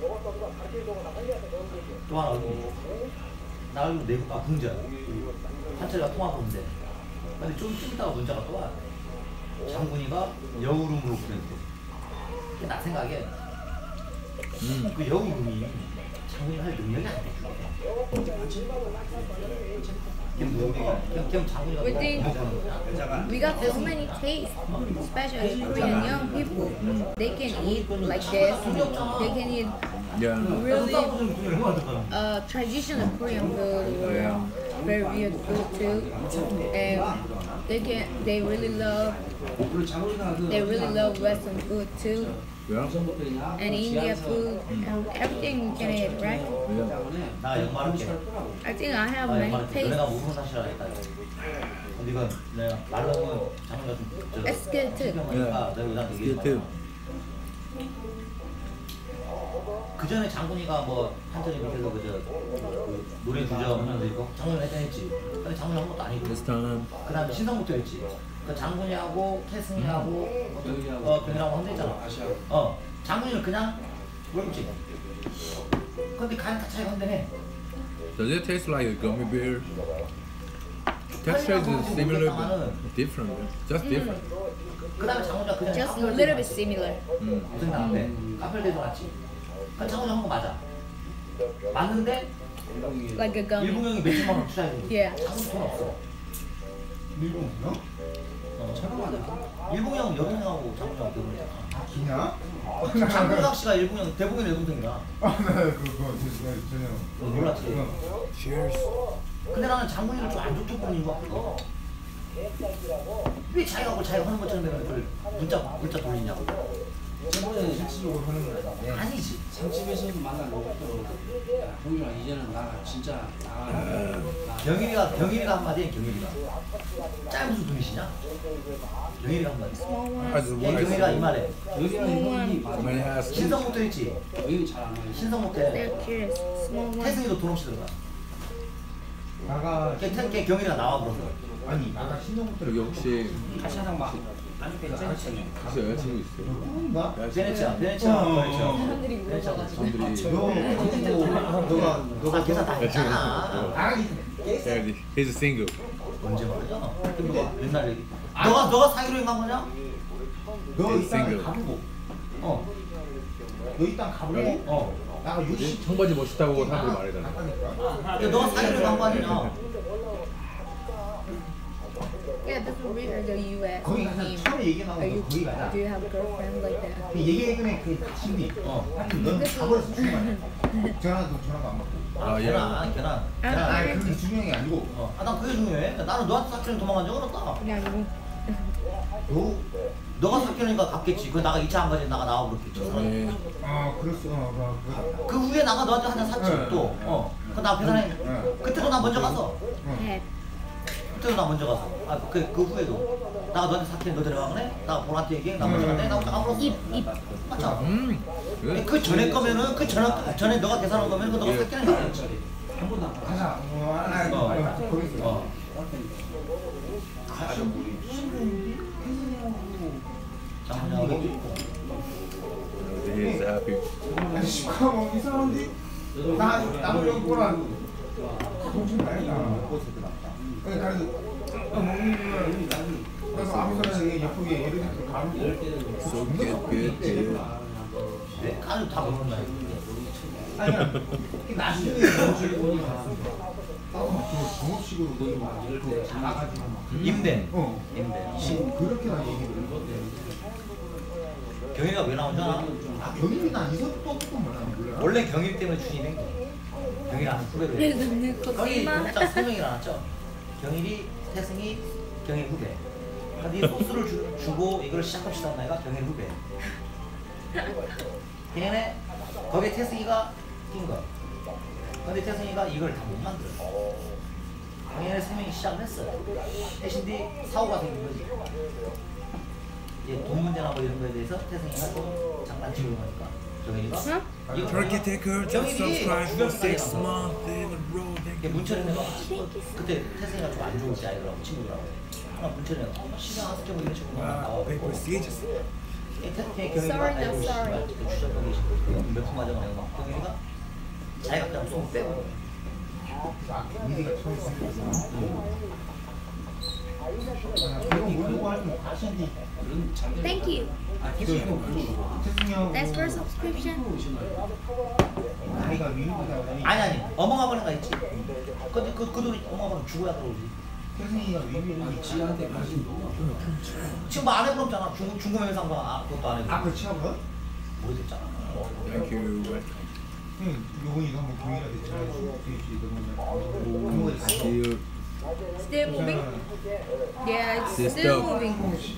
또 하나 어디 나 얼굴 내고 문자 한철이가 통화 보는데 근데 좀 있다가 문자가 또 와. 장군이가 여우룸으로 보냈대. 나 생각에 그 여우룸이 장군이 할 능력이 안 돼. 그냥 장군이가 We think 먹는 we got so many tastes, especially Korean young people. They can eat like this. They can eat Yeah. really traditional Korean food or very weird food too. And they really love Western food too. Yeah. And India food and everything we can eat, right? Yeah. 나 연말할게. I think I have 나 many 연말할게. tastes. 내가 모르는 사실을 알겠다. 근데 이건 내가 말로는 장군이가 좀 It's good too. 내가 It's 얘기해 good too. 그 전에 장군이가 뭐 한전이 밑에서 그 노래 주점 하면서 이거 장군이 했지. 근데 장군이 한 것도 아니고. This time. 그 다음에 신성부터 했지. 그 장군이하고 태승이하고 병이라고 혼자 했잖아. 장군이는 그냥 모르지. 근데 간이 다 차이가 한데네. Does it taste like a gummy bear? Texture is similar but different. Just different. 그 다음에 장군이가 그냥 Just a little bit similar. 무슨 나한테 카펠대도 같이. 그 장군이 한 거 맞아. 맞는데 Like a gummy. 일본 형이 몇천만 원 투자해. Yeah. 장군 돈 없어. 일본 형? 일본 형 여동생하고 장군 형 결혼했잖아. 아 기냐? 장군학 씨가 일본 형 대부분 여동생이야. 그거 전혀 몰랐지. Cheers. 근데 나는 장군이를 좀 안 좋게 보는 이유가 없어. 왜 자기가 뭐 자기가 하는 것처럼 내가 그걸 문자 돌리냐고. 저번에 실질적으로 하는 건 아닌데 아니지. 상집에서 만나려고 동준아 이제는 나 진짜 경일이가 한마디에 경일이가 짤 무슨 분이시냐? 경일이가 한마디. 경일이가 이 말에 여기는 has 신성 못해 있지. 여기는 잘안 하지. 신성 못해. They're curious. Small one. 태승이도 돈 없이 들어가. 나가 걔 경일이가 나와 그러면. 아니 나가 신동부터 여기 혹시 가시장 막 혹시 여자친구 있어요? 누군가? 베네치아. 사람들이 베네치아. 물어봐가지고. 사람들이 너가 계산 다 했잖아. Yeah, he's single. 언제 말이야? 너가 맨날 얘기. 너가 사기로 행한 거냐? 너 Single. 가보고. 너 일단 가보려고? 나 요시 청바지 멋있다고 사람들이 말해달라. 너가 사기를 간거 아니냐? Yeah, that's weird. The US. 거기 가서 처음에 얘기 나온 거 거기 가자. Do you have a girlfriend like that? 그 얘기해 그네 그 신비. 하여튼 너는 가버렸어 중간에. 전화도 안 받고. 걔나. 그게 중요한 게 아니고. 난 그게 중요해. 나는 너한테 사기는 도망간 적은 없다. 그게 아니고. 너가 사귀니까 갔겠지. 그 나가 2차 한 가지 나가 그랬겠지. 그랬어. 그 후에 나가 너한테 한잔 샀지 또. 그 나 계산해. 그때도 나 먼저 가서. 그때도 나 먼저 가서. 그 후에도 나가 너한테 사귀는 너 데려가네. 나 보라한테 얘기해. 나 먼저 갔네. 나 혼자 가버렸어. 맞잖아. 그 전에 거면은 그 전에 너가 계산한 거면 그 너가 사귀는 거 아니지. 가자. 가자. He's happy. 이 사람들이 나를 여기 보라고 동생 아니다. 그래서 아무 사람이 예쁘게 예를 들어 가는 거. So good. 가는 다 먹는 거야. 아니야. 나중에 종업식으로 나가지고 임대. 그렇게 나 얘기를. 경희가 왜 나온 줄 알아? 경일이 난 이것도 몰라. 원래 경희 때문에 주인인 거야. 경희라는 후배로 해. 거기 구독자 3명이 나왔죠. 경일이, 태승이, 경희 후배. 근데 이 소스를 주고 이걸 시작합시다 한 애가 경희 후배. 걔네 거기에 태승이가 낀 거야. 근데 태승이가 이걸 다 못 만들어. 경희네 3명이 시작을 했어요. 대신 뒤 사고가 생긴 거지. 돈 문제나 뭐 이런 거에 대해서 태승이가 좀 장난치고 하니까 경일이가 Turkey taker to subscribe for 6 months in a row. 문철이가 그때 태승이가 좀 안 좋을 때 아이들하고 친구들하고 하나 문철이가 시간 안 쓰고 이런 식으로 나와고 태승이 경일이가 아이고 씨발 주저하고 계시고 몇푼 맞아가 내가 막 경일이가 자기가 그냥 손 빼고 미리가 처음 Thank you. Thanks for subscription. 아니 어멍아버니가 있지. 근데 그 돈이 어멍아버니 주고야 들어오지. 태승이가 위비를 지한테 가진 지금 뭐 안 해보잖아. 중고면 상관 그것도 안 해보. 그 취업은? 모르겠잖아. Thank you. 요번이 한번 동일하게 전화해주고 Still moving? Yeah, it's still moving.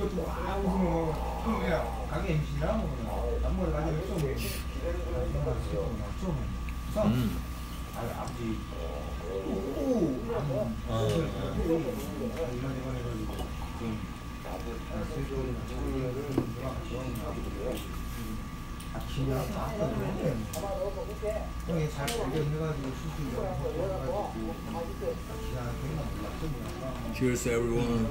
가게 MC나 남모를 가지고 좀 아버지 형이 잘 발견해가지고 수술을 해가지고 Cheers, everyone.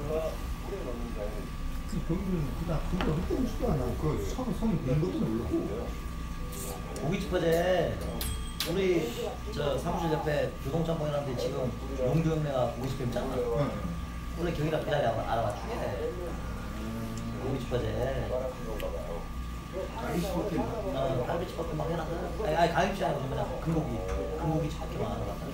그 병들은 그냥 그거 흑동 수도 안 나고 그 성이 된 것도 모르고 고깃집어제 우리 저 사무실 옆에 유동짬뽕이라는데 지금 용주 형네가 고깃집 있잖아. 원래 경이라 그 자리 알아봐주게. 고깃집어제 갈비집밖에 막 해놨어. 아니 갈비집 아니고 그냥 금고기집밖에 막 알아봤다.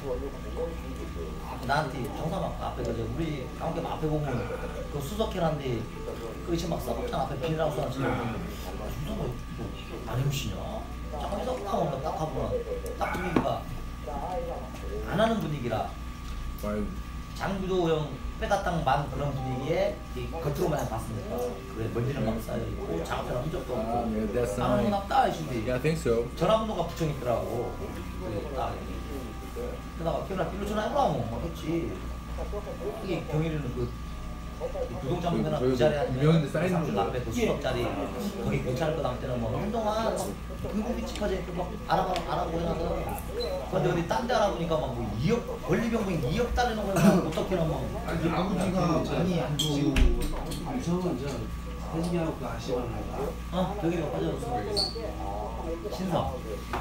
나한테 정상 앞에 그 우리 강원교 앞에 보면 그 수석해놨는데 그 지금 막 써봤잖아. 앞에 비닐하우스 하나 지금 무슨 뭐 안임씨냐? 잠깐만 딱 가보면 딱 분위기가 안 하는 분위기라 장구도 형 빼다땅만 그런 분위기에 겉으로 마냥 봤으니까 그래 먼지는 막 쌓여있고 작업해놓은 흔적도 없고 안 하는 건 없다 이신데 Yeah, I think so. 전화번호가 붙여있더라고. 딱 그러다가 걔랑 빌로 전화해보라고 막 했지. 이게 경일이는 그 부동산문제나 그 자리에 유명한데 쌓이는 사무실 앞에 그 수업자리 거기 괜찮을 거 나올 때는 뭐 한동안 금고기집까지 막 알아보고 해놔서 근데 어디 딴 데 알아보니까 막뭐 2억 권리병부인 2억 달러는 걸 어떻게 뭐 아니 아버지가 많이 안 좋고 유성은 저 태식이하고 그 아시만 할까? 경일이가 빠져줬어. 신성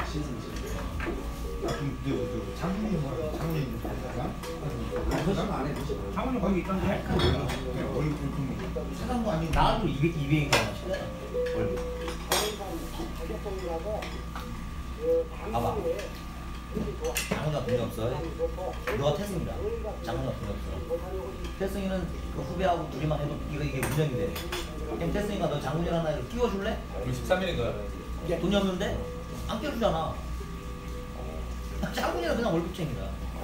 장군이 뭐야? 장군이 거짓말 안 해. 장훈이 거기 있던데. 얼굴 큰 사장도 아니고 나도 200만 원씩 월급 봐봐. 장훈이가 돈이 없어. 너가 태승이다. 장훈이가 돈이 없어. 태승이는 그 후배하고 둘이만 해도 이게 운영이 돼. 그럼 태승이가 너 장훈이라는 아이를 끼워줄래? 우리 13일인가요? 돈이 없는데 안 끼워주잖아. 장훈이는 그냥 월급쟁이다.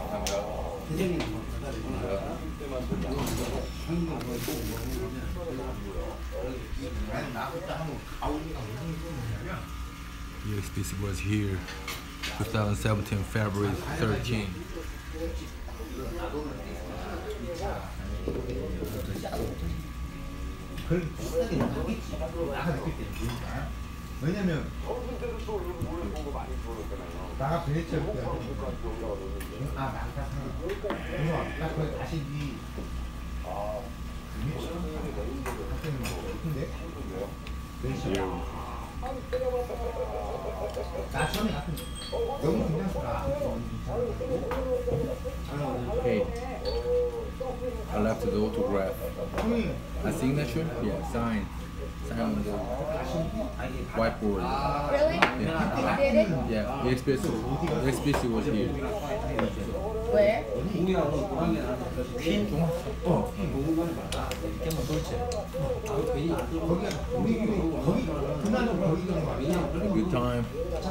The expedition was here 2017 February 13. 그걸 비슷하게 느끼지. 나가 느낄 때 보니까. 왜냐면 나가 베네치아 올 때 나가 나 거기 가시기 근데 베네치아 나 처음에 갔던 너무 괜찮더라. Hey, I left the autograph. 형이 A signature? Yeah, sign. Sign on the whiteboard. Really? Yeah. You did it? Yeah, the expedition was here. Where? 퀸? 깨면 돌체. 거기 그날도 거기가 A good time.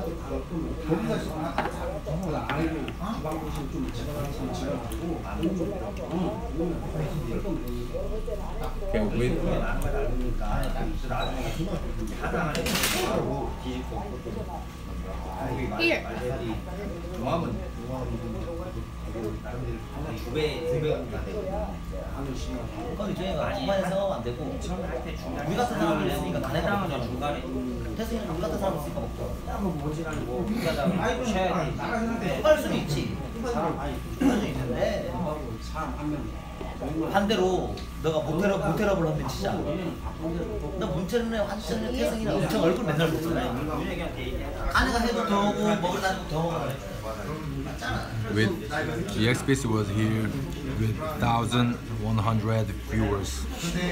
Okay, wait. Here. 거기 저희가 중간에 생각하면 안 되고 우리 같은 사람을 있으니까 가네다가 중간에 태승이는 우리 같은 사람 있으니까 먹죠. 할 수는 있지. 할 수는 있는데 반대로 너가 모텔업을 하면 진짜 너 문체는 완전히 태승이랑 엄청 얼굴 맨날 보잖아. 아내가 해도 더 오고 먹을 날도 더 먹어. With the expedition was here with 1,100 viewers.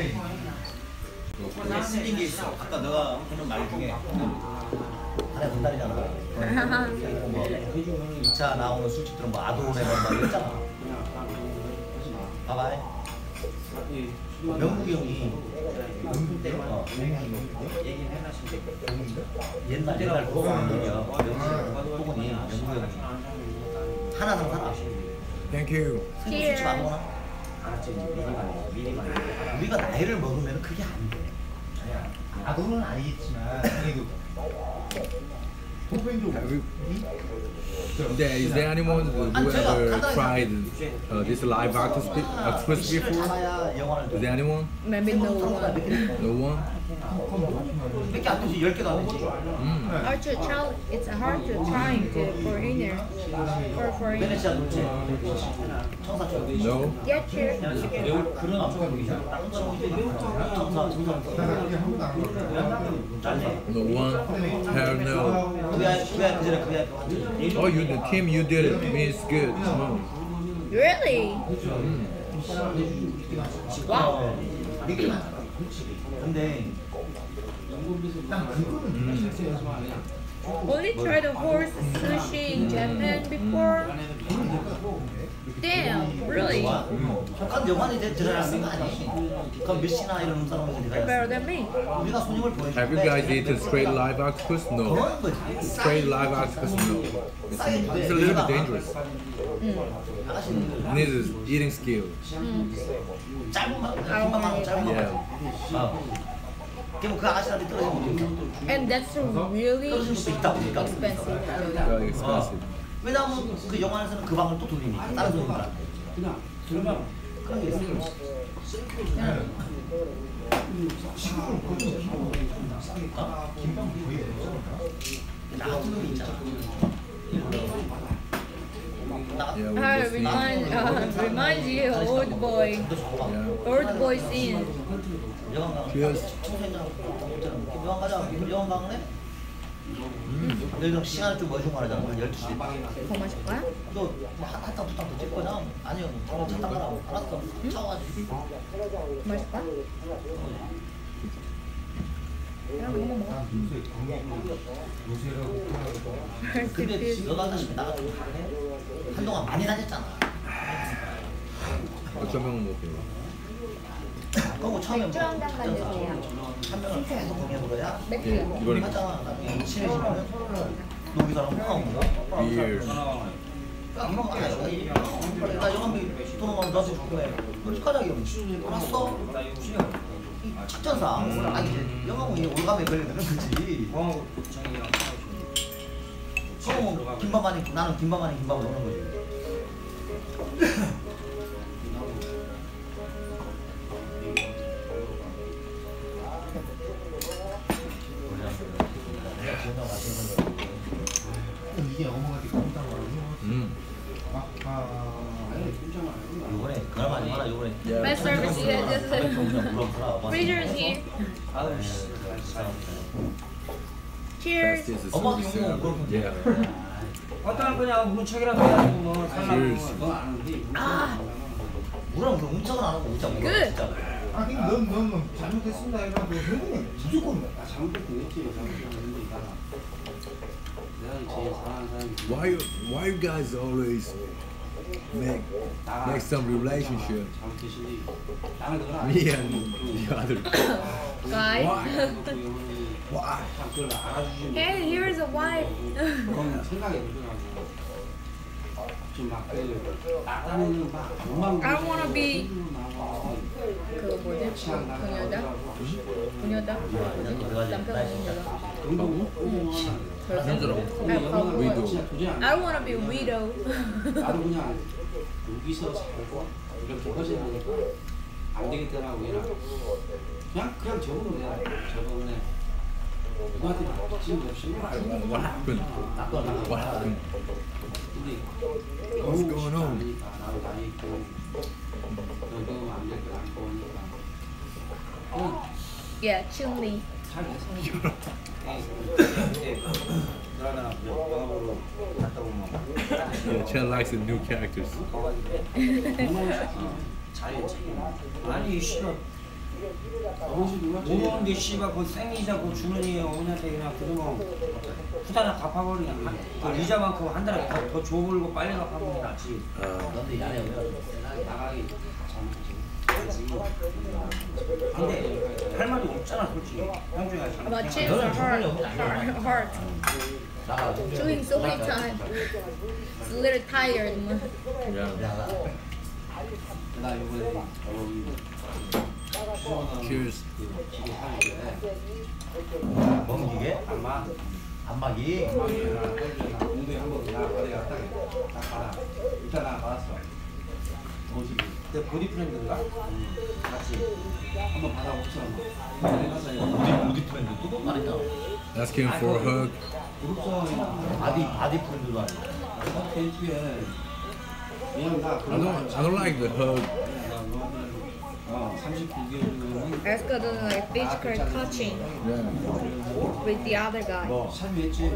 쓰는 게 있어. 아까 너가 하는 말 중에 하나 분달이잖아. 뭐 2차 나오는 술집들은 뭐 아도네 막 이랬잖아. 봐봐. 명국이 형이 옛날 보고는 얘기야. 보고니 명국이 형이 하나상 살아. Thank you. 술집 안 먹나? 우리가 나이를 먹으면 그게 안 돼. 아도는 아니겠지만 그래도 보편적으로 Is there anyone who ever tried this live octopus before? Is there anyone? Maybe no one. No one? 몇 개 안 되지, 10개도 안 되지. Hard to try. It's hard to try to foreigner. For foreigner. 베네치아 돌체. 청사초. No? Get your. No one? Hell no. Oh, you the team you did it means good. No. Really? Wow. 근데 Only tried the horse sushi in Japan before. Damn, really? 그건 영환이 들어가는 거 아니지. 그건 몇시나 이런 사람들이 Better than me. 우리가 손님을 보여줄 Have you guys eaten straight live octopus? No. 그런 거지. Straight live octopus? No. It's a little bit dangerous. It needs eating skill. 짧은 만 짧은 거. Yeah. 그럼 그 아가씨한테 떨어지면 돼. And that's really 떨어질 수도 있다 보니까. expensive. Very expensive. 왜냐면 그 영화에서는 그 방을 또 돌리니까 다른 손님들한테. 그런 게 있어. 김밥 거의 나 같은 놈이 있잖아. Yeah, we just eat. Reminds you of old boy. Yeah. Old boy scene. Cheers. 영화 가자. 영화 가네? 예를 들어 시간을 좀 멀리 말하잖아. 12시. 더 마실 거야? 너 한탕 두탕 더 찍을 거냐? 아니요. 차 타고 알았어. 차 와가지고. 더 마실 거야? 근데 너도 하다시피 나가서 한동안 많이 다녔잖아. 어떤 명은 먹어요? 그거 처음에 맥주 한 잔만 주세요. 한 명은 계속 거기로야. 예, 이거는 하잖아. 나중에 친해지면 너기 사람 호감 먹어. beer. 안 먹어. 나 영암비 돈 오면 나도 좋네. 어떡하자기 알았어. 첫전상. 아니 영암은 이제 올감에 걸리는 거지. 그럼 김밥 아닌 나는 김밥 아닌 김밥을 먹는 거지. 이게 어머니한테 깜짝 놀라서 요번에 그날 많이 봐라 요번에 Best service you had just freezers here. Cheers. This is 엄마도 service, 욕먹어 그렇군. yeah. 어떤 그냥 뭐 책이라도 해가지고 뭐 Cheers. 물은 그 음성은 안 하고 진짜 몰라 Good. 진짜. 아 근데 넌 잘못했습니다 해가지고 회원이 무조건 Why you guys always make some relationship? Me and the other. Guy. Why? Hey, here's a wife. I don't wanna be. 그거 뭐지? 그녀다? 그녀다? 남편 그녀다? 위도. I don't wanna be widow. 나도 그냥 여기서 살고 이렇게 거짓말하니까 안 되겠더라고 그냥 적으면 돼. 저번에 누구한테 지금 없이 What happened? What happened? 근데 What's going on? 나도 나이 있고 너도 안 될 거안 보니까 그냥 Yeah, chili. 잘 됐어. 그러다가 영화보러 갔다 오면 Yeah, Chen likes the new characters. 자유 책임. 아니 씨발 오는데 씨발 그 생이자 그 주머니에 어머니한테 그냥 그러면 후다닥 갚아버리냐. 그 이자만큼 한 달에 더 줘버리고 빨리 갚아버리는 게 낫지. 너도 이 안에 왜 나가기 근데 할 말이 없잖아 솔직히. 형중이가 About chins or heart. Chewing so many times. It's a little tired. Yeah. 나 이번에 Cheers. 기계 사는데 먹는 기계? 아마 안마기? 공부에 한번 나 어디 갔다 가라 일단 나 받았어 뭐지 내 보디 프렌드인가? 같이 한번 받아봅시다 어디 프렌드 또 말했잖아. Ask him for a hug. 바디 프렌드도 아니고. 벤치에 그냥 나 I don't like the hug. 39개월이면 Esco doesn't like physical touching Yeah. with the other guy. 삽입했지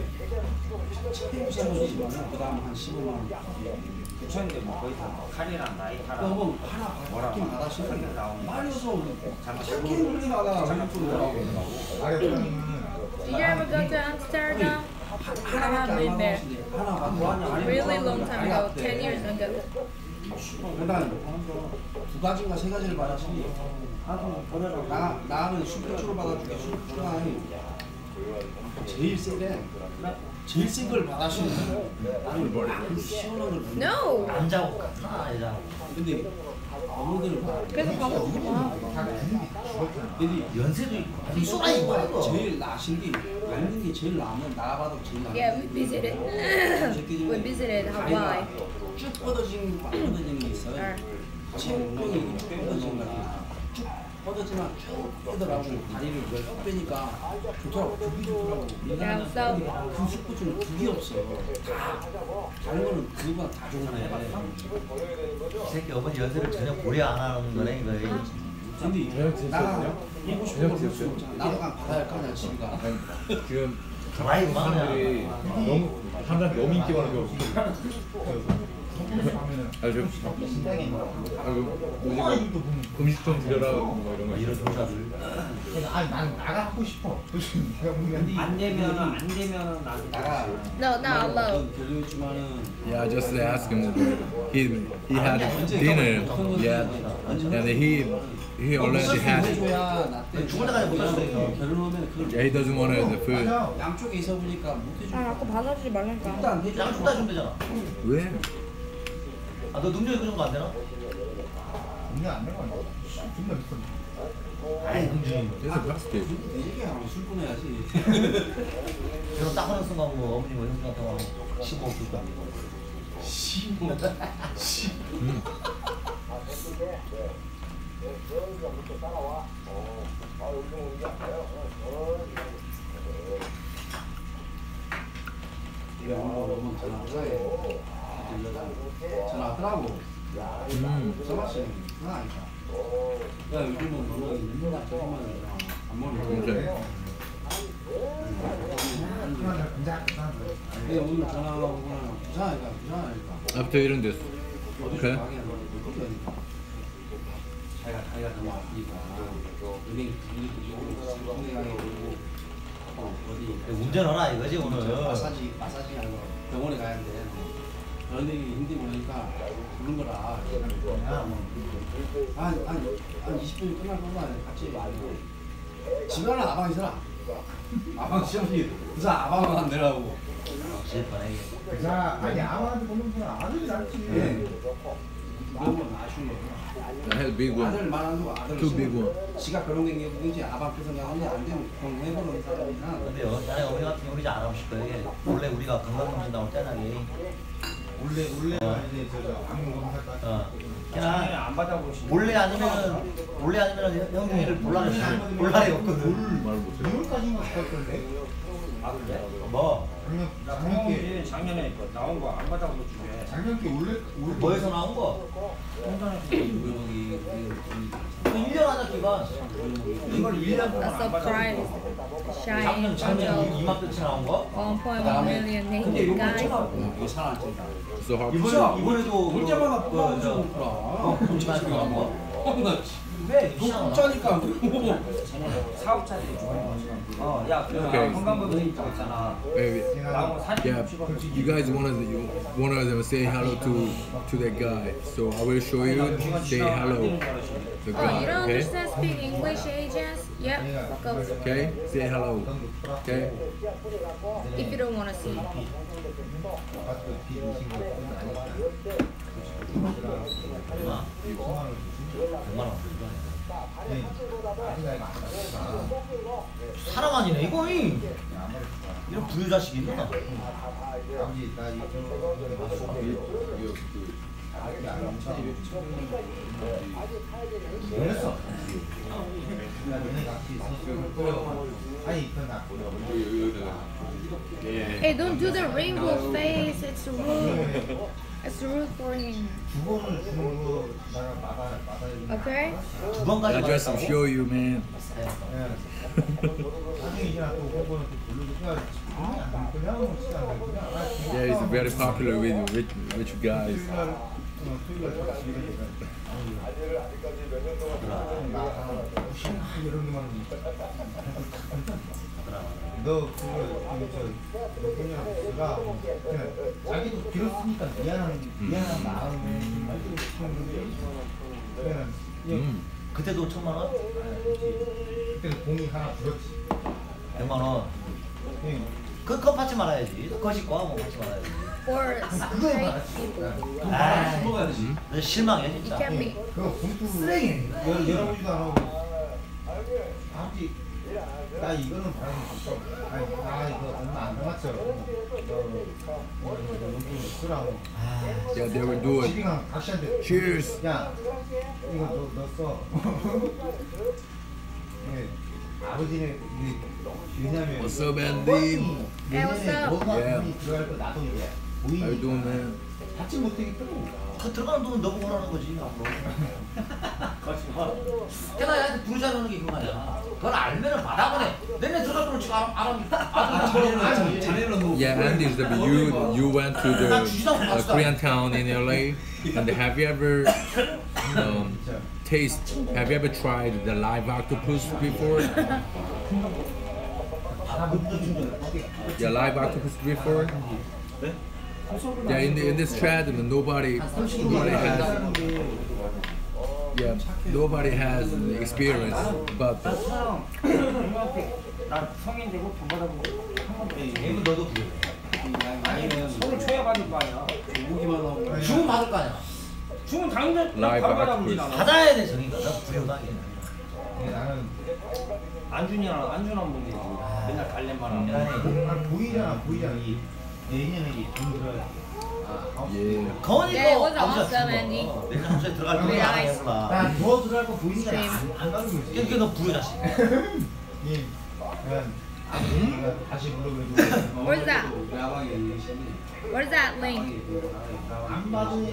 삽입사는 그 다음 한 15만 원 부처인데 뭐 거의 다 칼이랑 나이타랑 그럼 하나 받긴 받았어 말려서 착해 물리다가 장난꾸러기 Did you ever go to Amsterdam? I have been there. Really long time ago, 10 years ago. 일단 두 가지인가 세 가지를 받았지 나는 슈퍼추로 받아줄게 슈퍼추가 제일 세게 제일 센 걸 받았으면 나는 시원한 걸 No! 남자고 여자고. 근데 어머니들 그래서 가고 싶어. 근데 연세도 있고 소라이 말고. 제일 나신 게 얇은 게 제일 나면 나봐도 제일 나 Yeah, we visited. We visited Hawaii. 쭉 뻗어지는 게 있어요 체육병이 쭉 뻗어지는 거야 쭉 뻗어지만 쭉 빼더라고 다리를 쭉 빼니까 좋더라고 그게 좋더라고 Yeah, so 그 스포츠는 그게 없어 다 다른 거는 그거가 다 좋은 거야 이 새끼 어머니 연세를 전혀 고려 안 하는 거네 이거. 근데 나가 보고 싶은 걸 볼 수 없잖아 나도 그냥 받아야 할 거 아니야 집이가 지금 드라이브 사람들이 너무 인기 많은 게 아주 음식 좀 드려라 뭐 이런 거. 이런 동사들. 아니 난 나가 하고 싶어. 안 되면은 나가. No, not alone. Yeah, I just asked him. He had dinner. Yeah, and he already had it. 죽을 때까지 못 하는데. Yeah, he doesn't want the food. 양쪽에 있어 보니까 못 해주고. 아까 받아주지 말라니까. 일단 양쪽 다 주면 되잖아. 왜? 아, 너 능력이 그 정도 안 되나? 이게 안 되면 존나 비싸. 아이, 금준이. It's a basket. 얘기하면 술 끊어야지. 그래서 딱 하는 순간 뭐 어머니 뭐 형수 같은 거 15억 줄 거야. 15. 이거 오늘 전화 하더라고. 전화씨 전화 아니까. 야 요즘은 너는 맨날 저기만 해라. 안 먹는 거. 근데 오늘 전화 오거나 부산이니까. After eating this. Okay. 자기가 너무 아프니까 은행 어디 운전하라 이거지 오늘. 마사지 하고 병원에 가야 돼. 그런 얘기 힘들고 그러니까 부른 거라. 한 20분이 끝날 거면 같이 집에 하나 아방 있어라. 아방 시험이 그사 아방만 안 되라고. 자, 아니 아무한테 보는 건 아들이 낫지. 너무 아쉬운 거야. I had a big one. 아들 말안 두고 아들 Two big one. 지가 그런 게 뭐든지 아방 그 생각하는데 안 되면 공부해보는 사람이나. 근데요, 나의 어머니 같은 경우 이제 안 하실 거예요. 원래 우리가 건강검진 나올 때나게 원래 이제 저기 암 검사까지. 그냥 안 받아보시네. 원래 아니면 형님이를 볼날이 없거든. 이월까지만 갈 건데. 아 그래? 뭐? 작년께 작년에 나온 거 안 받아본 것 중에 작년께 원래 뭐에서 나온 거? 여기 1년 하자 기간. 이걸 1년 동안 A 안 받아본 surprise. 작년 Shine until 이맘때쯤 나온 거? 1.1 million naked guys. 이거 살안 찐다. So hard. 이번에도 볼 때마다 뽑아주고 그러더라. 공지만 나온 거? 왜? 짜니까 사업자들이 야, 그 오케이. 건강검진 있잖아. Maybe. 나온 거 사진 Yeah, you guys wanted them to say hello to that guy. So I will show you. Say hello, the Oh, you guy. don't Okay. understand speak English, agents? Yep, go. Okay. Say hello. Okay. If you don't want to see. 사람 아니네 이거 이런 부유자식이 있나? 아버지 나 이거 그랬어. 너네 같이 있었어. 아니 그나 Hey, don't do the rainbow face. It's rude. It's rude for him. 두 번을 주는 거 나가 막아야 Okay? 두 번까지 I just to show you, man. 나중에 이제 또 그거는 또 부르고 그냥 Yeah, he's very popular with you guys. 너 그거 그냥 자기도 빌었으니까 미안한 마음에 그때도 1,000만 원? 그때는 공이 하나 불었지. 100만 원. 그거 받지 말아야지. 그거 짓고 하고 받지 말아야지. For straight people. 아, 실망해 You 진짜. can be. 그거 봉투 쓰레기 열어보지도 안 하고 아버지 나 이거는 바라는 거 아니 나 이거 얼마 안 남았죠. 너 용돈 쓰라고. Yeah, they will do it. 지리강 각시한테 Cheers. 야 이거 너 써. 네, 아버지는 왜냐면 What's up, Andy? Hey, what's up? 너가 Yeah. 돈이 들어갈 거 나도 이제 How you doing, man? 받지 못하겠더라고. 그 들어가는 돈은 너 보고 하는 거지 앞으로. 걔나 얘한테 부르자는 게 그거 아니야. 그걸 알면은 받아보내. 내내 들어가도록 지금 안 Yeah, Andy, you went to the Korean town in LA, and have you ever have you ever tried the live octopus before? Yeah, live octopus before. Yeah, in this chat, nobody has experience about that. 나 성인 되고 돈 받아보고 한 번도 이거 너도 그래. 아니면 서로 줘야 받을 거 아니야. 오기만 하고. 주문 받을 거 아니야. 주문 당연히 라이브 바로 받아보진 않아. 받아야 돼 저기가. 부여당해. 나는 안 주나 보지. 맨날 달래만 하고. 보이잖아. 이 내년에 돈 들어야 Yeah. 거니까 Yeah, it was awesome, Andy. 내년 함수에 들어갈 Very 거야. nice. 난더 들어갈 거 보이니까 안 가는 거지. 그게 너 부여 자식. 예. 그냥 다시 불러그래도 Where's that? Where's that link? 안 받은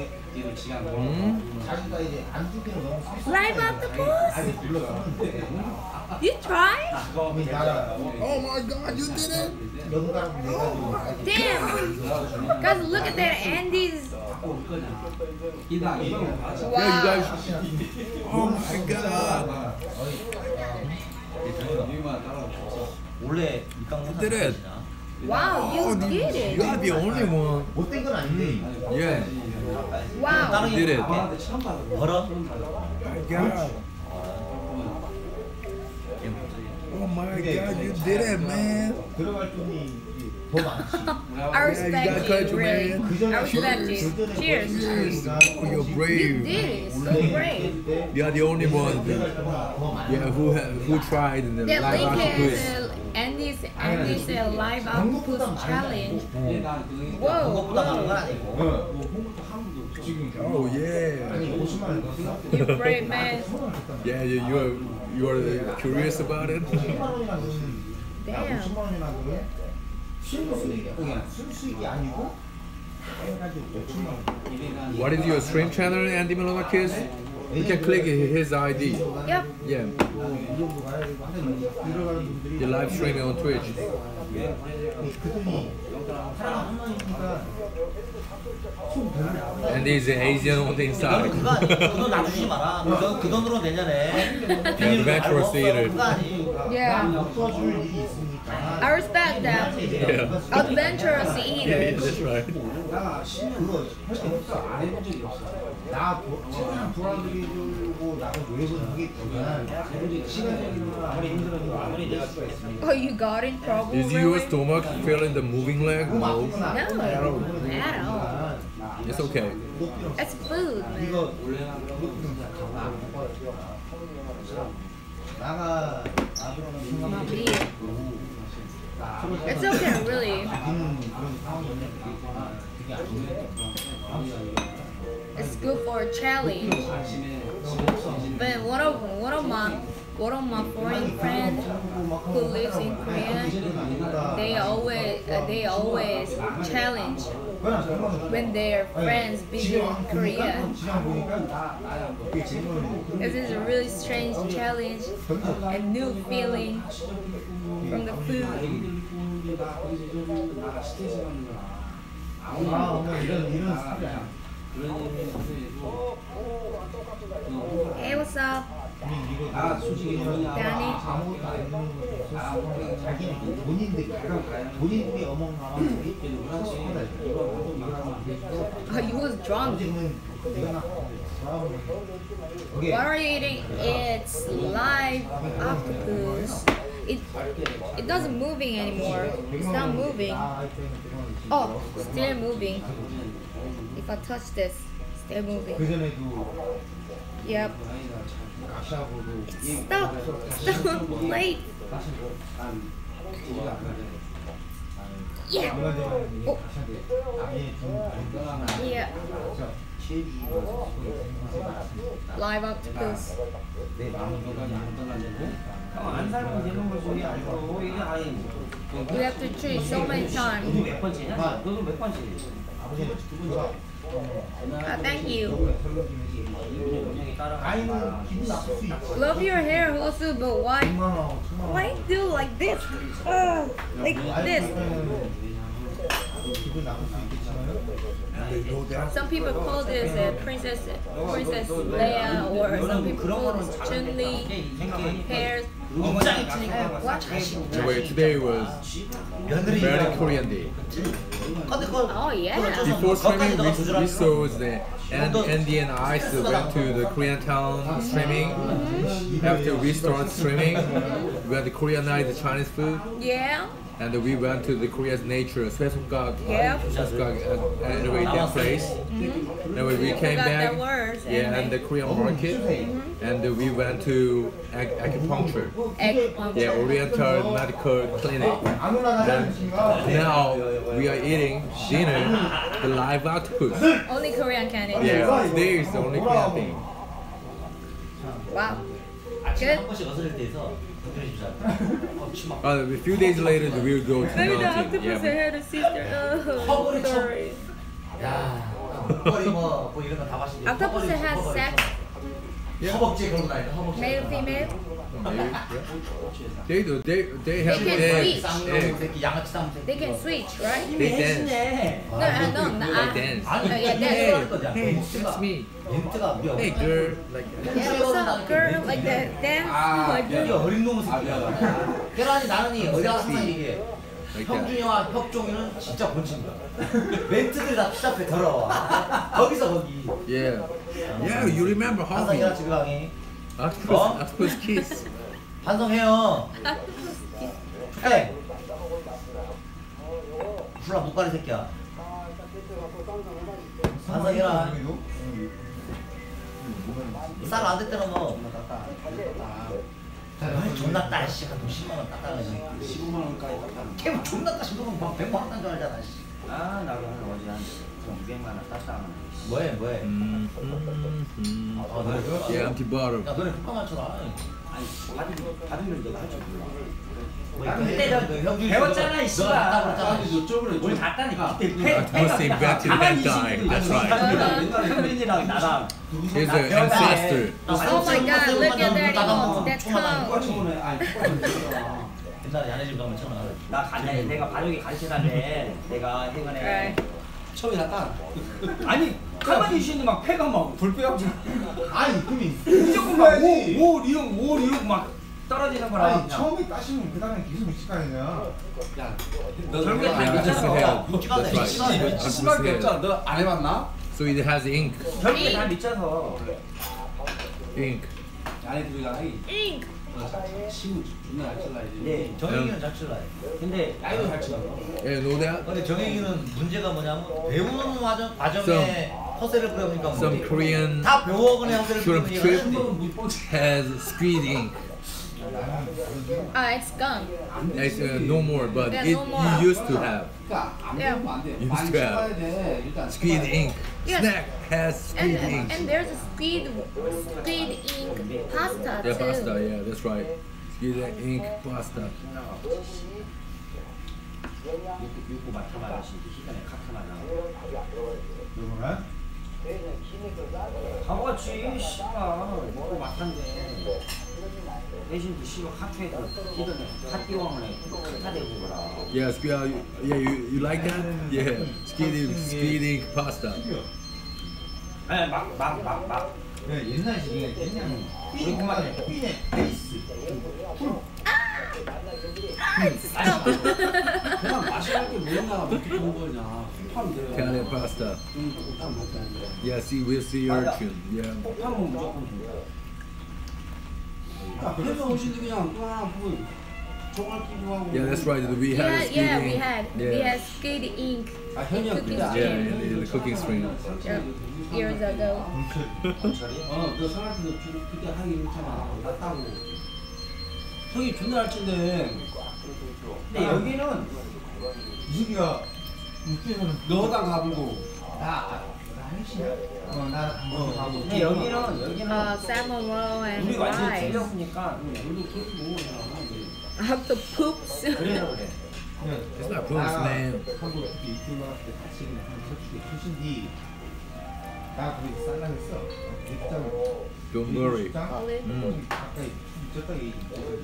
자기가 이제 안 주기는 너무 Live octopus? 아니 불렀었는데 You tried? 나라 Oh my God, you did it! 연가랑 내가지고 Damn! Guys, look at that. Andy's. Yeah, you Wow. guys. Oh my God! 원래 밑강 did it. Wow, you did it. You are the only one. 못된 건 아닌데 Yeah. Wow. You did it. 벌어? God. Oh my God, you did it, man. 들어갈 돈이 더 많지. I respect you, really. I respect you. Cheers. Oh, you're You brave. did it. So brave. You are the only one. Yeah, who tried in the That live link octopus. is Andy's live octopus challenge. Whoa. 그것보다 나은 건 아니고. Oh yeah. 아니 50만 원 넣었어. You brave man. Yeah, you are curious about it. 50만 원이나 넣으면 Damn. 50만 원이나 넣으면 수익이 아니고 해가지고 5천만 원. What is your stream channel, Andy Melonakis? You can click his ID. Yep. Yeah, 이 정도 가야 되고 하여튼 들어가는 분들이 the live streaming on Twitch. 그분이 사람 한 명이니까 총 별로 안 나와. And there's an Asian on the inside. 그거 놔주지 마라. 그 돈으로 내년에 비닐로 Adventurous theater. 그거 아니. Yeah. 묶어줄 일이 있으니까. I respect that. Yeah. Adventurous Yeah, eater. that's right. 그거 할게 없어. 안 해본 적이 없어. 나 최대한 도와드리려고 나도 노력을 하겠지만 시간적으로 아무리 힘들어도 아무리 내가 수가 있으니까 Oh, you got in trouble? Is your Really? stomach feeling the moving leg? No. No, at all. It's okay. That's food, man. 이거 나가 나들어는 My 생각이 beer. It's okay, really. 그런 상황이 있는데 그게 아니에요. It's good for a challenge. But one of my foreign friends who lives in Korea, they always challenge when their friends visit Korea. This is a really strange challenge, a new feeling from the food. 이런 스타일이야. Hey, what's up? Danny? 아무것도 안 되는 것도 자기는 본인들이 어멍나만 Oh, you was drunk. What are you eating? It's live octopus. It doesn't moving anymore. It's not moving. Oh, still moving. If I touch this, still moving. 그전에도 Yep. 가시하고도 Stop on the plate. Yeah. Oh. Yeah. Live octopus. 안 살면 되는 거지. 아니고 이게 아니. We have to chew so many times. 몇 번째냐? 너도 몇 번째? 아버지는 Thank you. 아이는 기분 나쁠 수 있지. Love your hair, Heosu, but why do like this? Like this. 기분 나쁠 수 있겠지만. Some people call this Princess Leia, or some people call this Chun-Li hair. What? Anyway, today was very Korean day. Oh yeah. Before streaming, we saw the Andy and I went to the Korean town streaming. After we started streaming, we had the Korean night, the Chinese food. Yeah. And we went to the Korea's nature, Swesongak, Yep. anyway, that place. Anyway, we came back, The words, yeah, and the Korean market, and we went to acupuncture, yeah, Oriental Medical Clinic. And now we are eating dinner, the live octopus. Only Korean can eat. Yeah, today is the only Korean thing. Wow. 아침에 Good. 한 번씩 어슬릴 때 있어. A few days later, we will go to the Maybe the mountain. octopus Yeah. had a sister. Oh, sorry. 야, 허벅지 뭐 이런 거 다 마시지. Octopus has sex, 허벅지 그런 거 아니야? 허벅지. male, female. They do. They have They can eggs. switch. Eggs. 새끼 양아치 쌍 새끼. They can switch, right? They dance. No, no, They dance. 아니, yeah, Hey, that's hey, that's me. 멘트가 미워. Hey, girl. Like. yeah, what's up, girl? Like that dance. Like 이게 that. 어린 놈 새끼야. 걔라니 나는 어디가 항상 얘기해. Like that. 형준이와 혁종이는 진짜 본친다. 멘트들이 다 피답해 더러워. 거기서 거기. Yeah. Yeah, you remember how we 한성이랑 지그랑이. octopus kiss. 반성해요. 해. 불라 목가리 새끼야. 반성해라. 쌀 안 됐다는 거. 존나 따 씨. 돈 10만 원 땄다는 거. 15만 원까지 걔 존나 따 10만 원 100만 원 딴 줄 알잖아. 씨. 아 나도 한 어제 한 200만 원 땄다. 뭐해? Yeah, empty bottle. 야 너네 국가 맞춰라. 아니 받으면 내가 할줄 몰라. 뭐 그때 저 배웠잖아 이 씨발. 저번에 우리 다 따니까 그때 Octopus invented that guy. That's right. 현민이랑 나랑 He's an ancestor. Oh my God! Look at that emote. That tongue. 옛날에 야네 집 가면 천원 나 간에 내가 발육이 가르쳐달래. 내가 행안에 Right. 처음에 나타. 아니 가만히 있는데 막 폐가 막 불pe가지고 아니 그러면 무조건 막오 리용 막 떨어지는 거라. 아니 처음에 따시면 그 다음에 계속 미칠 거 아니냐. 야, 결국에 다 Yeah, octopus 믿잖아. hair. 묵직하네. That's right. Octopus 심할 게 hair. 없잖아. 너 안 해봤나? So it has ink. 결국에 다 믿져서. Ink. 안에 들어가. Ink. 치고 존나 잘 칠라야지. 네. 정혁이는 잘 칠라. 근데 야이도 잘 칠라. Yeah, know that? 근데 정혁이는 문제가 뭐냐면 배우는 과정에 허세를 부려보니까 Some Korean 다 배워오는 허세를 shrimp 부리니까 trip has squid ink. It's gone. It's no more, but Yeah, it no more. you used to have. 그러니까 안 Yeah. 배우면 안 돼. You 많이 used to have 쳐봐야 돼. 일단 squid ink. Yes. Snack has squid ink. And there's a squid ink pasta Yeah, too. pasta. Yeah, that's right. Squid ink pasta. 육고 맡아봐야 시간에 카트만 나와. 누구는? 가보지 씨발 먹고 맡았는데 대신 그 씨발 카트에도 기존에 카띠왕을 카타대고 거라. Yeah, yeah, you like that? Yeah, squid ink pasta. 아니 막 옛날 시기에 그냥 삐네 베이스 그냥 마셔야 게 뭐냐 몇 개 좋은 거냐. 술파면 돼. Italian pasta. 일단 먹고. Yeah, with sea urchin. Yeah. 하면 무조건 준다. 그래서 오신데 그냥 또 하나 보고 저걸 끼고 ha고. Yeah, that's right. We had a squid Yeah, ink. we had Yeah. squid ink 아 현이야 cooking 그래. Yeah, stream in the cooking stream. years ago. 너 생활 때도 그때 하기 그렇잖아. 나 따고. 형이 존나 잘 친데. 근데 여기는 이승기가 육지에서는 너당 가보고. 나 핵심이야. 나뭐 가고. 근데 여기는 Salmon roll and 우리 완전 rice. 틀렸으니까 너도 그렇게 먹어. Octopus. 그래서 그래. It's not gross, man. 한국 특히 이틀 나갈 때 같이 그냥 서쪽에 출신 뒤 나 거기 살라했어. 입장을. Don't worry. 가까이 졌다 얘기.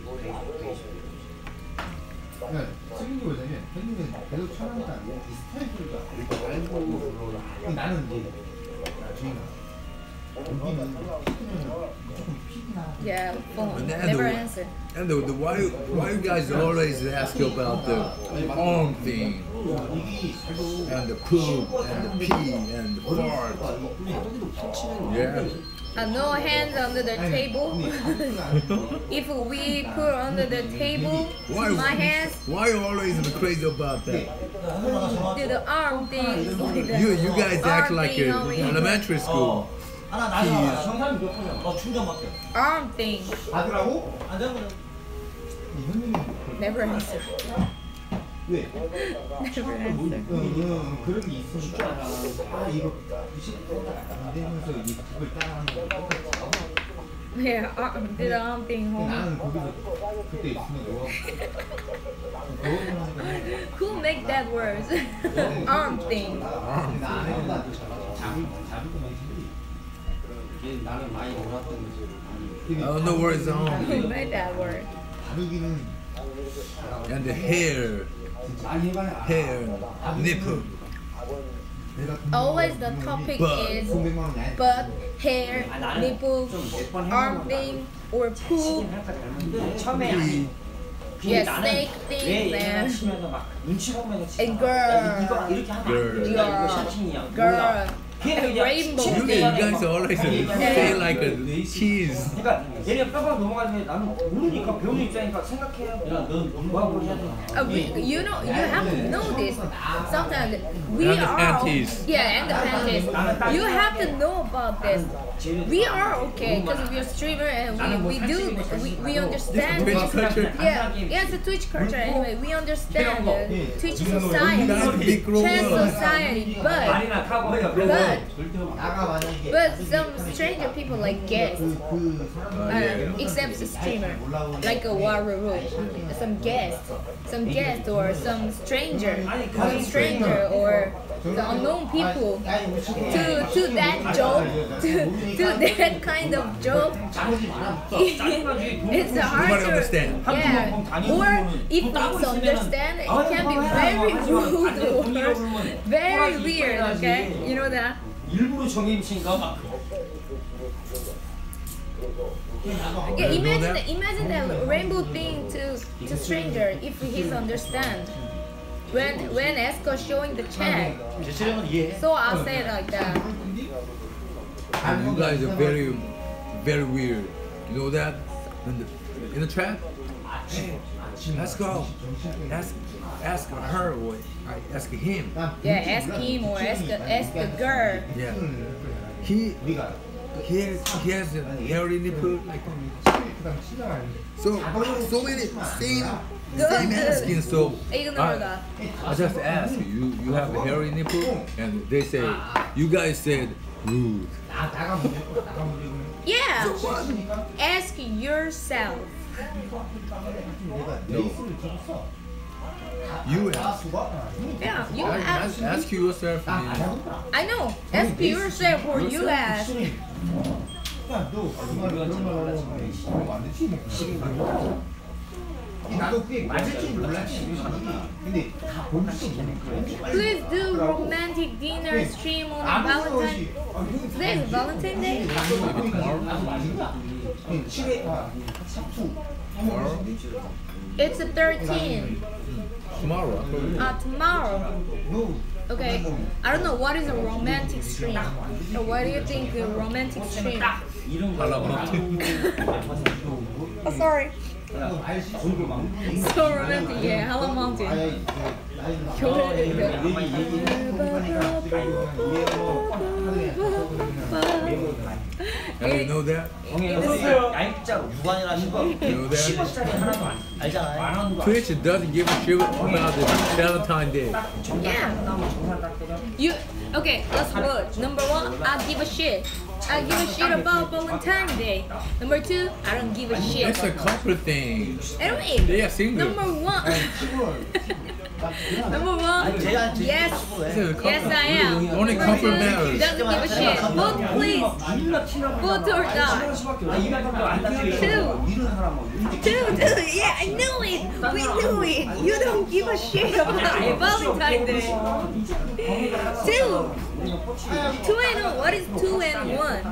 그러니까 책임이 뭐냐면 팬님은 계속 촬영하다 이 스타일들도 알고 나는 이제 나중에 여기는 무조건 픽이나. Yeah, phone. And then Never the- answer. And why you guys always ask about the arm thing and the poop and the pee and the fart? Yeah. No hands under the table. If we put under the table, my hands Why you always crazy about that? do the arm things like that. You guys act Arm like thing in only. elementary school. 하나 나가 정상이 몇 분이야? 너 충전 맡겨. Arm thing. 받으라고? 안 되면 형님이 Never answer. 왜? Never answer. 그런 게 있으니까 아 이거 안 되면서 이 그걸 따라하는 거 똑같이. Yeah, do the arm thing, homie. 나는 거기서 그때 있으면 너가 Who make that word? Arm thing. 나안 해본다. 잡을 거만 있지. 나는 많이 놀았던 거지. I don't know where it's Who on. made that word? 다루기는 And the hair, 많이 해봐야 nipple. Always the topic But- is 900만 원이 아니야. butt, hair, nipple, arm thing, or poop. 처음에 아니 Yeah, snake 왜 things 얘기를 and 하시면서 막 눈치 보면서 And girl. 이거 이렇게 하면 안 Girl. 돼. 이거 샤팅이야. girl. 걔가 이제 Rainbow. You guys always say like a cheese. 그러니까 얘네가 빡빡 넘어가는데 나는 모르니까 배우는 입장이니까 생각해야 뭐하고 해야 돼. You know, you have to know this. Sometimes we And the are panties. Yeah, and the panties. You have to know about this. We are okay because we are streamer and we understand. Twitch culture. Yeah, it's a Twitch culture anyway. We understand Twitch You society, guys big grown trans up. society, but 말이나 타고 해요. 그래서 나가 만약에 but some stranger people like guests. 그 사람 Except the streamer, like a warrior, some guest or some stranger or the unknown people to that job, to that kind of job. It's hard Nobody to understand. yeah. Or if it's understand, it can be very rude or very weird. Okay, you know that. 일부러 정임신가 막. Yeah, imagine that rainbow thing to stranger if he's understand. When Esco showing the check, so I'll say it like that. And you guys are very, very weird. You know that? In the trap? Hey, let's go. Ask her or ask him. Yeah, ask him or ask the girl. Yeah. He has a hairy nipple like so many same asking. So Ignore that. I just ask you have a hairy nipple, and they say you guys said rude. Yeah, ask yourself. No. You ask. Yeah, you ask. Ask yourself. I know. Ask yourself or you ask. 나도 그게 맞을지 몰랐지. 근데 다 보면서 보는 거야. Please do romantic dinner stream on Valentine. Today is Valentine's Day. It's the 13th. Tomorrow. Tomorrow. Okay. I don't know what is a romantic stream. Or what do you think a romantic stream? Oh, sorry. So romantic, yeah. Hello, Mountain. You know that? 얇자로 유관이라는 거 You know that? 10원짜리 하나도 알잖아요. 만 원도 Twitch doesn't give a shit about the Valentine's Day. Yeah. You okay? Let's vote. Number one, I give a shit. I give a shit about Valentine's Day. Number two, I don't give a shit. It's a couple thing. Anyway, They are single. number one. Number one. Yes. Yes, I am. Only couple matters. Doesn't give a shit. Vote, please. Vote or die. Two. Yeah, I knew it. We knew it. You don't give a shit about Valentine's Day. Two. 2 and 1. What is 2 and 1?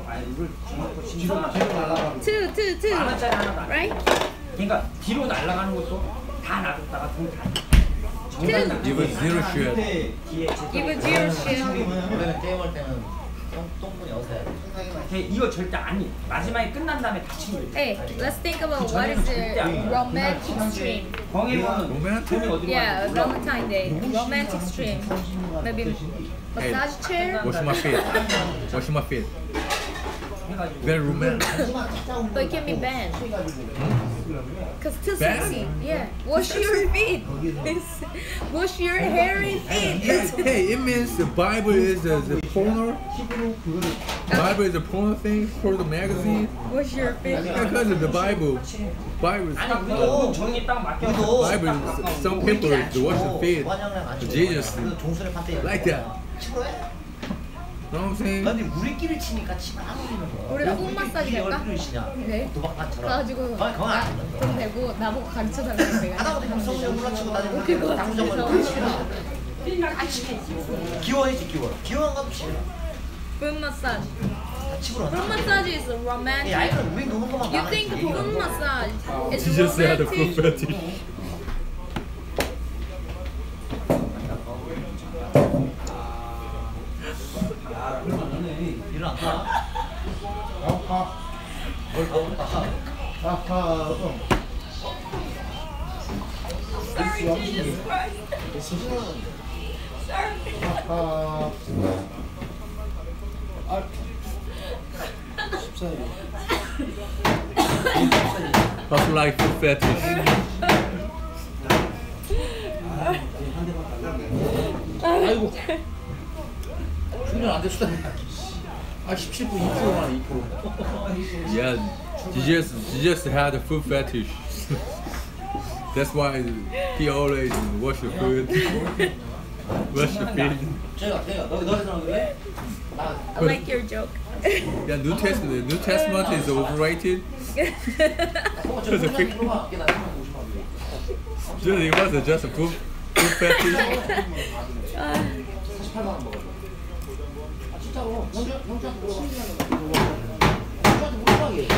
Two. Right? 그러니까 뒤로 날아가는 것도 다 놔뒀다가 돈 다. Give it zero shit. Give it zero shit. 원래는 게임할 때는 똥분이 어서야 돼. 이거 절대 아니. 마지막에 끝난 다음에 다 치면 돼. Hey, let's think about what is the romantic stream. 광해보는 돈이 어디로 Yeah, Valentine's Day. Romantic stream. Maybe massage chair. Wash my feet. Wash my feet. Very romantic. But it can be banned. Cause too sexy. Yeah. Wash your feet. Wash your hairy feet. Hey, it means the Bible is the porno. Bible is a porno thing for the magazine. Wash your feet. Because of the Bible. Bible is 정리 딱 맡겨. Bible. Some people they wash the feet. Jesus 종소리 판때 like that. Know what I'm saying? 근데 우리끼리 치니까 치면 안 울리는 거야. 우리가 홈 마사지 이게 할까? 얼굴을 치냐? 네. 도박판처럼. 가가지고 그건 안 돼. 돈 내고 나보고 가르쳐 달라고 내가. 하다못해 형성을 몰라치고 다니고 웃길 것 같아. 당구장을 기원이지 기원. 기원 가도 치냐? Foot massage. 치고 Foot massage is romantic. 야 이건 우리 노는 것만 You think foot massage is She just had a foot romantic? fetish. 일어났다. 뭘 가볼까? Sorry, Jesus Christ. How's like foot fetish? 아이고. 충전 안 됐어. 아 17분 2%만 2%. Yeah, she just had a foot fetish. That's why he always wash the foot. Wash the feet. 제가 너희 사람 그래? I like your joke. Yeah, New Testament is overrated. 저 그냥 물어봐. 나 50만. Just it was just a foot fetish. 48만 원 먹어. 아 진짜로. 형주한테 물어봐. 형주한테 물어봐게.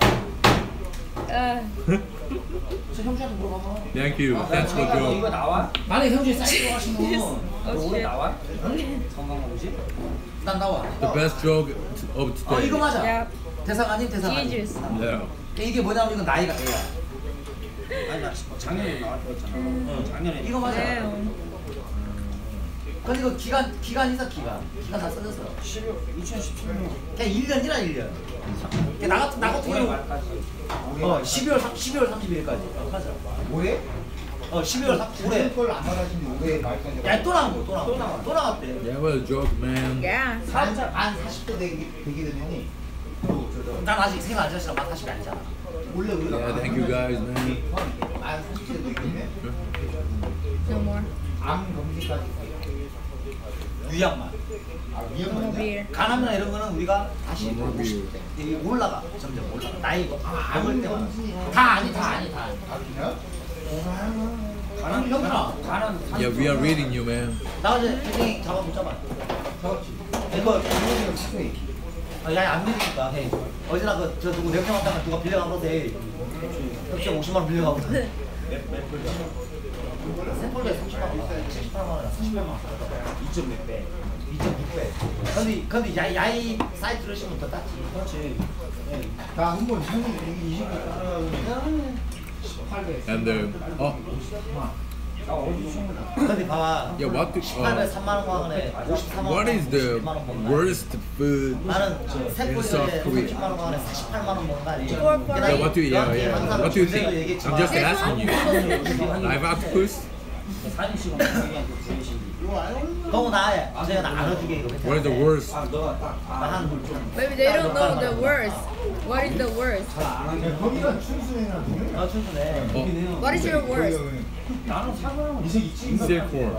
저 형주한테 물어봐봐. Thank you. Thanks for 이거 joke. 나와? 만약에 형주에 사이드 가시면 올해 나와? 건강검진? 난 나와. The best joke of today. 이거 맞아. Yeah. 대상 아닌 대상 아닌. Jesus. Yeah. 이게 뭐냐면 이건 나이가 돼야. 아니 나 작년에 나왔다 했잖아. 작년에 이거 맞아. Damn. 근데 이거 기간 있어 기간 다 써졌어. 2017년 그냥 1년이라 1년. 나 같은 경우 말까지. 12월 31일까지. 맞아. 올해? 12월 3 올해. 걸안 받아준 올해 말까지. 야 또 나왔대. Yeah, what a joke, man. Yeah. 만 40대 되게 되면이 난 아직 생각 안 했어. 만 40이 아니잖아. 원래 우리가 Yeah, thank you guys, man. 만 40대 되면 No more. 암 검진까지 유약만. No more 위험한데. beer. 간암이나 이런 거는 우리가 다시 No more beer. 이게 올라가 점점 올라가. 나이 먹을 때마다 검진이 다 아니. 아 그냥? 가난 형들아. Yeah, we are reading you, man. 나 어제 굉장히 잡아 못 잡아. 잡았지. 이거 이거는 사회. 야안 믿으니까. 어제나 저 누구 내 왔다가 누가 빌려간 건데. 역시 50만 원 빌려가고. 샘플에 30만 원, 78만 원, 38만 원. 2.6배. 2.6배. 근데 야이 사이트를 시면 더 땄지. 그렇지. 나 한번 형님 20개 따라가면 18배. And 근데 봐봐. yeah, 18배 3만 원 가거네. 53만 원. what is the worst food? 나는 샘플에 30만 원 가거네. 48만 원 먹는 거 아니야. Yeah, what do you think? I'm just asking you. Live octopus? 4인씩은 너무 나해. 제가 나 안아주게 이거. What is the worst? Maybe they don't know the words. What is the worst? 거기가 춘순이나 아 춘순해. What is your worst? 나는 사과하고 Silkworm.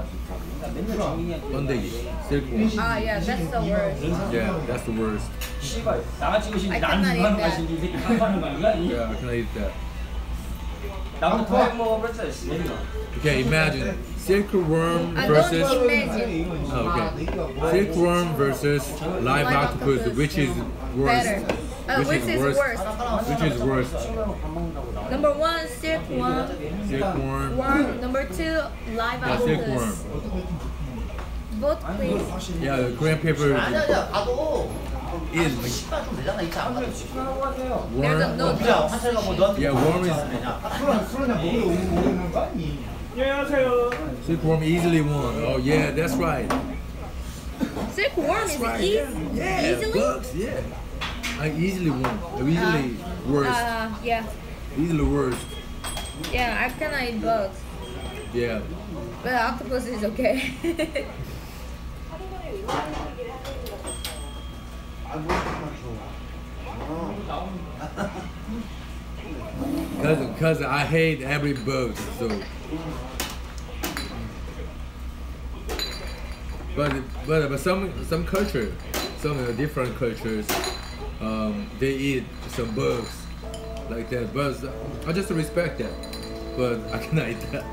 번데기. Silkworm. Ah, yeah, that's the worst. Yeah, that's the worst. 씨발 나같이 오신 I 나는 cannot 하는 eat 맛인데 이 새끼 깜파는 거 아니야? Yeah, I can eat that. 나보다 더 해먹어버렸잖아 씨. Okay, imagine silkworm I don't versus. imagine. Okay, silkworm versus live octopus. Which is worse? Better. Which is worse? Which is worse? Number one, silkworm. Silkworm. Worm. Number two, live Yeah, silkworm. octopus. Both, please. Yeah, the Korean paper 아니야 가도 is 시간 좀 되잖아 이제 안 가도. There's a worm. no. 그냥 화차가 뭐 넌. Yeah, worm is 술은 먹으러 오는 거 아니? 안녕하세요. silkworm easily won. Oh yeah, that's right. Silkworm is Right. easily. Yeah, bugs. Yeah, I easily won. Easily worst. Yeah. Easily worst. Yeah, I cannot eat bugs. Yeah. But octopus is okay. Cause I hate every bug. So. But some culture, some different cultures, they eat some bugs like that. But I just respect that. But I cannot eat that.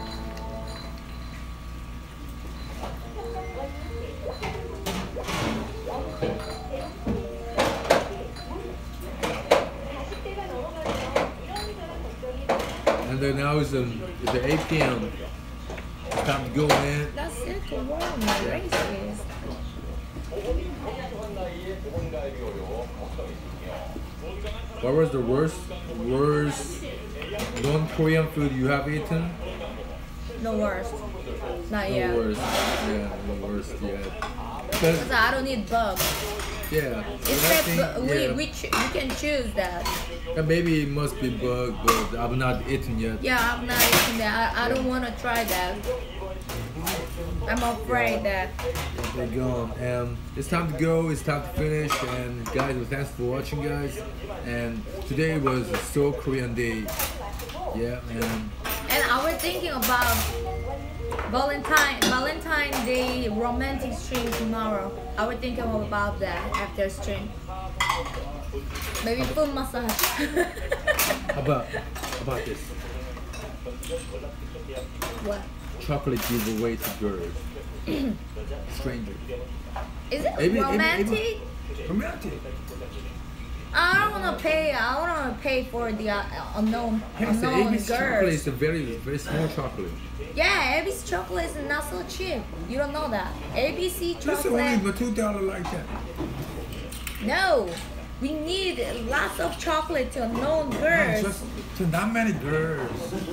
And then now it's 8 p.m. It's time to go, man. That's silkworm, racist. What was the worst non-Korean food you have eaten? No worst. Not The yet. worst. Yeah, the worst. Yeah. Because I don't eat bugs. Yeah. Except yeah. we can choose that. Maybe it must be bug, but I've not eaten yet. Yeah, I'm not eating that. I don't want to try that. I'm afraid that. They're gone. It's time to go. It's time to finish. And guys, well, thanks for watching, guys. And today was a so Korean day. Yeah, And I was thinking about Valentine Day romantic stream tomorrow. I was thinking about that after stream. Maybe foot massage. how about this? What? Chocolate giveaway to girls. Stranger. Is it Maybe- romantic? Romantic. I don't wanna pay. I don't wanna pay for the unknown Yes, the ABC chocolate girls. is a very small chocolate. Yeah, ABC chocolate is not so cheap. You don't know that. ABC That's only chocolate. for $2 like that. No, we need lots of chocolate to unknown girls. Just to not many girls.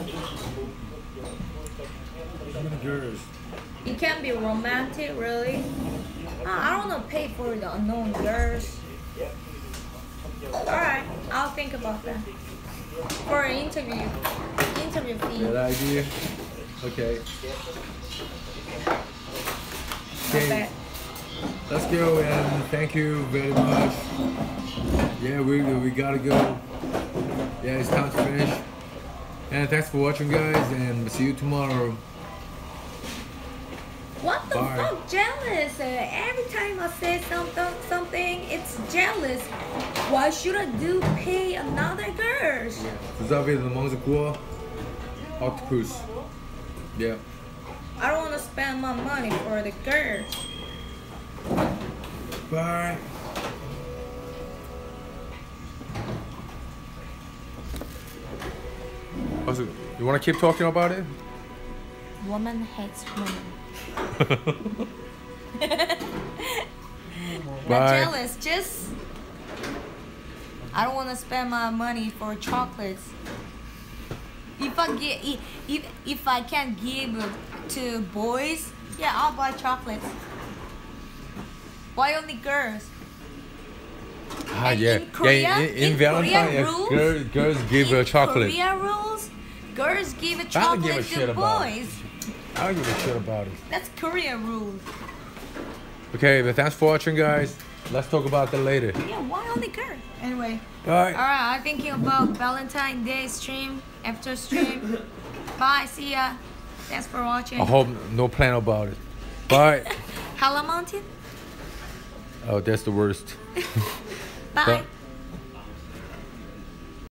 Not many girls. It can be romantic, really. I don't wanna pay for the unknown girls. Alright, I'll think about that. For an interview fee. Good idea. Okay. Not bad. Let's go and thank you very much. Yeah, we gotta go. Yeah, it's time to finish. And thanks for watching, guys, and see you tomorrow. What the Bye. fuck? Jealous. Every time I say something, it's jealous. Why should I pay another girls? 조잡이는 먹는 구워. Octopus. Yeah. I don't want to spend my money for the girls. Bye. Also, you want to keep talking about it? Woman hates woman. Not Bye. jealous, just I don't want to spend my money for chocolates. If I can give to boys, yeah, I'll buy chocolates. Why only girls? And Yeah. in Korea, in in Valentine, Korean rules, girls give in chocolate. Korea rules, girls give I don't give a chocolate shit to about boys. I don't give a shit about it. That's Korean rule. Okay, but thanks for watching, guys. Let's talk about that later. Yeah, why only girl? Anyway. Bye. Alright, I'm thinking about Valentine's Day stream, after stream. Bye, see ya. Thanks for watching. I hope no plan about it. Bye. Hala Mountain? Oh, that's the worst. Bye. Bye.